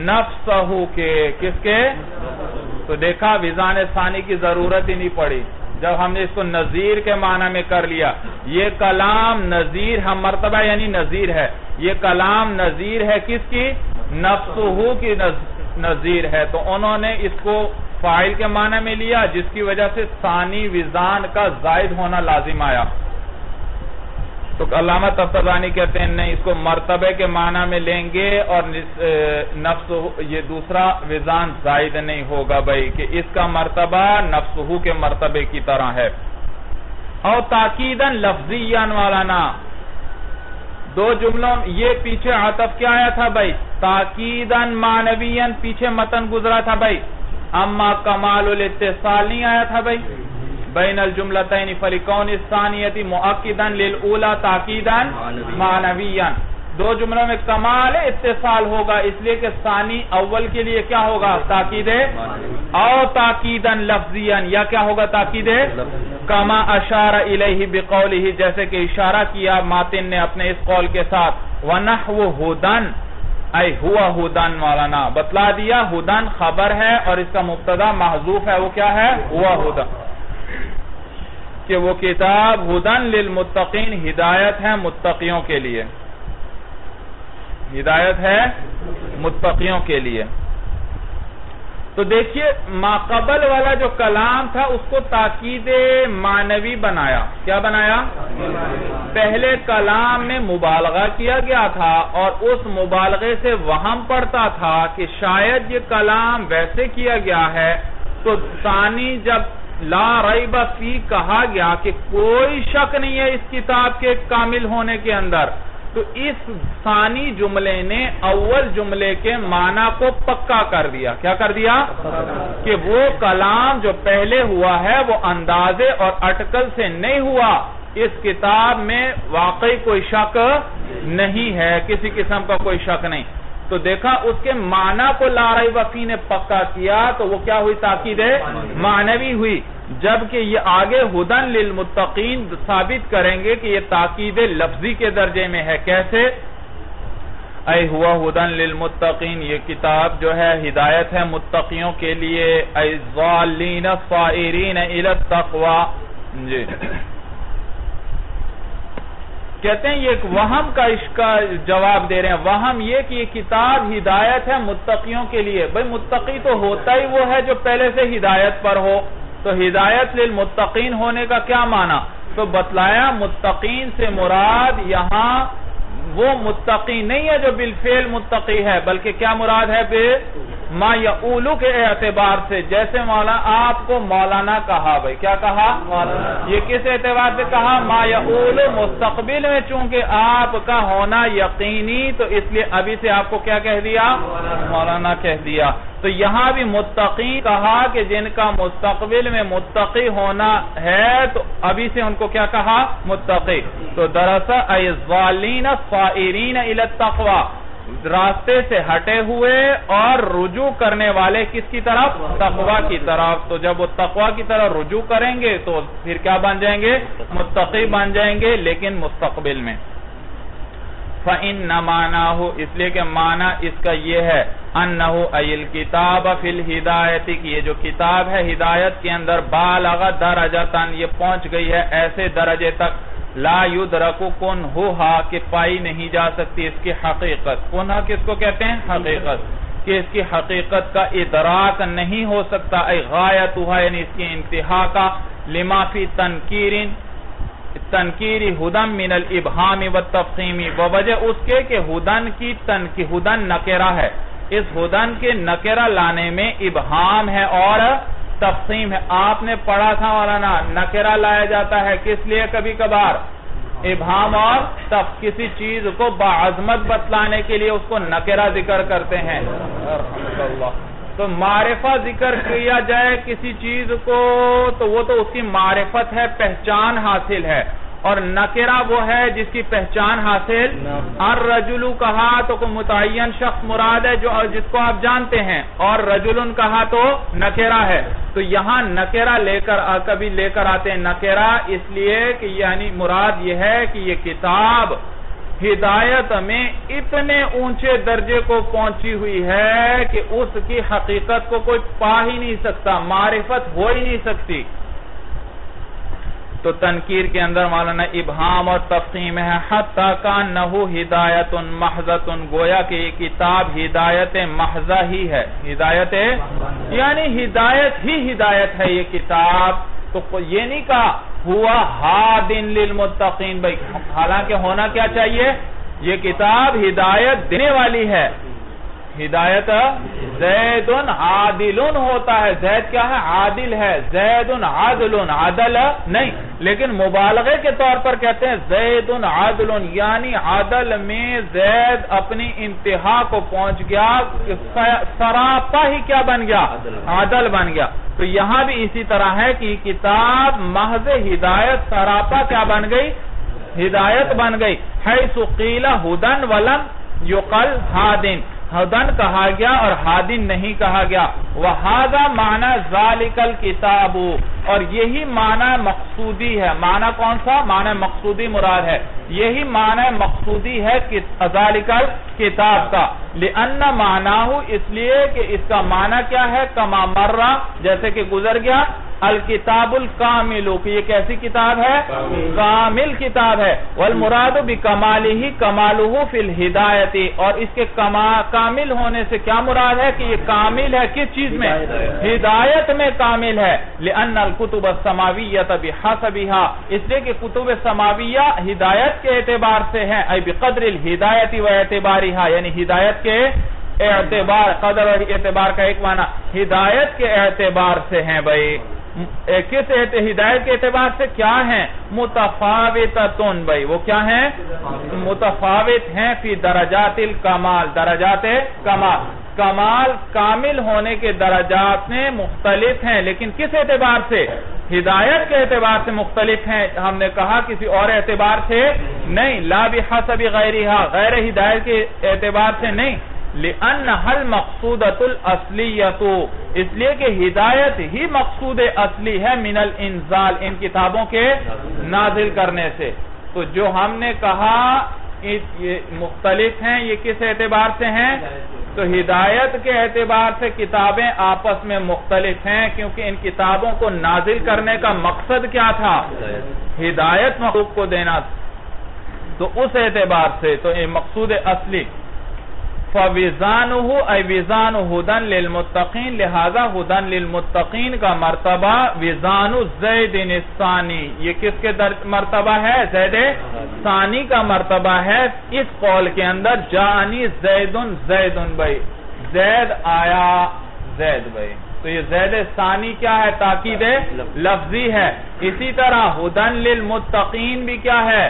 نفسہ کے، کس کے؟ تو دیکھا وزان ثانی کی ضرورت ہی نہیں پڑی، جب ہم نے اس کو نظیر کے معنی میں کر لیا، یہ کلام نظیر ہم مرتبہ یعنی نظیر ہے، یہ کلام نظیر ہے کس کی؟ نفسہ کی نظیر ہے، تو انہوں نے اس کو فاعل کے معنی میں لیا، جس کی وجہ سے ثانی وزان کا زائد ہونا لازم آیا۔ تو علامہ طباطبانی کہتے ہیں نہیں، اس کو مرتبے کے معنی میں لیں گے اور نفس یہ دوسرا وزان زائد نہیں ہوگا بھائی، کہ اس کا مرتبہ نفسہ کے مرتبے کی طرح ہے۔ اور تاکیداً لفظیاً والانا، دو جملوں یہ پیچھے عطف کیا آیا تھا بھائی؟ تاکیداً معنویاً پیچھے متن گزرا تھا بھائی، اما کمال الاتصال نہیں آیا تھا بھائی بین الجملتین فلکون الثانیتی مؤکداً للأولا تاکیداً معنویاً، دو جملوں میں کمال اتصال ہوگا، اس لیے کہ ثانی اول کے لیے کیا ہوگا؟ تاکید او تاکیداً لفظیاً، یا کیا ہوگا؟ تاکید کما اشار الیہ بقولہ، جیسے کہ اشارہ کیا ماتن نے اپنے اس قول کے ساتھ، وَنَحْوُ ہُدًا اے ہوا ہدن مولانا بتلا دیا، ہدن خبر ہے اور اس کا مبتدا محذوف ہے، وہ کیا ہے؟ ہوا ہدن، کہ وہ کتاب ہدن للمتقین ہدایت ہے متقیوں کے لیے، ہدایت ہے متقیوں کے لیے۔ تو دیکھیے ما قبل والا جو کلام تھا اس کو تاکید معنوی بنایا، کیا بنایا؟ پہلے کلام میں مبالغہ کیا گیا تھا اور اس مبالغے سے وہم پڑتا تھا کہ شاید یہ کلام ویسے کیا گیا ہے، تو ثانی جب لا ریب فی کہا گیا کہ کوئی شک نہیں ہے اس کتاب کے کامل ہونے کے اندر، تو اس ثانی جملے نے اول جملے کے معنی کو پکا کر دیا، کیا کر دیا؟ کہ وہ کلام جو پہلے ہوا ہے وہ اندازے اور اٹکل سے نہیں ہوا، اس کتاب میں واقعی کوئی شک نہیں ہے، کسی قسم کا کوئی شک نہیں۔ تو دیکھا اس کے معنی کو لا ریب فی نے پکا کیا، تو وہ کیا ہوئی؟ تاکید معنوی ہوئی، جبکہ یہ آگے ہدن للمتقین ثابت کریں گے کہ یہ تاکید لفظی کے درجے میں ہے۔ کیسے؟ اے ہوا ہدن للمتقین، یہ کتاب جو ہے ہدایت ہے متقیوں کے لیے، اے ضالین الصائرین الی التقوی۔ جی کہتے ہیں یہ ایک وہم کا اس کا جواب دے رہے ہیں، وہم یہ کہ یہ کتاب ہدایت ہے متقیوں کے لیے۔ بھئی متقی تو ہوتا ہی وہ ہے جو پہلے سے ہدایت پر ہو، تو ہدایت للمتقین ہونے کا کیا معنی؟ تو بتلایا متقین سے مراد یہاں وہ متقی نہیں ہے جو بالفعل متقی ہے، بلکہ کیا مراد ہے؟ بے ما یعولو کے اعتبار سے، جیسے مولانا آپ کو مولانا کہا، بھئی کیا کہا؟ یہ کس اعتبار سے کہا؟ ما یعولو، مستقبل میں چونکہ آپ کا ہونا یقینی، تو اس لیے ابھی سے آپ کو کیا کہہ دیا؟ مولانا کہہ دیا۔ تو یہاں بھی متقی کہا کہ جن کا مستقبل میں متقی ہونا ہے، تو ابھی سے ان کو کیا کہا؟ متقی۔ تو دراصل اے ضالین الصائرین الی التقوی، راستے سے ہٹے ہوئے اور رجوع کرنے والے کس کی طرف؟ تقوی کی طرف۔ تو جب وہ تقوی کی طرف رجوع کریں گے تو پھر کیا بن جائیں گے؟ متقی بن جائیں گے، لیکن مستقبل میں۔ فَإِنَّ مَعْنَاهُ، اس لیے کہ معنی اس کا یہ ہے، أَنَّهُ أَيِ الْكِتَابَ فِي الْهِدَایَةِ، کہ یہ جو کتاب ہے ہدایت کے اندر بالغ درجتاً، یہ پہنچ گئی ہے ایسے درجے تک، لا یدرک کنہا، کہ پائی نہیں جا سکتی اس کی حقیقت۔ کنہا کس کو کہتے ہیں؟ حقیقت، کہ اس کی حقیقت کا ادراک نہیں ہو سکتا، اے غایتها، یعنی اس کی انتہا کا، لما فی تنکیرن تنکیری ہدن من الابہام والتفخیم، ووجہ اس کے کہ ہدن کی تنکی ہدن نکرہ ہے، اس ہدن کے نکرہ لانے میں ابہام ہے اور تفخیم ہے۔ آپ نے پڑھا تھا مولانا نکرہ لایا جاتا ہے کس لیے؟ کبھی کبھار ابہام اور تف، کسی چیز کو بعظمت بتلانے کے لیے اس کو نکرہ ذکر کرتے ہیں۔ تو معرفہ ذکر کیا جائے کسی چیز کو تو وہ تو اس کی معرفت ہے، پہچان حاصل ہے، اور نکرہ وہ ہے جس کی پہچان حاصل۔ الرجل کہا تو کوئی متعین شخص مراد ہے جو جس کو آپ جانتے ہیں، اور رجل کہا تو نکرہ ہے۔ تو یہاں نکرہ لے کر کبھی لے کر آتے ہیں نکرہ، اس لیے کہ یعنی مراد یہ ہے کہ یہ کتاب ہدایت میں اتنے اونچے درجے کو پہنچی ہوئی ہے کہ اس کی حقیقت کو کوئی پا ہی نہیں سکتا، معرفت ہو ہی نہیں سکتی۔ تو تنکیر کے اندر مولانا ابہام اور تفخیم ہے حتی کانہو ہدایت محضۃ گویا کہ یہ کتاب ہدایت محضہ ہی ہے ہدایت یعنی ہدایت ہی ہدایت ہے یہ کتاب تو یہ نہیں کہا ہوا ہادن للمتقین بھائی حالانکہ ہونا کیا چاہیے یہ کتاب ہدایت دینے والی ہے ہدایت زید عادل ہوتا ہے زید کیا ہے عادل ہے زید عادل عادل نہیں لیکن مبالغے کے طور پر کہتے ہیں زید عادل یعنی عادل میں زید اپنی انتہا کو پہنچ گیا سراپا ہی کیا بن گیا عادل بن گیا تو یہاں بھی اسی طرح ہے کہ کتاب محض ہدایت سراپا کیا بن گئی ہدایت بن گئی حیث قیل ہدن ولم یقل ہادن ہدن کہا گیا اور ہادن نہیں کہا گیا وَهَذَا مَعْنَى ذَلِكَ الْكِتَابُ اور یہی معنی مقصودی ہے معنی کون سا معنی مقصودی مراد ہے یہی معنی مقصودی ہے ذَلِكَ الْكِتَاب کا لِأَنَّ مَعْنَاهُ اس لیے کہ اس کا معنی کیا ہے کما مرہ جیسے کہ گزر گیا الکتاب الکامل کہ یہ کیسی کتاب ہے کامل کتاب ہے والمراد بکمالہ کمالہ فی الہدایت اور اس کے کامل ہونے سے کیا مراد ہے کہ یہ کامل ہے کس چیز میں ہدایت میں کامل ہے لأن الکتب السماویہ بحسبها اس لیے کہ کتب سماویہ ہدایت کے اعتبار سے ہیں ای بقدر الہدایت و اعتبارها یعنی ہدایت کے اعتبار قدر اور اعتبار کا ایک معنی ہدایت کے اعتبار سے ہیں بھائی کس ہدایت کے اعتبار سے کیا ہیں متفاوتتن بھائی وہ کیا ہیں متفاوت ہیں فی درجات الکمال درجات کمال کمال کامل ہونے کے درجات میں مختلف ہیں لیکن کس اعتبار سے ہدایت کے اعتبار سے مختلف ہیں ہم نے کہا کسی اور اعتبار سے نہیں لا بحسب غیرہا غیر ہدایت کے اعتبار سے نہیں لِأَنَّهَا الْمَقْصُودَةُ الْأَصْلِيَّةُ اس لیے کہ ہدایت ہی مقصود اصلی ہے من الانزال ان کتابوں کے نازل کرنے سے تو جو ہم نے کہا یہ مختلف ہیں یہ کس اعتبار سے ہیں تو ہدایت کے اعتبار سے کتابیں آپس میں مختلف ہیں کیونکہ ان کتابوں کو نازل کرنے کا مقصد کیا تھا ہدایت مخلوق کو دینا تو اس اعتبار سے تو یہ مقصود اصلی فَوِزَانُهُ اَيْ وِزَانُ هُدًا لِلْمُتَّقِينَ لہذا ہدن للمتقین کا مرتبہ وزان زید الثانی یہ کس کے مرتبہ ہے زید ثانی کا مرتبہ ہے اس قول کے اندر جانی زید زید بھائی زید آیا زید بھائی تو یہ زید ثانی کیا ہے تاکید لفظی ہے اسی طرح ہدن للمتقین بھی کیا ہے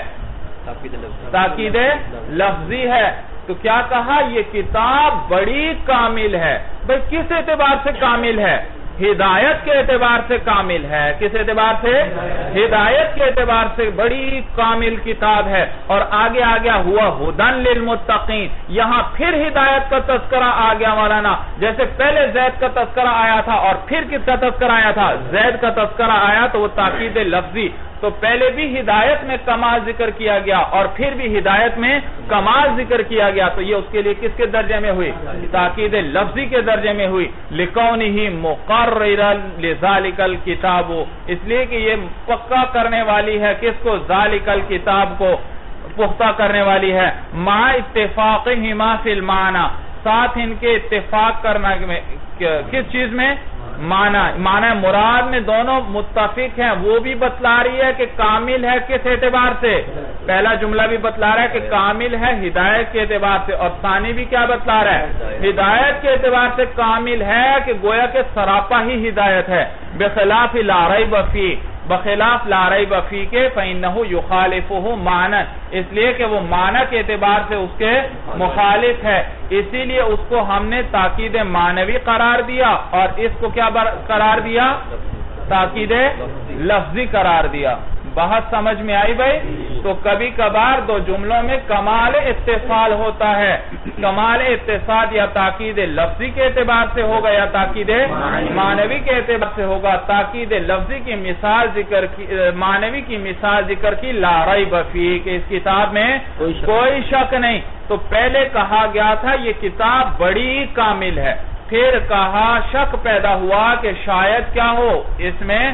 تاکید لفظی ہے تو کیا کہا یہ کتاب بڑی کامل ہے بھئی کس اعتبار سے کامل ہے ہدایت کے اعتبار سے کامل ہے کس اعتبار سے ہدایت کے اعتبار سے بڑی کامل کتاب ہے اور آگے آگیا ہوا ہدن للمتقین یہاں پھر ہدایت کا تذکرہ آ گیا مولانا جیسے پہلے زید کا تذکرہ آیا تھا اور پھر کس کا تذکرہ آیا تھا زید کا تذکرہ آیا تو وہ تاکید لفظی تو پہلے بھی ہدایت میں کمال ذکر کیا گیا اور پھر بھی ہدایت میں کمال ذکر کیا گیا تو یہ اس کے لیے کس کے درجے میں ہوئی تاکید لفظی کے درجے میں ہوئی لِكَوْنِهِ مُقَرِّرًا لِذَلِكَ الْكِتَابُ اس لیے کہ یہ پکا کرنے والی ہے کس کو ذَلِكَ الْكِتَاب کو پختہ کرنے والی ہے مَا اتِّفَاقِهِمَا فِي الْمَعْنَى ساتھ ان کے اتفاق کرنا کس چیز میں معنی معنی مراد میں دونوں متفق ہیں وہ بھی بتلا رہی ہے کہ کامل ہے کس اعتبار سے پہلا جملہ بھی بتلا رہا ہے کہ کامل ہے ہدایت کے اعتبار سے اور ثانی بھی کیا بتلا رہا ہے ہدایت کے اعتبار سے کامل ہے کہ گویا کہ سراپا ہی ہدایت ہے بخلاف لا ریب فیہ بخلاف لا ریب فیہ کے فإنہ یخالفہ معنی اس لیے کہ وہ معنی کے اعتبار سے اس کے مخالف ہے اسی لیے اس کو ہم نے تاکید معنوی قرار دیا اور اس کو کیا قرار دیا تاکید لفظی قرار دیا بحث سمجھ میں آئی بھائی تو کبھی کبھار دو جملوں میں کمال اتصال ہوتا ہے کمال اتصال یا تاکید لفظی کے اعتبار سے ہوگا یا تاکید معنوی کے اعتبار سے ہوگا تاکید لفظی کی مثال ذکر کی معنوی کی مثال ذکر کی لا ریب فیہ کہ اس کتاب میں کوئی شک نہیں تو پہلے کہا گیا تھا یہ کتاب بڑی کامل ہے پھر کہا شک پیدا ہوا کہ شاید کیا ہو اس میں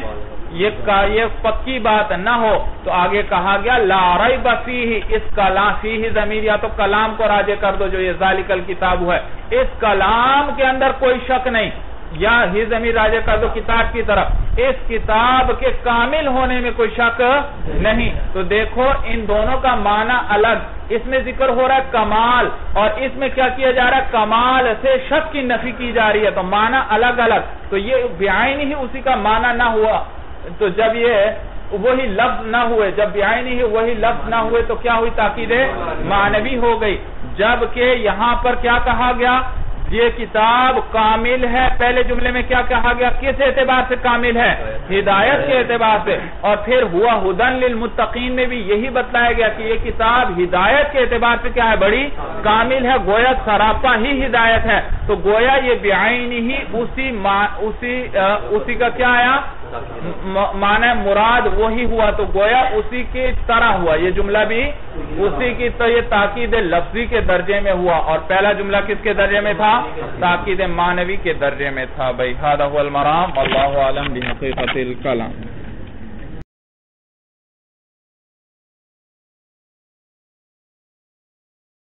یہ پکی بات نہ ہو تو آگے کہا گیا لا ریب فیہ، اس کلام فیہ ضمیر یا تو کلام کو راجع کر دو جو یہ ذالک الکتاب ہے، اس کلام کے اندر کوئی شک نہیں، یا ہی ضمیر راجع کر دو کتاب کی طرف، اس کتاب کے کامل ہونے میں کوئی شک نہیں۔ تو دیکھو ان دونوں کا معنی الگ، اس میں ذکر ہو رہا ہے کمال اور اس میں کیا کیا جا رہا ہے، کمال سے شک کی نفی کی جا رہی ہے، تو معنی الگ الگ، تو یہ بعین ہی اسی کا معنی نہ ہوا، تو جب یہ وہی لفظ نہ ہوئے، جب بعین ہی وہی لفظ نہ ہوئے تو کیا ہوئی، تاکید معنوی ہو گئی، جبکہ یہاں پر کیا کہا گیا، یہ کتاب کامل ہے، پہلے جملے میں کیا کہا گیا، کس اعتبار سے کامل ہے، ہدایت کے اعتبار سے، اور پھر ہوا ہدن للمتقین میں بھی یہی بتلایا گیا کہ یہ کتاب ہدایت کے اعتبار سے کیا ہے، بڑی کامل ہے، گویا سراپا ہی ہدایت ہے، تو گویا یہ بعین ہی اسی اسی اسی کا کیا آیا معنی مراد وہی ہوا، تو گویا اسی کی طرح ہوا، یہ جملہ بھی اسی کی، تو یہ تاکید لفظی کے درجے میں ہوا، اور پہلا جملہ کس کے درجے میں تھا، تاکید معنوی کے درجے میں تھا۔ بھائی ھذا ھو المرام، واللہ اعلم بحقیقت الکلام۔